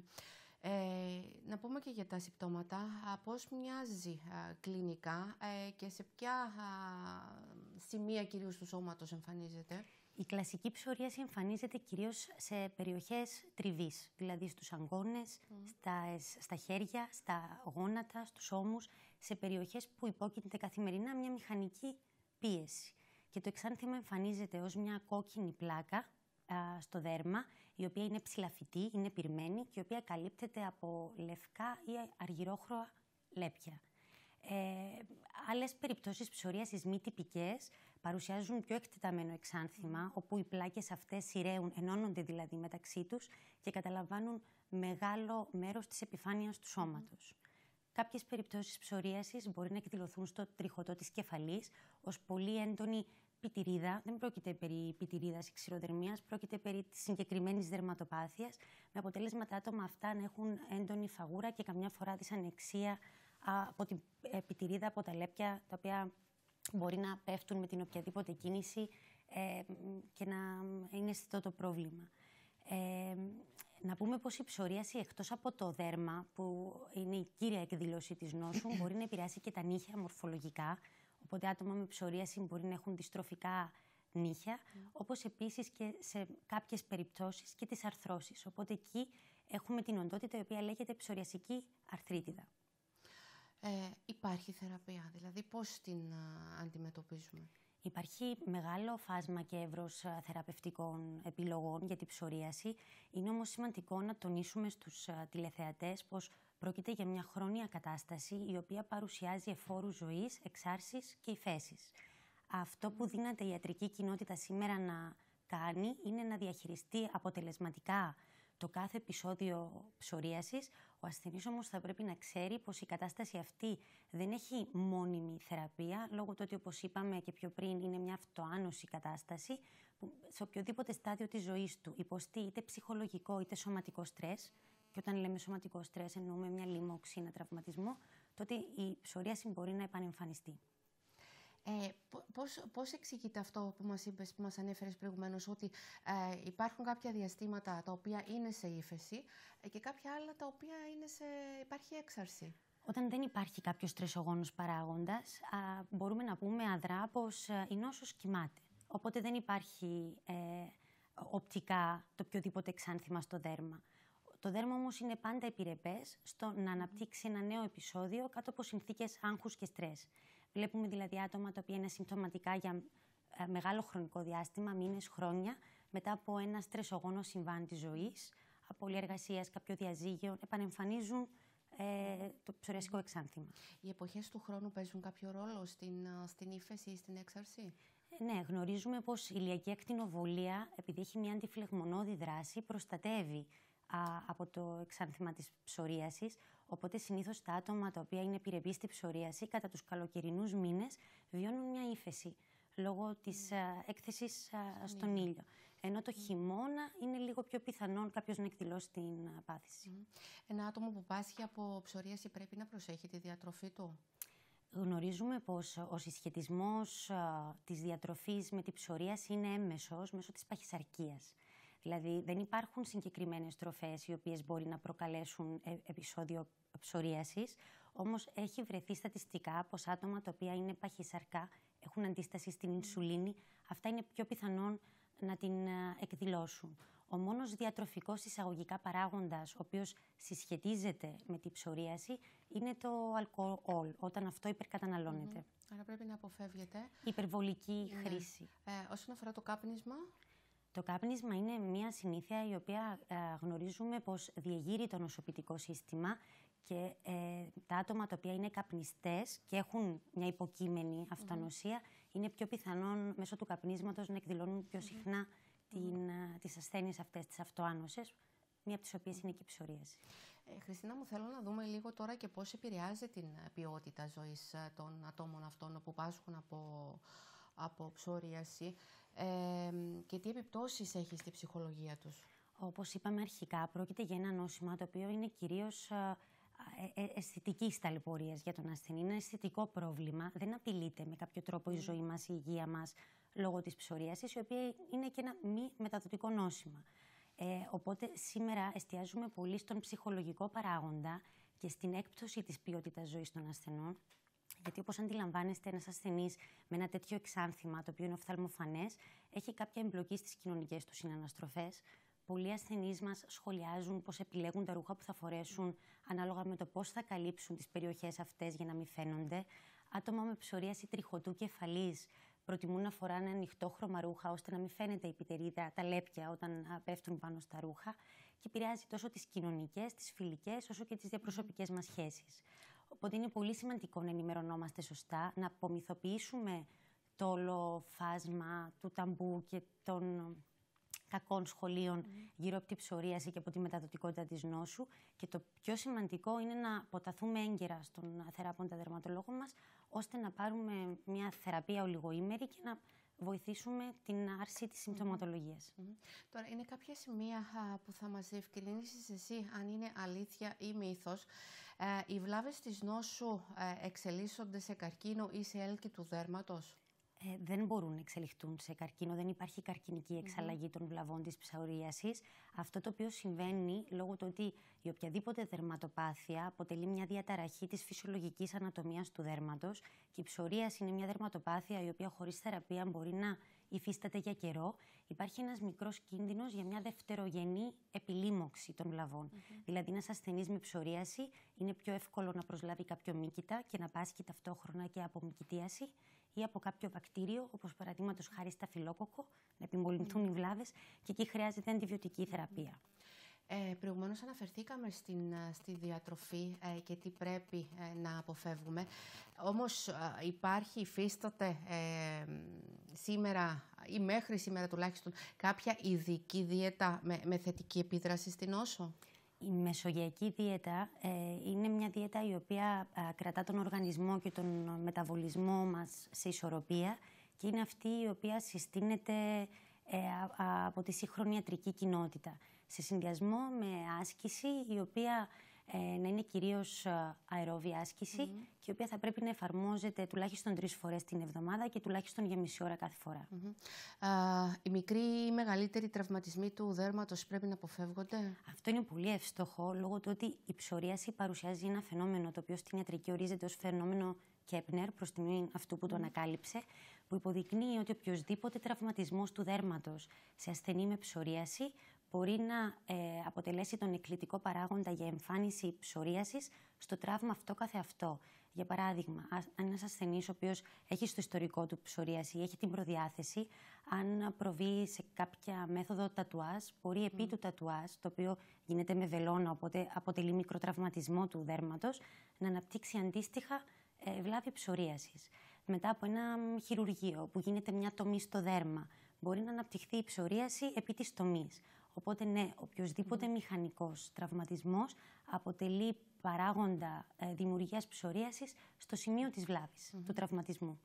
Ε, να πούμε και για τα συμπτώματα, πώς μοιάζει α, κλινικά ε, και σε ποια α, σημεία κυρίως του σώματος εμφανίζεται. Η κλασική ψωρίαση εμφανίζεται κυρίως σε περιοχές τριβής, δηλαδή στους αγκώνες, mm. στα, στα χέρια, στα γόνατα, στους ώμους, σε περιοχές που υπόκειται καθημερινά μια μηχανική πίεση. Και το εξάνθημα εμφανίζεται ως μια κόκκινη πλάκα α, στο δέρμα, η οποία είναι ψηλαφιτή, είναι πυρμένη και η οποία καλύπτεται από λευκά ή αργυρόχρωα λέπια. Ε, άλλες περιπτώσεις ψωρίασης μη τυπικές παρουσιάζουν πιο εκτεταμένο εξάνθημα, mm. όπου οι πλάκες αυτές σειραίουν, ενώνονται δηλαδή μεταξύ τους και καταλαμβάνουν μεγάλο μέρος της επιφάνειας του σώματος. Mm. Κάποιες περιπτώσεις ψωρίασης μπορεί να εκδηλωθούν στο τριχωτό της κεφαλής ως πολύ έντονη πιτηρίδα. Δεν πρόκειται περί πιτηρίδας ή ξηροδερμίας, πρόκειται περί της συγκεκριμένης δερματοπάθειας, με αποτέλεσμα τα άτομα αυτά να έχουν έντονη φαγούρα και καμιά φορά δυσανεξία από την πιτηρίδα, από τα λέπια, τα οποία μπορεί να πέφτουν με την οποιαδήποτε κίνηση ε, και να είναι αισθητό το πρόβλημα. Ε, να πούμε πως η ψωρίαση, εκτός από το δέρμα, που είναι η κύρια εκδήλωση της νόσου, μπορεί να επηρεάσει και τα νύχια μορφολογικά. Οπότε άτομα με ψωρίαση μπορεί να έχουν δυστροφικά νύχια, mm. όπως επίσης και σε κάποιες περιπτώσεις και τις αρθρώσεις. Οπότε εκεί έχουμε την οντότητα η οποία λέγεται ψωριασική αρθρίτιδα. Ε, υπάρχει θεραπεία, δηλαδή πώς την α, αντιμετωπίζουμε? Υπάρχει μεγάλο φάσμα και εύρος α, θεραπευτικών επιλογών για την ψωρίαση. Είναι όμως σημαντικό να τονίσουμε στους α, τηλεθεατές πως πρόκειται για μια χρόνια κατάσταση η οποία παρουσιάζει εφόρους ζωής, εξάρσεις και υφέσεις. Αυτό που δύναται η ιατρική κοινότητα σήμερα να κάνει είναι να διαχειριστεί αποτελεσματικά το κάθε επεισόδιο ψωρίασης. Ο ασθενής όμως θα πρέπει να ξέρει πως η κατάσταση αυτή δεν έχει μόνιμη θεραπεία, λόγω του ότι, όπως είπαμε και πιο πριν, είναι μια αυτοάνωση κατάσταση που σε οποιοδήποτε στάδιο της ζωής του υποστεί είτε ψυχολογικό είτε σωματικό στρες. Και όταν λέμε σωματικό στρες εννοούμε μια λίμωξη, ένα τραυματισμό, τότε η ψωρίαση μπορεί να επανεμφανιστεί. Ε, πώς, πώς εξηγείται αυτό που μας είπες, που μας ανέφερες προηγουμένως, ότι ε, υπάρχουν κάποια διαστήματα τα οποία είναι σε ύφεση ε, και κάποια άλλα τα οποία είναι σε, υπάρχει έξαρση? Όταν δεν υπάρχει κάποιος στρεσογόνος παράγοντας, α, μπορούμε να πούμε αδρά πως η νόσος κοιμάται. Οπότε δεν υπάρχει ε, οπτικά το οποιοδήποτε εξάνθημα στο δέρμα. Το δέρμα όμως είναι πάντα επιρρεπές στο να αναπτύξει ένα νέο επεισόδιο κάτω από συνθήκες άγχους και στρες. Βλέπουμε δηλαδή άτομα τα οποία είναι συμπτωματικά για μεγάλο χρονικό διάστημα, μήνες, χρόνια, μετά από ένα στρεσογόνο συμβάν της ζωής, απώλεια εργασίας, κάποιο διαζύγιο, επανεμφανίζουν ε, το ψωριασικό εξάνθημα. Οι εποχές του χρόνου παίζουν κάποιο ρόλο στην, στην ύφεση ή στην έξαρση? Ναι, γνωρίζουμε πως η ηλιακή ακτινοβολία, επειδή έχει μια αντιφλεγμονώδη δράση, προστατεύει α, από το εξάνθημα της ψωρίασης. Οπότε συνήθως τα άτομα τα οποία είναι επιρρεπή στη ψωρίαση κατά τους καλοκαιρινούς μήνες βιώνουν μια ύφεση λόγω της α, έκθεσης α, στον ήλιο. Ενώ το χειμώνα είναι λίγο πιο πιθανόν κάποιος να εκδηλώσει την α, πάθηση. Ένα άτομο που πάσχει από ψωρίαση πρέπει να προσέχει τη διατροφή του? Γνωρίζουμε πως ο συσχετισμός α, της διατροφής με την ψωρίαση είναι έμμεσος μέσω της παχυσαρκίας. Δηλαδή δεν υπάρχουν συγκεκριμένες τροφές οι οποίες μπορεί να προκαλέσουν ε, επεισόδιο ψωρίασης, όμως έχει βρεθεί στατιστικά πως άτομα τα οποία είναι παχυσαρκά, έχουν αντίσταση στην ινσουλίνη, αυτά είναι πιο πιθανόν να την ε, εκδηλώσουν. Ο μόνος διατροφικός εισαγωγικά παράγοντας, ο οποίος συσχετίζεται με την ψωρίαση, είναι το αλκοόλ, όταν αυτό υπερκαταναλώνεται. Mm-hmm. Άρα πρέπει να αποφεύγεται. Υπερβολική ναι. χρήση. Ε, όσον αφορά το κάπνισμα. Το κάπνισμα είναι μια συνήθεια η οποία ε, γνωρίζουμε πως διεγείρει το νοσοποιητικό σύστημα και ε, τα άτομα τα οποία είναι καπνιστές και έχουν μια υποκείμενη αυτονοσία mm-hmm. είναι πιο πιθανόν μέσω του καπνίσματος να εκδηλώνουν πιο συχνά mm-hmm. την, α, τις ασθένειες αυτές, τις αυτοάνωσες, μία από τις οποίες είναι και η ψωρίαση. Ε, Χριστίνα, μου θέλω να δούμε λίγο τώρα και πώς επηρεάζει την ποιότητα ζωής των ατόμων αυτών που πάσχουν από, από ψωρίαση ε, και τι επιπτώσεις έχει στη ψυχολογία τους. Όπως είπαμε αρχικά, πρόκειται για ένα νόσημα το οποίο είναι κυρίως ε, ε, αισθητικής ταλαιπωρίας για τον ασθενή. Είναι ένα αισθητικό πρόβλημα. Δεν απειλείται με κάποιο τρόπο η ζωή μας, η υγεία μας, λόγω της ψωρίασης, η οποία είναι και ένα μη μεταδοτικό νόσημα. Ε, οπότε σήμερα εστιάζουμε πολύ στον ψυχολογικό παράγοντα και στην έκπτωση της ποιότητας ζωής των ασθενών. Γιατί όπως αντιλαμβάνεστε, ένας ασθενής με ένα τέτοιο εξάνθημα, το οποίο είναι οφθαλμοφανές, έχει κάποια εμπλοκή στις κοινωνικές του συναναστροφές. Πολλοί ασθενείς μας σχολιάζουν πώς επιλέγουν τα ρούχα που θα φορέσουν ανάλογα με το πώς θα καλύψουν τις περιοχές αυτές για να μην φαίνονται. Άτομα με ψωρίαση τριχωτού κεφαλής προτιμούν να φοράνε ανοιχτόχρωμα ρούχα ώστε να μην φαίνεται η πιτερίδα, τα λέπια όταν πέφτουν πάνω στα ρούχα και επηρεάζει τόσο τις κοινωνικές, τις φιλικές, όσο και τις διαπροσωπικές μας σχέσεις. Οπότε είναι πολύ σημαντικό να ενημερωνόμαστε σωστά, να απομυθοποιήσουμε το όλο φάσμα του ταμπού και των κακών σχολείων mm. γύρω από τη ψωρίαση και από τη μεταδοτικότητα της νόσου. Και το πιο σημαντικό είναι να αποταθούμε έγκαιρα στον θεράποντα δερματολόγο μας, ώστε να πάρουμε μια θεραπεία ολιγοήμερη και να βοηθήσουμε την άρση της συμπτωματολογίας. Mm-hmm. Τώρα, είναι κάποια σημεία α, που θα μας διευκρινίσεις εσύ αν είναι αλήθεια ή μύθος. Ε, οι βλάβες της νόσου ε, εξελίσσονται σε καρκίνο ή σε έλκη του δέρματος. Ε, δεν μπορούν να εξελιχθούν σε καρκίνο, δεν υπάρχει καρκινική εξαλλαγή mm-hmm. των βλαβών της ψωρίασης. Αυτό το οποίο συμβαίνει λόγω του ότι η οποιαδήποτε δερματοπάθεια αποτελεί μια διαταραχή της φυσιολογικής ανατομίας του δέρματος και η ψωρίαση είναι μια δερματοπάθεια η οποία χωρίς θεραπεία μπορεί να υφίσταται για καιρό. Υπάρχει ένας μικρός κίνδυνος για μια δευτερογενή επιλήμωξη των βλαβών. Mm-hmm. Δηλαδή, ένας ασθενής με ψωρίαση είναι πιο εύκολο να προσλάβει κάποιο μύκητα και να πάσχει ταυτόχρονα και από μυκητίαση ή από κάποιο βακτήριο, όπως παραδείγματος χάρη σταφυλόκοκκο, να επιμολυνθούν mm. οι βλάβες και εκεί χρειάζεται αντιβιωτική θεραπεία. Ε, προηγουμένως αναφερθήκαμε στην, στη διατροφή ε, και τι πρέπει ε, να αποφεύγουμε. Όμως ε, υπάρχει, υφίσταται ε, σήμερα ή μέχρι σήμερα τουλάχιστον κάποια ειδική δίαιτα με, με θετική επίδραση στην νόσο. Η μεσογειακή δίαιτα ε, είναι μια δίαιτα η οποία ε, κρατά τον οργανισμό και τον μεταβολισμό μας σε ισορροπία και είναι αυτή η οποία συστήνεται ε, α, από τη σύγχρονη ιατρική κοινότητα. Σε συνδυασμό με άσκηση η οποία ε, να είναι κυρίως αερόβια άσκηση mm-hmm. και η οποία θα πρέπει να εφαρμόζεται τουλάχιστον τρεις φορές την εβδομάδα και τουλάχιστον για μισή ώρα κάθε φορά. Mm-hmm. Α, οι μικροί ή μεγαλύτεροι τραυματισμοί του δέρματος πρέπει να αποφεύγονται. Αυτό είναι πολύ εύστοχο λόγω του ότι η ψωρίαση παρουσιάζει ένα φαινόμενο το οποίο στην ιατρική ορίζεται ως φαινόμενο Κέπνερ, προς τιμή αυτού που mm. το ανακάλυψε, που υποδεικνύει ότι οποιοσδήποτε τραυματισμός του δέρματος σε ασθενή με ψωρίαση μπορεί να ε, αποτελέσει τον εκκλητικό παράγοντα για εμφάνιση ψωρίασης στο τραύμα αυτό καθεαυτό. Για παράδειγμα, αν ένας ασθενής ο οποίος έχει στο ιστορικό του ψωρίαση ή έχει την προδιάθεση, αν προβεί σε κάποια μέθοδο τατουάζ, μπορεί επί mm. του τατουάζ, το οποίο γίνεται με βελόνα, οπότε αποτελεί μικροτραυματισμό του δέρματος, να αναπτύξει αντίστοιχα ε, βλάβη ψωρίασης. Μετά από ένα χειρουργείο που γίνεται μια τομή στο δέρμα, μπορεί να αναπτυχθεί η ψωρίαση επί της τομής. Οπότε, ναι, οποιοσδήποτε mm. μηχανικός τραυματισμός αποτελεί παράγοντα ε, δημιουργίας ψωρίασης στο σημείο της βλάβης, mm-hmm. του τραυματισμού.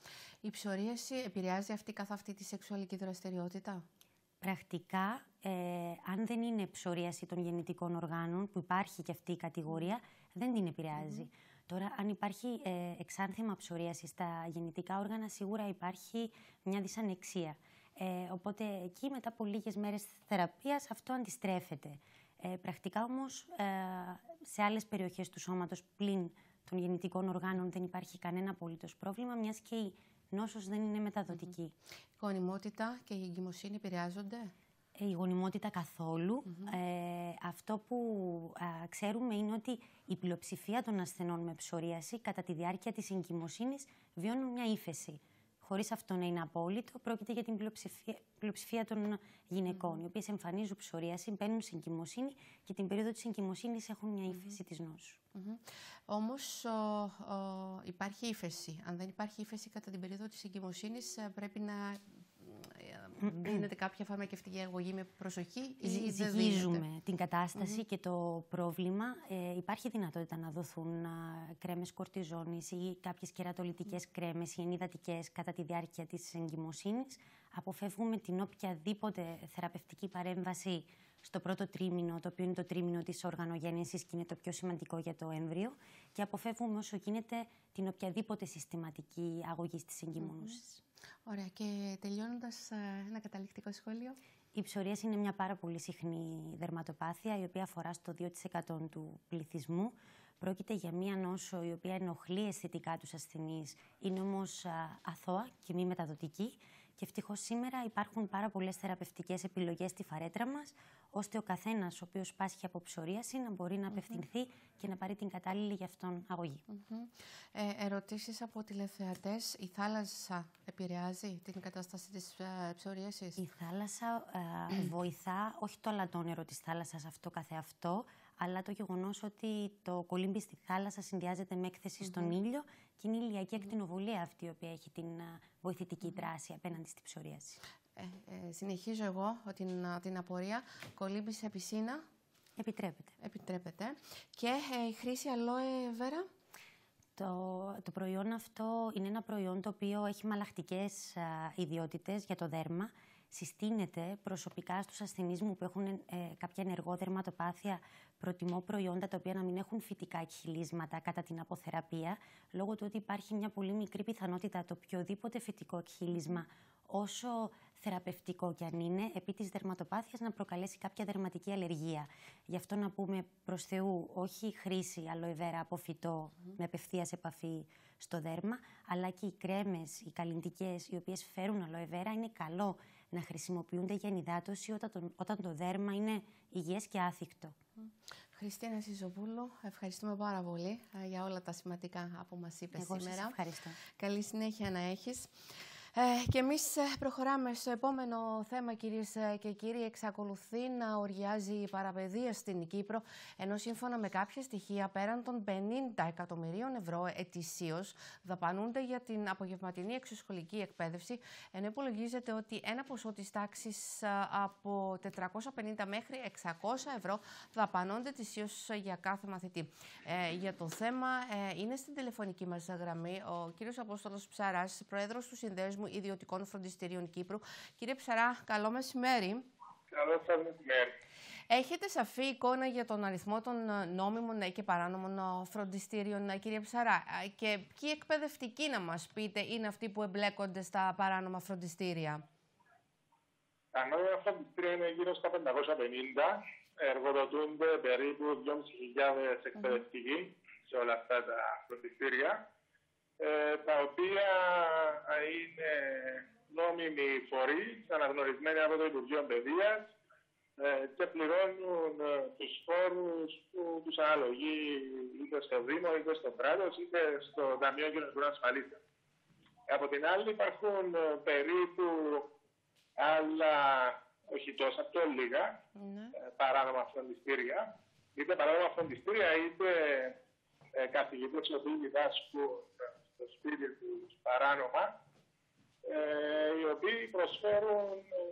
Η ψωρίαση επηρεάζει αυτή καθ' αυτή τη σεξουαλική δραστηριότητα. Πρακτικά, ε, αν δεν είναι ψωρίαση των γεννητικών οργάνων, που υπάρχει και αυτή η κατηγορία, mm. δεν την επηρεάζει. Mm-hmm. Τώρα, αν υπάρχει ε, εξάνθημα ψωρίαση στα γεννητικά όργανα, σίγουρα υπάρχει μια δυσανεξία. Ε, οπότε εκεί μετά από λίγες μέρες θεραπείας αυτό αντιστρέφεται. Ε, πρακτικά όμως ε, σε άλλες περιοχές του σώματος πλην των γεννητικών οργάνων δεν υπάρχει κανένα απολύτως πρόβλημα, μιας και η νόσος δεν είναι μεταδοτική. Mm-hmm. Η γονιμότητα και η εγκυμοσύνη επηρεάζονται. η γονιμότητα καθόλου. Mm-hmm. Ε, αυτό που α, ξέρουμε είναι ότι η πλειοψηφία των ασθενών με ψωρίαση κατά τη διάρκεια της εγκυμοσύνης βιώνουν μια ύφεση. Χωρίς αυτό να είναι απόλυτο, πρόκειται για την πλειοψηφία, πλειοψηφία των γυναικών, mm-hmm. οι οποίες εμφανίζουν ψωρίαση, μπαίνουν σε εγκυμοσύνη και την περίοδο της εγκυμοσύνης έχουν μια ύφεση mm-hmm. της νόσου. Mm-hmm. Όμως ο, ο, υπάρχει ύφεση. Αν δεν υπάρχει ύφεση κατά την περίοδο της εγκυμοσύνης, πρέπει να δίνεται κάποια φαρμακευτική αγωγή με προσοχή ή ζυγίζουμε την κατάσταση mm-hmm. και το πρόβλημα. Ε, υπάρχει δυνατότητα να δοθούν α, κρέμες κορτιζόνης ή κάποιες κερατολιτικές mm-hmm. κρέμες ή ενυδατικές κατά τη διάρκεια της εγκυμοσύνης. Αποφεύγουμε την οποιαδήποτε θεραπευτική παρέμβαση στο πρώτο τρίμηνο, το οποίο είναι το τρίμηνο της οργανογέννησης και είναι το πιο σημαντικό για το έμβριο, και αποφεύγουμε όσο γίνεται την οποιαδήποτε συστηματική αγωγή στις εγκυμονούσεις. Mm-hmm. Ωραία. Και τελειώνοντας, ένα καταληκτικό σχόλιο. Η ψωρίαση είναι μια πάρα πολύ συχνή δερματοπάθεια, η οποία αφορά στο δύο τοις εκατό του πληθυσμού. Πρόκειται για μια νόσο η οποία ενοχλεί αισθητικά τους ασθενείς, είναι όμως αθώα και μη μεταδοτική. Και ευτυχώς σήμερα υπάρχουν πάρα πολλές θεραπευτικές επιλογές στη φαρέτρα μας, ώστε ο καθένας ο οποίος πάσχει από ψωρίαση να μπορεί να απευθυνθεί mm-hmm. και να πάρει την κατάλληλη για αυτόν αγωγή. Mm-hmm. Ε, ερωτήσεις από τηλεθεατές. Η θάλασσα επηρεάζει την κατάσταση της ε, ψωρίασης? Η θάλασσα ε, βοηθά, όχι το αλατόνερο της θάλασσας αυτό καθεαυτό, αλλά το γεγονός ότι το κολύμπι στη θάλασσα συνδυάζεται με έκθεση mm-hmm. στον ήλιο και είναι η ηλιακή ακτινοβολία αυτή η οποία έχει την uh, βοηθητική mm-hmm. δράση απέναντι στη ψωρίαση. Ε, ε, συνεχίζω εγώ την, την απορία. Κολύμπι σε πισίνα? Επιτρέπεται. Επιτρέπεται. Και ε, η χρήση αλόε βέρα? Το, το προϊόν αυτό είναι ένα προϊόν το οποίο έχει μαλακτικές uh, ιδιότητες για το δέρμα. Συστήνεται προσωπικά στους ασθενείς μου που έχουν ε, κάποια ενεργό δερματοπάθεια. Προτιμώ προϊόντα τα οποία να μην έχουν φυτικά εκχυλίσματα κατά την αποθεραπεία, λόγω του ότι υπάρχει μια πολύ μικρή πιθανότητα το οποιοδήποτε φυτικό εκχύλισμα, όσο θεραπευτικό κι αν είναι, επί της δερματοπάθειας να προκαλέσει κάποια δερματική αλλεργία. Γι' αυτό να πούμε προς Θεού, όχι χρήση αλοεβέρα από φυτό mm. με απευθείας επαφή στο δέρμα, αλλά και οι κρέμες, οι καλλυντικές, οι οποίες φέρουν αλοεβέρα, είναι καλό να χρησιμοποιούνται για ενυδάτωση όταν το, όταν το δέρμα είναι υγιές και άθικτο. Χριστίνα Σιζοπούλου, ευχαριστούμε πάρα πολύ για όλα τα σημαντικά που μας είπες Εγώ σήμερα. Σας ευχαριστώ. Καλή συνέχεια να έχεις. Ε, και εμείς προχωράμε στο επόμενο θέμα, κυρίες και κύριοι. Εξακολουθεί να οριάζει η παραπαιδεία στην Κύπρο, ενώ σύμφωνα με κάποια στοιχεία πέραν των πενήντα εκατομμυρίων ευρώ ετησίως δαπανούνται για την απογευματινή εξωσχολική εκπαίδευση, ενώ υπολογίζεται ότι ένα ποσό της τάξης από τετρακόσια πενήντα μέχρι εξακόσια ευρώ δαπανώνται ετησίως για κάθε μαθητή. Ε, για το θέμα ε, είναι στην τηλεφωνική μας γραμμή ο κύριος Απόστολος Ψαράς, πρόεδρος του Συνδέσμου Ιδιωτικών Φροντιστηρίων Κύπρου. Κύριε Ψαρά, καλό μεσημέρι. Καλό σας μεσημέρι. Έχετε σαφή εικόνα για τον αριθμό των νόμιμων και παράνομων φροντιστήριων, κύριε Ψαρά? Και ποιοι εκπαιδευτικοί, να μας πείτε, είναι αυτοί που εμπλέκονται στα παράνομα φροντιστήρια? Τα νόμιμα φροντιστήρια είναι γύρω στα πεντακόσια πενήντα. Εργοδοτούνται περίπου δυόμισι χιλιάδες εκπαιδευτικοί σε όλα αυτά τα φροντιστήρια. Ε, τα οποία είναι νόμιμοι φορείς, αναγνωρισμένοι από το Υπουργείο Παιδείας ε, και πληρώνουν ε, τους φόρους που τους αναλογεί είτε στο Δήμο, είτε στο κράτος, είτε στο Ταμείο Κοινωνικών Ασφαλίσεων. Από την άλλη υπάρχουν ε, περίπου άλλα, όχι τόσα, πιο λίγα mm. ε, παράνομα φροντιστήρια, είτε παράνομα φροντιστήρια, είτε ε, καθηγητές οι οποίοι διδάσκουν στο σπίτι τους παράνομα, ε, οι οποίοι προσφέρουν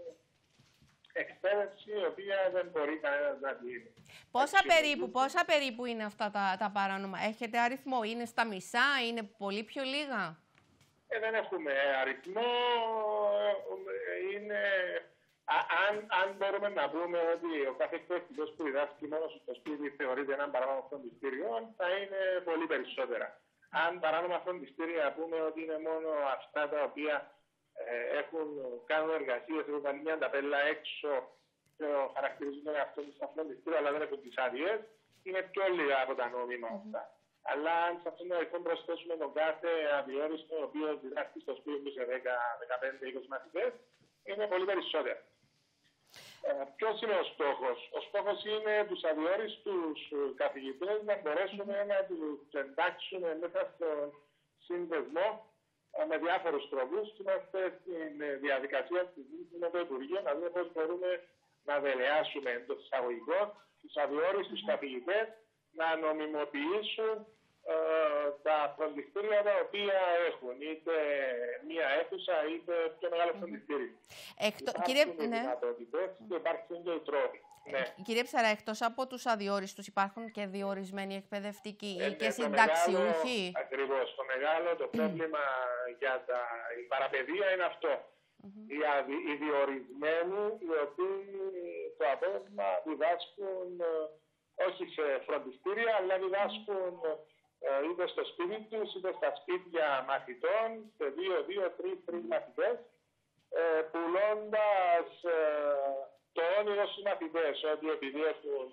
εκπαίδευση η οποία δεν μπορεί κανένας να την... Πόσα περίπου, πόσα περίπου είναι αυτά τα, τα παράνομα? Έχετε αριθμό? Είναι στα μισά? Είναι πολύ πιο λίγα? Ε, δεν έχουμε αριθμό. Είναι... Α, αν, αν μπορούμε να πούμε ότι ο κάθε εκπαιδευτικός που διδάσκει μόνο στο σπίτι θεωρείται έναν παράνομο φροντιστήριο, θα είναι πολύ περισσότερα. Αν παράνομα φροντιστήρια πούμε ότι είναι μόνο αυτά τα οποία ε, έχουν, κάνουν εργασίες, έχουν κάνει μια ταπέλα έξω και χαρακτηρίζουν τον εαυτό τους στα φροντιστήρια, αλλά δεν έχουν τις άδειες, είναι πιο λίγα από τα νόμιμα αυτά. Mm-hmm. Αλλά αν σε αυτόν τον αριθμό προσθέσουμε τον κάθε αδιόριστο, ο οποίος διδάσκει στο σπίτι του σε δέκα, δεκαπέντε, είκοσι μαθητές, είναι πολύ περισσότερο. Ποιος είναι ο στόχος? Ο στόχος είναι τους αδιόριστους καθηγητές να μπορέσουμε να τους εντάξουμε μέσα στον σύνδεσμο με διάφορους τρόπους. Είμαστε στην διαδικασία της συζήτησης με το Υπουργείο να δούμε πώς μπορούμε να δελεάσουμε εντός εισαγωγικών τους αδιόριστους καθηγητές να νομιμοποιήσουν ε, τα φροντιστήρια τα οποία έχουν είτε μία αίθουσα είτε πιο μεγάλο φροντιστήριο. Εκτο... Υπάρχουν Κύριε... οι Ναι. δυνατότητες και υπάρχουν και οι τρόποι. Ναι. Κύριε Ψαρά, εκτός από τους αδιόριστους υπάρχουν και διορισμένοι εκπαιδευτικοί Ε, ή και το συνταξιούχοι. μεγάλο- Ακριβώς. Το μεγάλο το πρόβλημα για τα, η παραπαιδεία είναι αυτό. Οι, αδι, οι διορισμένοι οι οποίοι το απόγευμα διδάσκουν ε, όχι σε φροντιστήρια αλλά διδάσκουν ε, είτε στο σπίτι τους είτε στα σπίτια μαθητών σε δύο, δύο, τρεις, τρεις μαθητές ε, πουλώντας ε, το όνειρο στους μαθητές ότι επειδή έχουν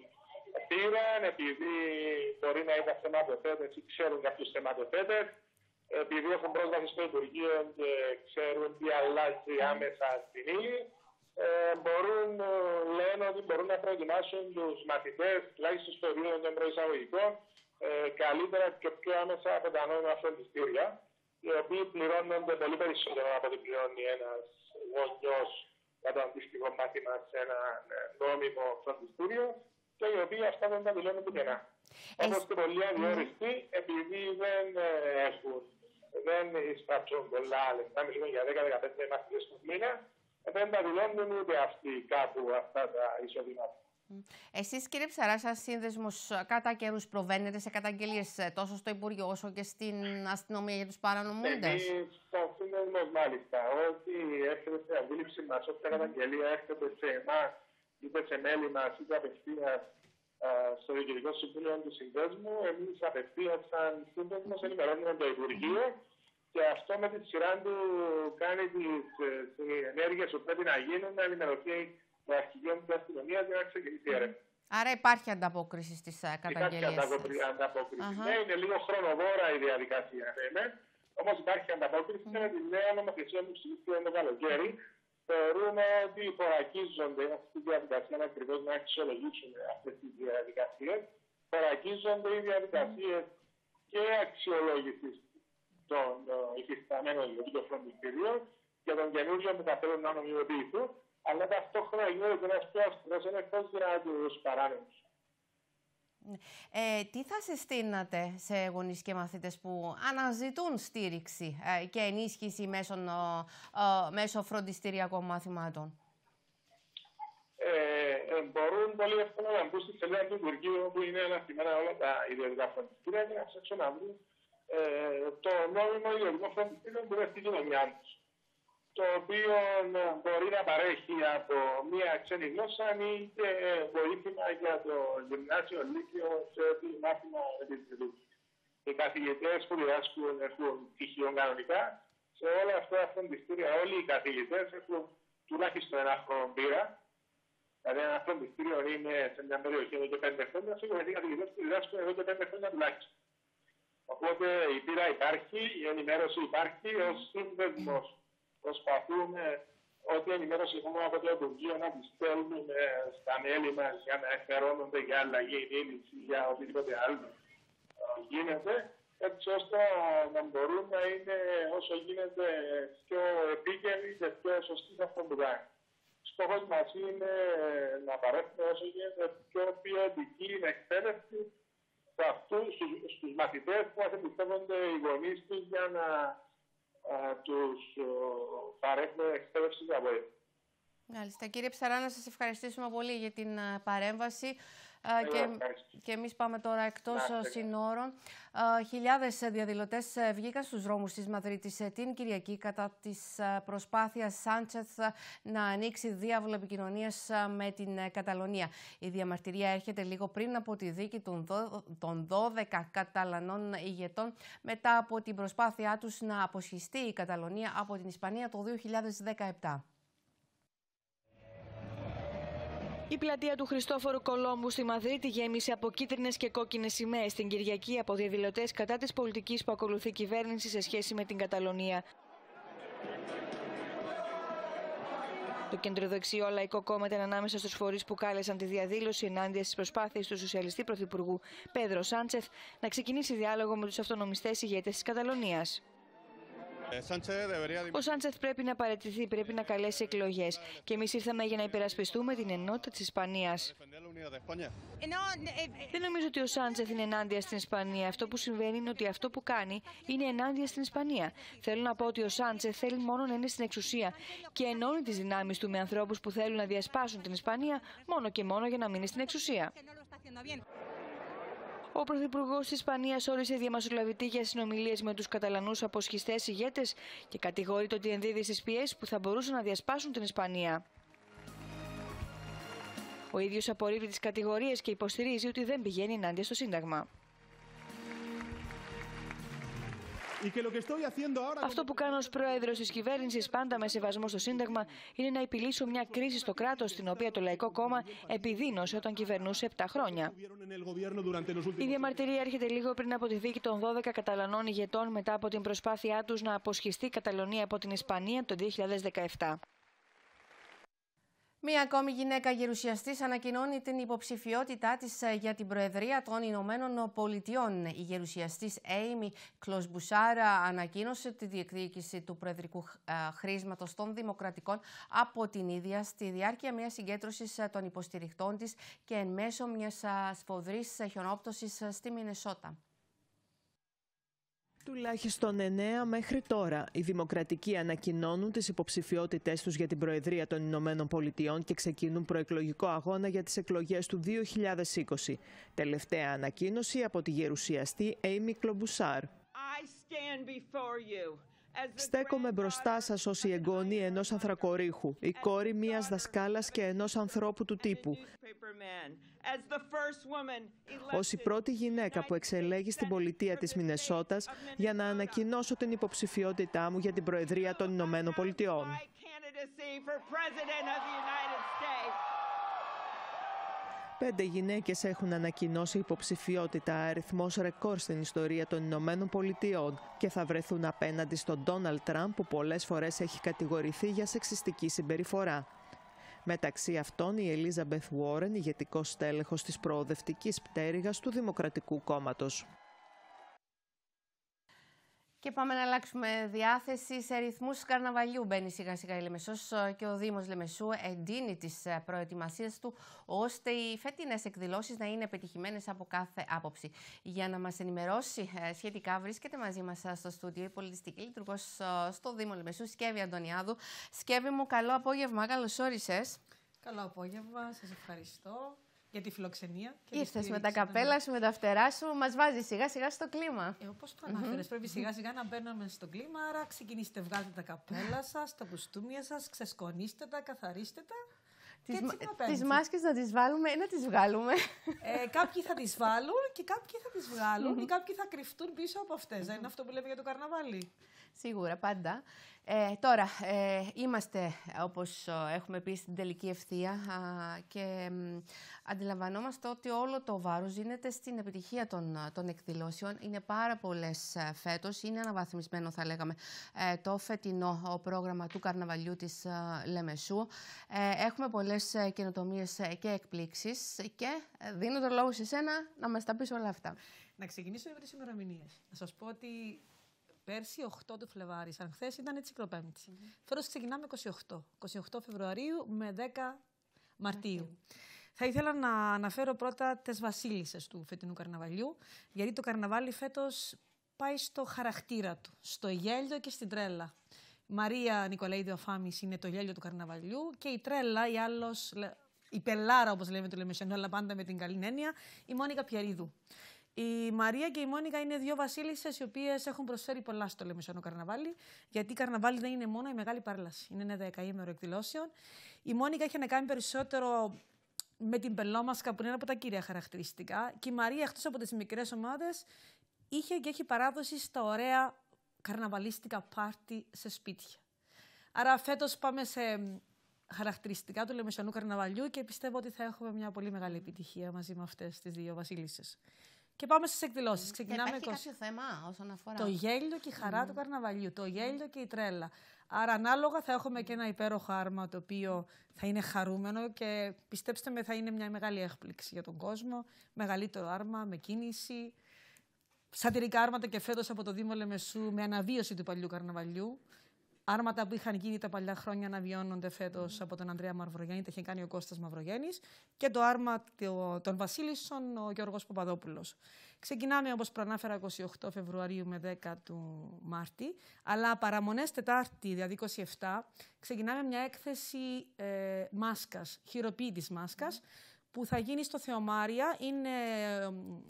πήραν, επειδή μπορεί να ήταν θεματοθέτες ή ξέρουν κάποιους θεματοθέτες, επειδή έχουν πρόσβαση στο Υπουργείο και ξέρουν τι αλλάζει άμεσα στην ύλη, ε, μπορούν, λένε ότι μπορούν να προετοιμάσουν τους μαθητές, τουλάχιστον στο επίπεδο των προεισαγωγικών, ε, καλύτερα και πιο άμεσα από τα νόμιμα φροντιστήρια, οι οποίοι πληρώνονται πολύ περισσότερο από ό,τι πληρώνει ένας γονιός για το αντίστοιχο μάθημα σε ένα νόμιμο φροντιστήριο και οι οποίοι αυτά δεν τα δηλώνουν πουθενά. Όπως και πολλοί αδιόριστοι, επειδή δεν έχουν, δεν εισπράξουν πολλά λεφτά, μιλούμε για δέκα με δεκαπέντε μαθητές του μήνα, δεν τα δηλώνουν ούτε αυτοί κάπου αυτά τα εισοδήματα. Εσείς, κύριε Ψαρά, σαν σύνδεσμος κατά καιρούς προβαίνετε σε καταγγελίες τόσο στο Υπουργείο όσο και στην αστυνομία για τους παρανομούντες? Εμείς στο σύνδεσμος μάλιστα, ότι έρχεται σε αντίληψη μας, όποια καταγγελία έρχεται σε εμάς, είτε σε μέλη μας, είτε απευθείας στο Διοικητικό Συμβούλιο του Συνδέσμου, εμείς απευθείας σαν σύνδεσμος ενημερώνουμε το Υπουργείο και αυτό με τη σειρά του κάνει τις ενέργειες που πρέπει να γίνουν, να ενημερωθεί το αρχηγείο της αστυνομίας για να ξεκινήσει η έρευνα. Άρα υπάρχει ανταπόκριση στις καταγγελίες? Υπάρχει ανταπόκριση. Ναι, είναι λίγο χρονοβόρα η διαδικασία, ναι, όμως υπάρχει ανταπόκριση και με τη νέα νομοθεσία που συζητήσαμε το καλοκαίρι. Θεωρούμε ότι υπορακίζονται αυτή τη διαδικασία ακριβώς να αξιολογήσουμε αυτές τις διαδικασίες. Υπορακίζονται οι διαδικασίες και αξιολόγησης των υφισταμένων των φροντιστηρίων και των καινούριων που θα θέλουν να νομιμοποιηθούν, αλλά ταυτόχρονα γίνεται ένας πιο αυστηρός έλεγχος για τους παράνομους. Ε, τι θα συστήνατε σε γονείς και μαθητές που αναζητούν στήριξη ε, και ενίσχυση μέσω, ε, μέσω φροντιστηριακών μαθημάτων? Ε, ε, μπορούν πολύ εύκολα να μπουν στη σελίδα του Υπουργείου που είναι αναρτημένα όλα τα ιδιωτικά φροντιστήρια και να ψάξουν να βρουν ε, το νόμιμο ιδιωτικό φροντιστήριο που είναι στη κοινωνιά τους, το οποίο μπορεί να παρέχει από μία ξένη γλώσσα ή και βοήθημα για το γυμνάσιο λύκειο σε ό,τι μάθημα επιθυμούν. Οι καθηγητές που διδάσκουν έχουν πτυχίο κανονικά. Σε όλα αυτά τα φροντιστήρια όλοι οι καθηγητές έχουν τουλάχιστον ένα χρόνο πείρα. Δηλαδή ένα φροντιστήριο είναι σε μια περιοχή εδώ και πέντε χρόνια, σίγουρα οι καθηγητές που διδάσκουν εδώ και πέντε χρόνια τουλάχιστον. Οπότε η πείρα υπάρχει, η ενημέρωση υπάρχει, ως σύνδεσμος προσπαθούμε ό,τι ενημέρωση έχουμε από το Υπουργείο να τη στέλνουμε στα μέλη μας για να εφερώνονται για αλλαγή μήνυση για οτιδήποτε άλλο γίνεται, έτσι ώστε να μπορούν να είναι όσο γίνεται πιο επίκαιροι και πιο σωστοί σε αυτό που κάνει. Στόχος μας είναι να παρέχουμε όσο γίνεται πιο ποιοτική εκπαίδευση σε αυτούς, στους, στους μαθητές που μας εμπιστεύονται οι γονείς τους για να α, τους παρέχουμε εκπαίδευση του απόγευμα. Μάλιστα. Κύριε Ψαρά, να σας ευχαριστήσουμε πολύ για την uh, παρέμβαση. Uh, και, και εμείς πάμε τώρα εκτός uh, συνόρων. Uh, χιλιάδες διαδηλωτές uh, βγήκαν στους δρόμους της Μαδρίτης uh, την Κυριακή κατά της uh, προσπάθειας Σάντσεθ uh, να ανοίξει διάβολο επικοινωνίας uh, με την uh, Καταλωνία. Η διαμαρτυρία έρχεται λίγο πριν από τη δίκη των, δω, των δώδεκα Καταλανών ηγετών μετά από την προσπάθειά τους να αποσχιστεί η Καταλωνία από την Ισπανία το δύο χιλιάδες δεκαεπτά. Η πλατεία του Χριστόφορου Κολόμμπου στη Μαδρίτη γέμισε από κίτρινες και κόκκινες σημαίες την Κυριακή από διαδηλωτές κατά της πολιτικής που ακολουθεί η κυβέρνηση σε σχέση με την Καταλωνία. Το κεντροδεξιό Λαϊκό Κόμμα ήταν ανάμεσα στους φορείς που κάλεσαν τη διαδήλωση ενάντια στις προσπάθειες του σοσιαλιστή πρωθυπουργού Πέδρο Σάντσεθ να ξεκινήσει διάλογο με τους αυτονομιστές ηγέτες της Καταλωνίας. Ο Σάντσεθ πρέπει να παραιτηθεί, πρέπει να καλέσει εκλογές. Και εμείς ήρθαμε για να υπερασπιστούμε την ενότητα της Ισπανίας. Δεν νομίζω ότι ο Σάντσεθ είναι ενάντια στην Ισπανία. Αυτό που συμβαίνει είναι ότι αυτό που κάνει είναι ενάντια στην Ισπανία. Θέλω να πω ότι ο Σάντσεθ θέλει μόνο να είναι στην εξουσία και ενώνει τις δυνάμεις του με ανθρώπους που θέλουν να διασπάσουν την Ισπανία μόνο και μόνο για να μείνει στην εξουσία. Ο Πρωθυπουργός της Ισπανίας όρισε διαμεσολαβητή για συνομιλίες με τους Καταλανούς αποσχιστές ηγέτες και κατηγορείται ότι ενδίδει στις πιέσεις που θα μπορούσαν να διασπάσουν την Ισπανία. Ο ίδιος απορρίπτει τις κατηγορίες και υποστηρίζει ότι δεν πηγαίνει ενάντια στο Σύνταγμα. Αυτό που κάνω ως πρόεδρος της κυβέρνησης, πάντα με σεβασμό στο Σύνταγμα, είναι να επιλύσω μια κρίση στο κράτος, την οποία το Λαϊκό Κόμμα επιδίνωσε όταν κυβερνούσε επτά χρόνια. Η διαμαρτυρία έρχεται λίγο πριν από τη δίκη των δώδεκα Καταλανών ηγετών μετά από την προσπάθειά τους να αποσχιστεί η Καταλωνία από την Ισπανία το δύο χιλιάδες δεκαεπτά. Μία ακόμη γυναίκα γερουσιαστής ανακοινώνει την υποψηφιότητά της για την Προεδρία των Ηνωμένων Πολιτειών. Η γερουσιαστής Έιμι Κλοσμπουσάρα ανακοίνωσε τη διεκδίκηση του προεδρικού χρήσματος των Δημοκρατικών από την ίδια στη διάρκεια μιας συγκέντρωσης των υποστηριχτών της και εν μέσω μιας σφοδρής χιονόπτωσης στη Μινεσότα. Τουλάχιστον εννέα μέχρι τώρα οι Δημοκρατικοί ανακοινώνουν τις υποψηφιότητές τους για την Προεδρία των Ηνωμένων Πολιτειών και ξεκινούν προεκλογικό αγώνα για τις εκλογές του δύο χιλιάδες είκοσι. Τελευταία ανακοίνωση από τη γερουσιαστή Έιμι Κλομπουσάρ. Στέκομαι μπροστά σας ως η εγγόνη ενός ανθρακορίχου, η κόρη μιας δασκάλας και ενός ανθρώπου του τύπου. Ως η πρώτη γυναίκα που εξελέγει στην πολιτεία της Μινεσότας για να ανακοινώσω την υποψηφιότητά μου για την Προεδρία των Ηνωμένων Πολιτειών. Πέντε γυναίκες έχουν ανακοινώσει υποψηφιότητα, αριθμός ρεκόρ στην ιστορία των Ηνωμένων Πολιτειών, και θα βρεθούν απέναντι στον Ντόναλντ Τραμπ, που πολλές φορές έχει κατηγορηθεί για σεξιστική συμπεριφορά. Μεταξύ αυτών η Ελίζαμπεθ Βόρεν, ηγετικός στέλεχος της προοδευτικής πτέρυγας του Δημοκρατικού Κόμματος. Και πάμε να αλλάξουμε διάθεση. Σε ρυθμούς καρναβαλιού μπαίνει σιγά σιγά η Λεμεσός και ο Δήμος Λεμεσού εντείνει τις προετοιμασίες του ώστε οι φετινές εκδηλώσεις να είναι πετυχημένες από κάθε άποψη. Για να μας ενημερώσει σχετικά βρίσκεται μαζί μας στο στούντιο η πολιτιστική λειτουργός στο Δήμο Λεμεσού, Σκεύη Αντωνιάδου. Σκεύη μου, καλό απόγευμα, καλώς όρισες. Καλό απόγευμα, σας ευχαριστώ για τη φιλοξενία. Ήρθες με τα καπέλα σου, με τα φτερά σου, μας βάζει σιγά σιγά στο κλίμα. Ε, όπως το ανάφερες, mm-hmm. πρέπει σιγά σιγά να μπαίνουμε στο κλίμα, άρα ξεκινήστε, βγάλτε τα καπέλα σας, τα κουστούμια σας, ξεσκονίστε τα, καθαρίστε τα. Τις, τις μάσκες να τις βάλουμε ή να τις βγάλουμε. Ε, κάποιοι θα τις βάλουν και κάποιοι θα τις βγάλουν mm-hmm. και κάποιοι θα κρυφτούν πίσω από αυτές. Mm-hmm. Δεν είναι αυτό που λέμε για το καρναβάλι. Σίγουρα, πάντα. Ε, τώρα, ε, είμαστε, όπως έχουμε πει, στην τελική ευθεία α, και μ, αντιλαμβανόμαστε ότι όλο το βάρος δίνεται στην επιτυχία των, των εκδηλώσεων. Είναι πάρα πολλές φέτος, είναι αναβαθμισμένο θα λέγαμε ε, το φετινό πρόγραμμα του καρναβαλιού της ε, Λεμεσού. Ε, έχουμε πολλές καινοτομίες και εκπλήξεις και δίνω το λόγο σε σένα να μας τα πεις όλα αυτά. Να ξεκινήσω με τις ημερομηνίες. Να σας πω ότι πέρσι, οκτώ του Φλεβάρι, σαν χθες ήταν η Τσικλοπέμπτη. Mm-hmm. Φέτος ξεκινάμε είκοσι οκτώ. είκοσι οκτώ Φεβρουαρίου με δέκα Μαρτίου. Mm-hmm. Θα ήθελα να αναφέρω πρώτα τις βασίλισσες του φετινού καρναβαλιού, γιατί το καρναβάλι φέτος πάει στο χαρακτήρα του, στο γέλιο και στην τρέλα. Η Μαρία Νικολαίδη Οφάμης είναι το γέλιο του καρναβαλιού και η τρέλα, η άλλος, η πελάρα όπως λέμε το Λεμεσιανό, αλλά πάντα με την καλή έννοια, η Μόνικα Πιερίδου. Η Μαρία και η Μόνικα είναι δύο βασίλισσες οι οποίες έχουν προσφέρει πολλά στο Λεμεσιανό καρναβάλι, γιατί η καρναβάλι δεν είναι μόνο η μεγάλη παρέλαση. Είναι ένα δεκαήμερο εκδηλώσεων. Η Μόνικα έχει να κάνει περισσότερο με την πελόμασκα, που είναι ένα από τα κύρια χαρακτηριστικά. Και η Μαρία, εκτός από τις μικρές ομάδες, είχε και έχει παράδοση στα ωραία καρναβαλίστικα πάρτι σε σπίτια. Άρα φέτος πάμε σε χαρακτηριστικά του Λεμεσιανού καρναβαλιού και πιστεύω ότι θα έχουμε μια πολύ μεγάλη επιτυχία μαζί με αυτές τις δύο βασίλισσες. Και πάμε στις εκδηλώσεις. Mm. Ξεκινάμε Υπάρχει είκοσι... κάποιο θέμα όσον αφορά Το γέλιο και η χαρά mm. του καρναβαλιού, το γέλιο και η τρέλα. Άρα ανάλογα θα έχουμε και ένα υπέροχο άρμα το οποίο θα είναι χαρούμενο και πιστέψτε με θα είναι μια μεγάλη έκπληξη για τον κόσμο. Μεγαλύτερο άρμα, με κίνηση. Σατυρικά άρματα και φέτος από το Δήμο Λεμεσού με αναβίωση του παλιού καρναβαλιού. Άρματα που είχαν γίνει τα παλιά χρόνια αναβιώνονται φέτος mm. από τον Ανδρέα Μαυρογέννη, τα είχε κάνει ο Κώστας Μαυρογέννης. Και το άρμα των Βασίλισσων, ο Γιώργος Παπαδόπουλος. Ξεκινάμε, όπως προανάφερα, είκοσι οκτώ Φεβρουαρίου με δέκα του Μάρτη, αλλά παραμονές Τετάρτη, δηλαδή είκοσι επτά, ξεκινάμε μια έκθεση ε, μάσκας, χειροποίητης μάσκας, mm. που θα γίνει στο Θεομάρια. Είναι ε,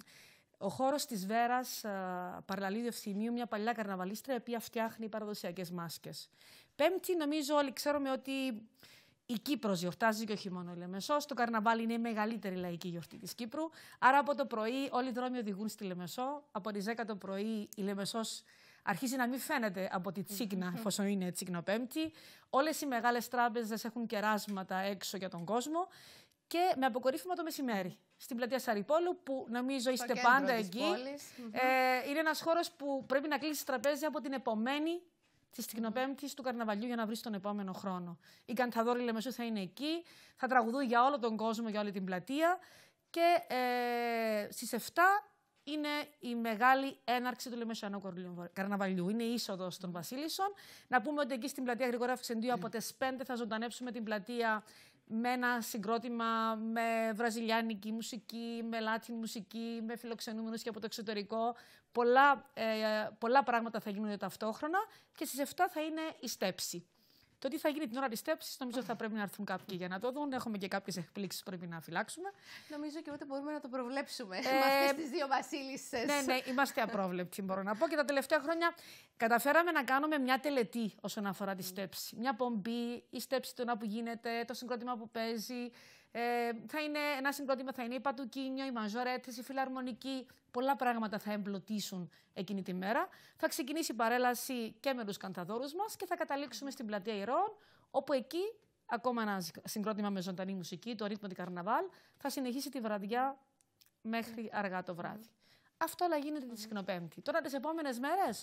ο χώρος της Βέρας, ε, παραλαλίου Ευθυμίου, μια παλιά καρναβαλίστρια, η οποία φτιάχνει παραδοσιακές μάσκες. Πέμπτη, νομίζω όλοι ξέρουμε ότι η Κύπρος γιορτάζει και όχι μόνο η Λεμεσός. Το καρναβάλι είναι η μεγαλύτερη λαϊκή γιορτή της Κύπρου. Άρα από το πρωί όλοι οι δρόμοι οδηγούν στη Λεμεσό. Από τις δέκα το πρωί η Λεμεσός αρχίζει να μην φαίνεται από τη Τσίγνα, εφόσον είναι Τσιγνοπέμπτη. Όλες οι μεγάλες τράπεζες έχουν κεράσματα έξω για τον κόσμο. Και με αποκορύφημα το μεσημέρι, στην πλατεία Σαρυπόλου, που νομίζω είστε πάντα εκεί. Ε, είναι ένας χώρος που πρέπει να κλείσει τραπέζι από την επομένη τη Τσιγνοπέμπτη του καρναβαλιού για να βρει τον επόμενο χρόνο. Οι κανταδόροι Λεμεσού θα είναι εκεί, θα τραγουδούν για όλο τον κόσμο, για όλη την πλατεία. Και ε, στις εφτά είναι η μεγάλη έναρξη του Λεμεσιανού καρναβαλιού. Είναι η είσοδος των Βασίλισσων. Να πούμε ότι εκεί στην πλατεία Γρηγόρη Αυξεντίου από τις πέντε θα ζωντανέψουμε την πλατεία με ένα συγκρότημα με βραζιλιάνικη μουσική, με λάτιν μουσική, με φιλοξενούμενους και από το εξωτερικό. Πολλά, ε, πολλά πράγματα θα γίνουν ταυτόχρονα και στις εφτά θα είναι η στέψη. Το τι θα γίνει την ώρα της στέψης, νομίζω θα πρέπει να έρθουν κάποιοι για να το δουν. Έχουμε και κάποιες εκπλήξεις που πρέπει να φυλάξουμε. Νομίζω και ούτε μπορούμε να το προβλέψουμε Ε, με αυτές τις δύο βασίλισσες. Ναι, ναι, είμαστε απρόβλεπτοι, μπορώ να πω. Και τα τελευταία χρόνια καταφέραμε να κάνουμε μια τελετή όσον αφορά τη στέψη. Μια πομπή, η στέψη του να που γίνεται, το συγκρότημα που παίζει. Ε, θα είναι ένα συγκρότημα, θα είναι η Πατουκίνιο, η Μαζορέτες, η Φιλαρμονική. Πολλά πράγματα θα εμπλουτίσουν εκείνη τη μέρα. Θα ξεκινήσει η παρέλαση και με τους κανταδόρους μας και θα καταλήξουμε στην πλατεία Ηρώων, όπου εκεί ακόμα ένα συγκρότημα με ζωντανή μουσική, το Ρύθμο τη Καρναβάλ, θα συνεχίσει τη βραδιά μέχρι αργά το βράδυ. Mm. Αυτό όλα γίνεται τη Τσιγνοπέμπτη. Τώρα τις επόμενες μέρες,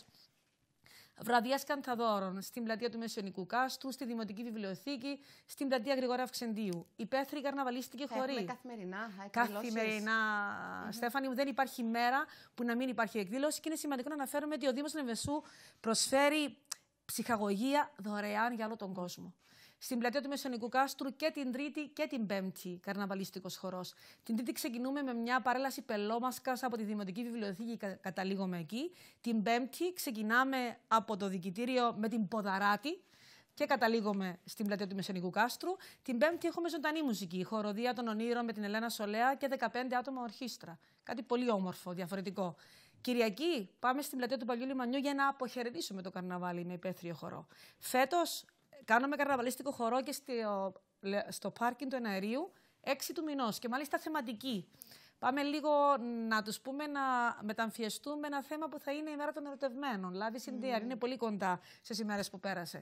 βραδιές κανταδόρων στην πλατεία του Μεσαιωνικού Κάστρου, στη Δημοτική Βιβλιοθήκη, στην πλατεία Γρηγόρη Αυξεντίου. Υπαίθριοι καρναβαλίστικοι χοροί. Έχουμε καθημερινά εκδηλώσεις. Καθημερινά, mm-hmm. Στέφανη μου, δεν υπάρχει μέρα που να μην υπάρχει εκδήλωση και είναι σημαντικό να αναφέρουμε ότι ο Δήμος Λεμεσού προσφέρει ψυχαγωγία δωρεάν για όλο τον κόσμο. Στην πλατεία του Μεσαιωνικού Κάστρου και την Τρίτη και την Πέμπτη καρναβαλίστικος χορός. Την Τρίτη ξεκινούμε με μια παρέλαση πελόμασκας από τη Δημοτική Βιβλιοθήκη, καταλήγουμε εκεί. Την Πέμπτη ξεκινάμε από το Δικητήριο με την Ποδαράτη και καταλήγουμε στην πλατεία του Μεσαιωνικού Κάστρου. Την Πέμπτη έχουμε ζωντανή μουσική, χοροδία των Ονείρων με την Ελένα Σολέα και δεκαπέντε άτομα ορχήστρα. Κάτι πολύ όμορφο, διαφορετικό. Κυριακή πάμε στην πλατεία του Παλιού Λιμανιού για να αποχαιρετήσουμε το καρναβάλι με υπαίθριο χορό. Φέτος κάναμε καρναβαλίστικο χορό και στο, στο πάρκινγκ του Εναερίου έξι του μηνός και μάλιστα θεματική. Πάμε λίγο να τους πούμε να μεταμφιεστούμε ένα θέμα που θα είναι η μέρα των ερωτευμένων. Δηλαδή, Συντήαρ, mm. είναι πολύ κοντά στις ημέρες που πέρασε.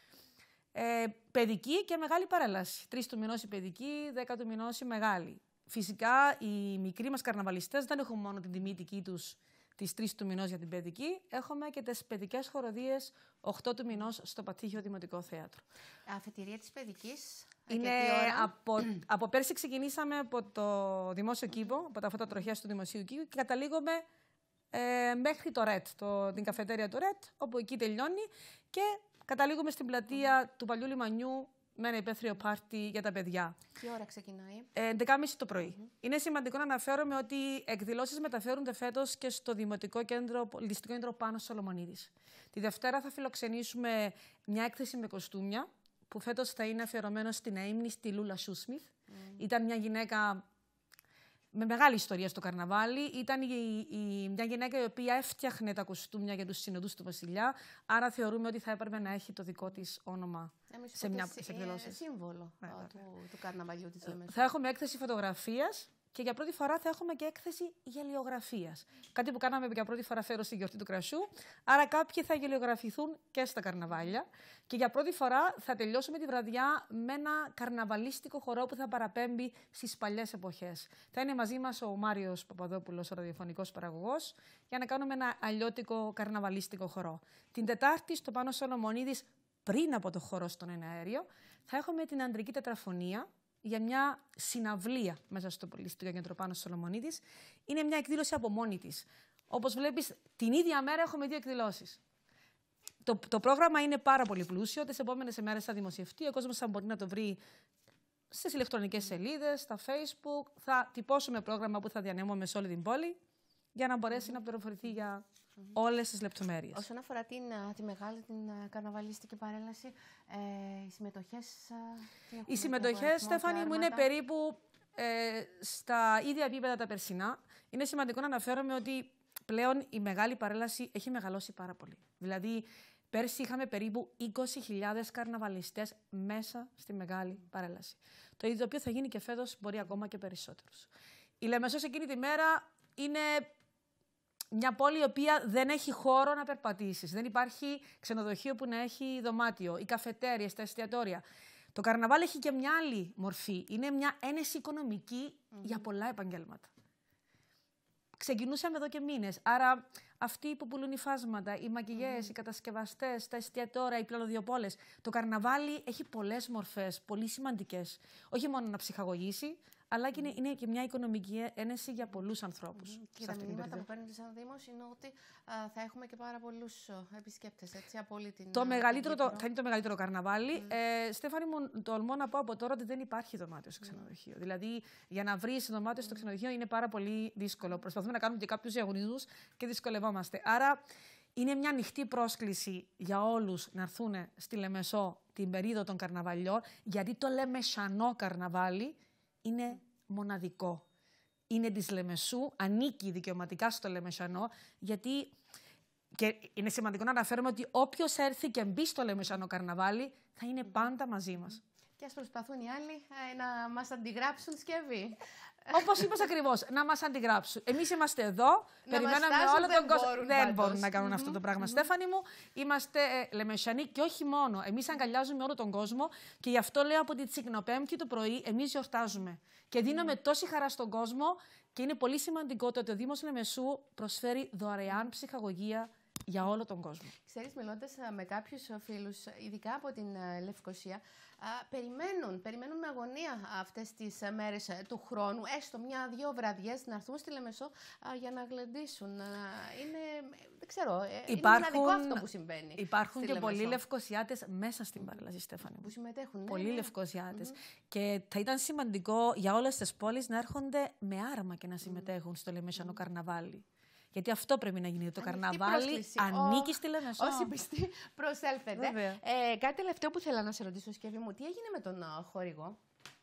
Ε, παιδική και μεγάλη παρέλαση. Τρεις του μηνός η παιδική, δέκα του μηνός η μεγάλη. Φυσικά, οι μικροί μας καρναβαλιστές δεν έχουν μόνο την τιμητική τους τις τρεις του μηνός για την παιδική, έχουμε και τις παιδικές χοροδίες οκτώ του μηνός στο Πατήχιο Δημοτικό Θέατρο. Αφετηρία της παιδικής. Είναι από, από πέρσι ξεκινήσαμε από το Δημόσιο Κήπο, από τα φώτα τροχιάς του Δημοσίου Κήπου και καταλήγουμε ε, μέχρι το ΡΕΤ, το, την καφετέρια του ΡΕΤ, όπου εκεί τελειώνει και καταλήγουμε στην πλατεία mm. του Παλιού Λιμανιού με ένα υπαίθριο πάρτι για τα παιδιά. Τι ώρα ξεκινάει? έντεκα και μισή το πρωί. Mm-hmm. Είναι σημαντικό να αναφέρουμε ότι οι εκδηλώσεις μεταφέρονται φέτος και στο Δημοτικό Κέντρο, Πολιτιστικό Κέντρο Πάνος Σολομονίδης. Τη Δευτέρα θα φιλοξενήσουμε μια έκθεση με κοστούμια, που φέτος θα είναι αφιερωμένο στην αείμνη στη Λούλα Σούσμιθ. Mm. Ήταν μια γυναίκα με μεγάλη ιστορία στο καρναβάλι. Ήταν η, η, μια γυναίκα η οποία έφτιαχνε τα κοστούμια για τους συνοδούς του βασιλιά. Άρα θεωρούμε ότι θα έπρεπε να έχει το δικό της όνομα Εμείς σε μια εκδηλώση. Είναι σύμβολο yeah, του, του καρναβαλιού της Λεμεσού. Θα έχουμε έκθεση φωτογραφίας και για πρώτη φορά θα έχουμε και έκθεση γελιογραφίας. Κάτι που κάναμε για πρώτη φορά φέτος στη γιορτή του κρασιού. Άρα κάποιοι θα γελιογραφηθούν και στα καρναβάλια. Και για πρώτη φορά θα τελειώσουμε τη βραδιά με ένα καρναβαλίστικο χορό που θα παραπέμπει στις παλιές εποχές. Θα είναι μαζί μας ο Μάριος Παπαδόπουλος, ο ραδιοφωνικός παραγωγός, για να κάνουμε ένα αλλιώτικο καρναβαλίστικο χορό. Την Τετάρτη, στο Πάνος Σολομονίδης, πριν από το χορό στον εναέριο, θα έχουμε την Αντρική Τετραφωνία για μια συναυλία μέσα στο Πολιτιστικό Κέντρο Πάνος Σολομονίδης. Είναι μια εκδήλωση από μόνη της. Όπως βλέπεις, την ίδια μέρα έχουμε δύο εκδηλώσεις. Το, το πρόγραμμα είναι πάρα πολύ πλούσιο. Τις επόμενες ημέρες θα δημοσιευτεί. Ο κόσμος θα μπορεί να το βρει στις ηλεκτρονικές σελίδες, στα Facebook. Θα τυπώσουμε πρόγραμμα που θα διανέμουμε σε όλη την πόλη για να μπορέσει mm-hmm. να πληροφορηθεί για mm-hmm. όλες τις λεπτομέρειες. Όσον αφορά την, τη μεγάλη την καρναβαλίστικη παρέλαση, ε, οι συμμετοχές... Οι συμμετοχές, Στέφανη μου, είναι περίπου ε, στα ίδια επίπεδα τα περσινά. Είναι σημαντικό να αναφέρομαι ότι πλέον η μεγάλη παρέλαση έχει μεγαλώσει πάρα πολύ. Δηλαδή, πέρσι είχαμε περίπου είκοσι χιλιάδες καρναβαλιστές μέσα στη μεγάλη παρέλαση. Το ίδιο το οποίο θα γίνει και φέτος, μπορεί ακόμα και περισσότερους. Η Λεμεσός εκείνη τη μέρα είναι μια πόλη η οποία δεν έχει χώρο να περπατήσεις. Δεν υπάρχει ξενοδοχείο που να έχει δωμάτιο, οι καφετέριες, τα εστιατόρια. Το καρναβάλι έχει και μια άλλη μορφή. Είναι μια ένεση οικονομική mm-hmm. για πολλά επαγγέλματα. Ξεκινούσαμε εδώ και μήνες. Άρα αυτοί που πουλούν υφάσματα, οι μακιγιές, mm. οι κατασκευαστές, τα εστιατόρια, οι πλανοδιοπόλες. Το καρναβάλι έχει πολλές μορφές, πολύ σημαντικές. Όχι μόνο να ψυχαγωγήσει, αλλά και είναι, είναι και μια οικονομική ένεση για πολλούς ανθρώπους. Mm. Και τα μηνύματα που παίρνετε σαν Δήμος είναι ότι α, θα έχουμε και πάρα πολλούς επισκέπτες, έτσι, από όλη την... Το μεγαλύτερο, το, θα είναι το μεγαλύτερο καρναβάλι. Mm. Ε, Στέφανη μου, τολμώ να πω από τώρα ότι δεν υπάρχει δωμάτιο στο ξενοδοχείο. Mm. Δηλαδή, για να βρεις δωμάτιο στο ξενοδοχείο είναι πάρα πολύ δύσκολο. Προσπαθούμε να κάνουμε και κάποιους διαγωνισμούς και δυσκολευόμαστε. Άρα, είναι μια ανοιχτή πρόσκληση για όλους να έρθουν στη Λεμεσό την περίοδο των καρναβαλιών, γιατί το λεμεσανό καρναβάλι είναι μοναδικό. Είναι της Λεμεσού, ανήκει δικαιωματικά στο λεμεσανό, γιατί και είναι σημαντικό να αναφέρουμε ότι όποιος έρθει και μπει στο λεμεσανό καρναβάλι θα είναι πάντα μαζί μας. Και ας προσπαθούν οι άλλοι ε, να μας αντιγράψουν σκευή. Όπως είπες ακριβώς, να μας αντιγράψουν. Εμείς είμαστε εδώ, να περιμέναμε όλο τον κόσμο. Δεν μπορούν να κάνουν mm-hmm. αυτό το πράγμα. Mm-hmm. Στέφανη μου, είμαστε ε, λεμεσανοί και όχι μόνο. Εμείς αγκαλιάζουμε όλο τον κόσμο και γι' αυτό λέω από τη Τσικνοπέμπτη το πρωί, εμείς γιορτάζουμε. Και δίνουμε mm-hmm. τόση χαρά στον κόσμο και είναι πολύ σημαντικό το ότι ο Δήμος Λεμεσού προσφέρει δωρεάν ψυχαγωγία για όλο τον κόσμο. Ξέρεις, μιλώντας με κάποιους φίλους, ειδικά από την Λευκοσία, α, περιμένουν, περιμένουν με αγωνία αυτές τις μέρες του χρόνου, έστω μια-δυο βραδιές, να έρθουν στη Λεμεσό α, για να γλεντήσουν. Είναι, δεν ξέρω, υπάρχουν, είναι μοναδικό αυτό που συμβαίνει. Υπάρχουν και Λεμεσό. πολλοί Λευκοσιάτες μέσα στην παρέλαση, Στέφανη. Που συμμετέχουν. Πολλοί ναι, ναι. Λευκοσιάτες. Mm-hmm. Και θα ήταν σημαντικό για όλες τις πόλεις να έρχονται με άραμα και να συμμετέχουν mm-hmm. στο Λεμεσανό mm-hmm. καρναβάλι. Γιατί αυτό πρέπει να γίνει. Το ανοιχτή καρναβάλι πρόσκληση. Ανήκει στη Λεμεσό. Όσοι πιστοί προσέλθετε. Ε, κάτι τελευταίο που θέλω να σε ρωτήσω, Σκεύη μου, τι έγινε με τον uh, χορηγό?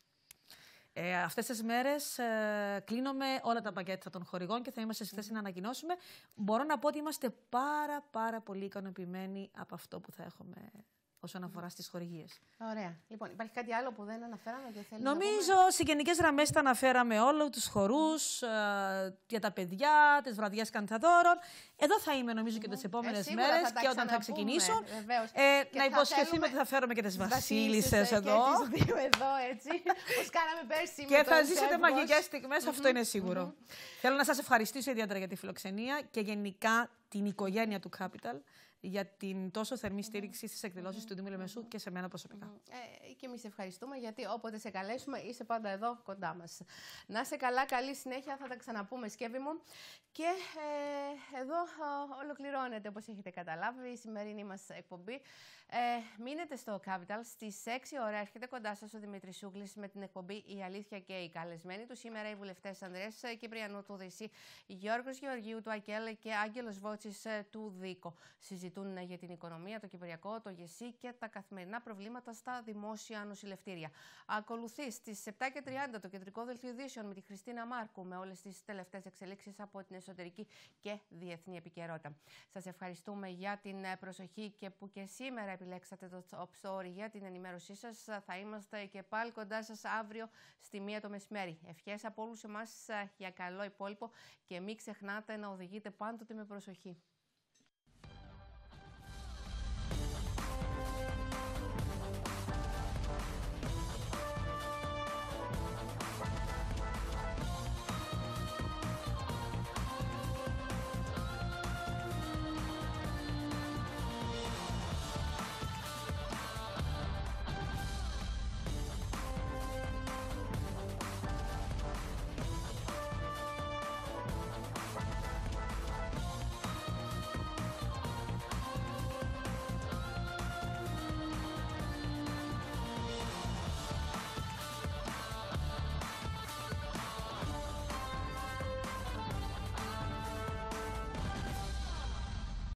Ε, αυτές τις μέρες ε, κλείνουμε όλα τα πακέτα των χορηγών και θα είμαστε σε θέση mm. να ανακοινώσουμε. Μπορώ να πω ότι είμαστε πάρα πάρα πολύ ικανοποιημένοι από αυτό που θα έχουμε όσον αφορά στις χορηγίες. Ωραία. Λοιπόν, υπάρχει κάτι άλλο που δεν αναφέραμε και θέλει Νομίζω να σε γενικές γραμμές τα αναφέραμε όλο, τους χορούς, ε, για τα παιδιά, τις βραδιές κανταδόρων. Εδώ θα είμαι νομίζω mm-hmm. και τις επόμενες ε, μέρες και όταν θα ξεκινήσουν. Ε, να υποσχεθούμε ότι θα φέρουμε και τις βασίλισσες εδώ. Και τις δύο εδώ, έτσι, όπως κάναμε πέρσι. Και θα ζήσετε μαγικές στιγμές, αυτό είναι σίγουρο. Θέλω να σας ευχαριστήσω ιδιαίτερα για τη φιλοξενία και γενικά την οικογένεια του Capital για την τόσο θερμή στήριξη στις εκδηλώσεις mm-hmm. του Δήμου Λεμεσού και σε μένα προσωπικά. Mm-hmm. Ε, και εμείς ευχαριστούμε, γιατί όποτε σε καλέσουμε είσαι πάντα εδώ κοντά μας. Να είσαι καλά, καλή συνέχεια, θα τα ξαναπούμε, Σκεύη μου. Και ε, εδώ ε, ολοκληρώνεται, όπως έχετε καταλάβει, η σημερινή μας εκπομπή. Ε, μείνετε στο Capital. Στις έξι ώρα έρχεται κοντά σας ο Δημήτρης Σούγκλης με την εκπομπή «Η Αλήθεια και οι καλεσμένοι του». Σήμερα οι βουλευτές Ανδρέας Κυπριανού του Δησί, Γιώργος Γεωργίου του ΑΚΕΛ και Άγγελος Βότσης του Δίκο. Συζητούν για την οικονομία, το κυπριακό, το ΓΕΣΥ και τα καθημερινά προβλήματα στα δημόσια νοσηλευτήρια. Ακολουθεί στις επτά και τριάντα το κεντρικό δελτίο ειδήσεων με τη Χριστίνα Μάρκου με όλες τις τελευταίες εξελίξεις από την εσωτερική και διεθνή επικαιρότητα. Σας ευχαριστούμε για την προσοχή και που και σήμερα επιλέξατε το Top Story για την ενημέρωσή σας. Θα είμαστε και πάλι κοντά σας αύριο στη μία το μεσημέρι. Ευχές από όλους εμάς για καλό υπόλοιπο και μην ξεχνάτε να οδηγείτε πάντοτε με προσοχή.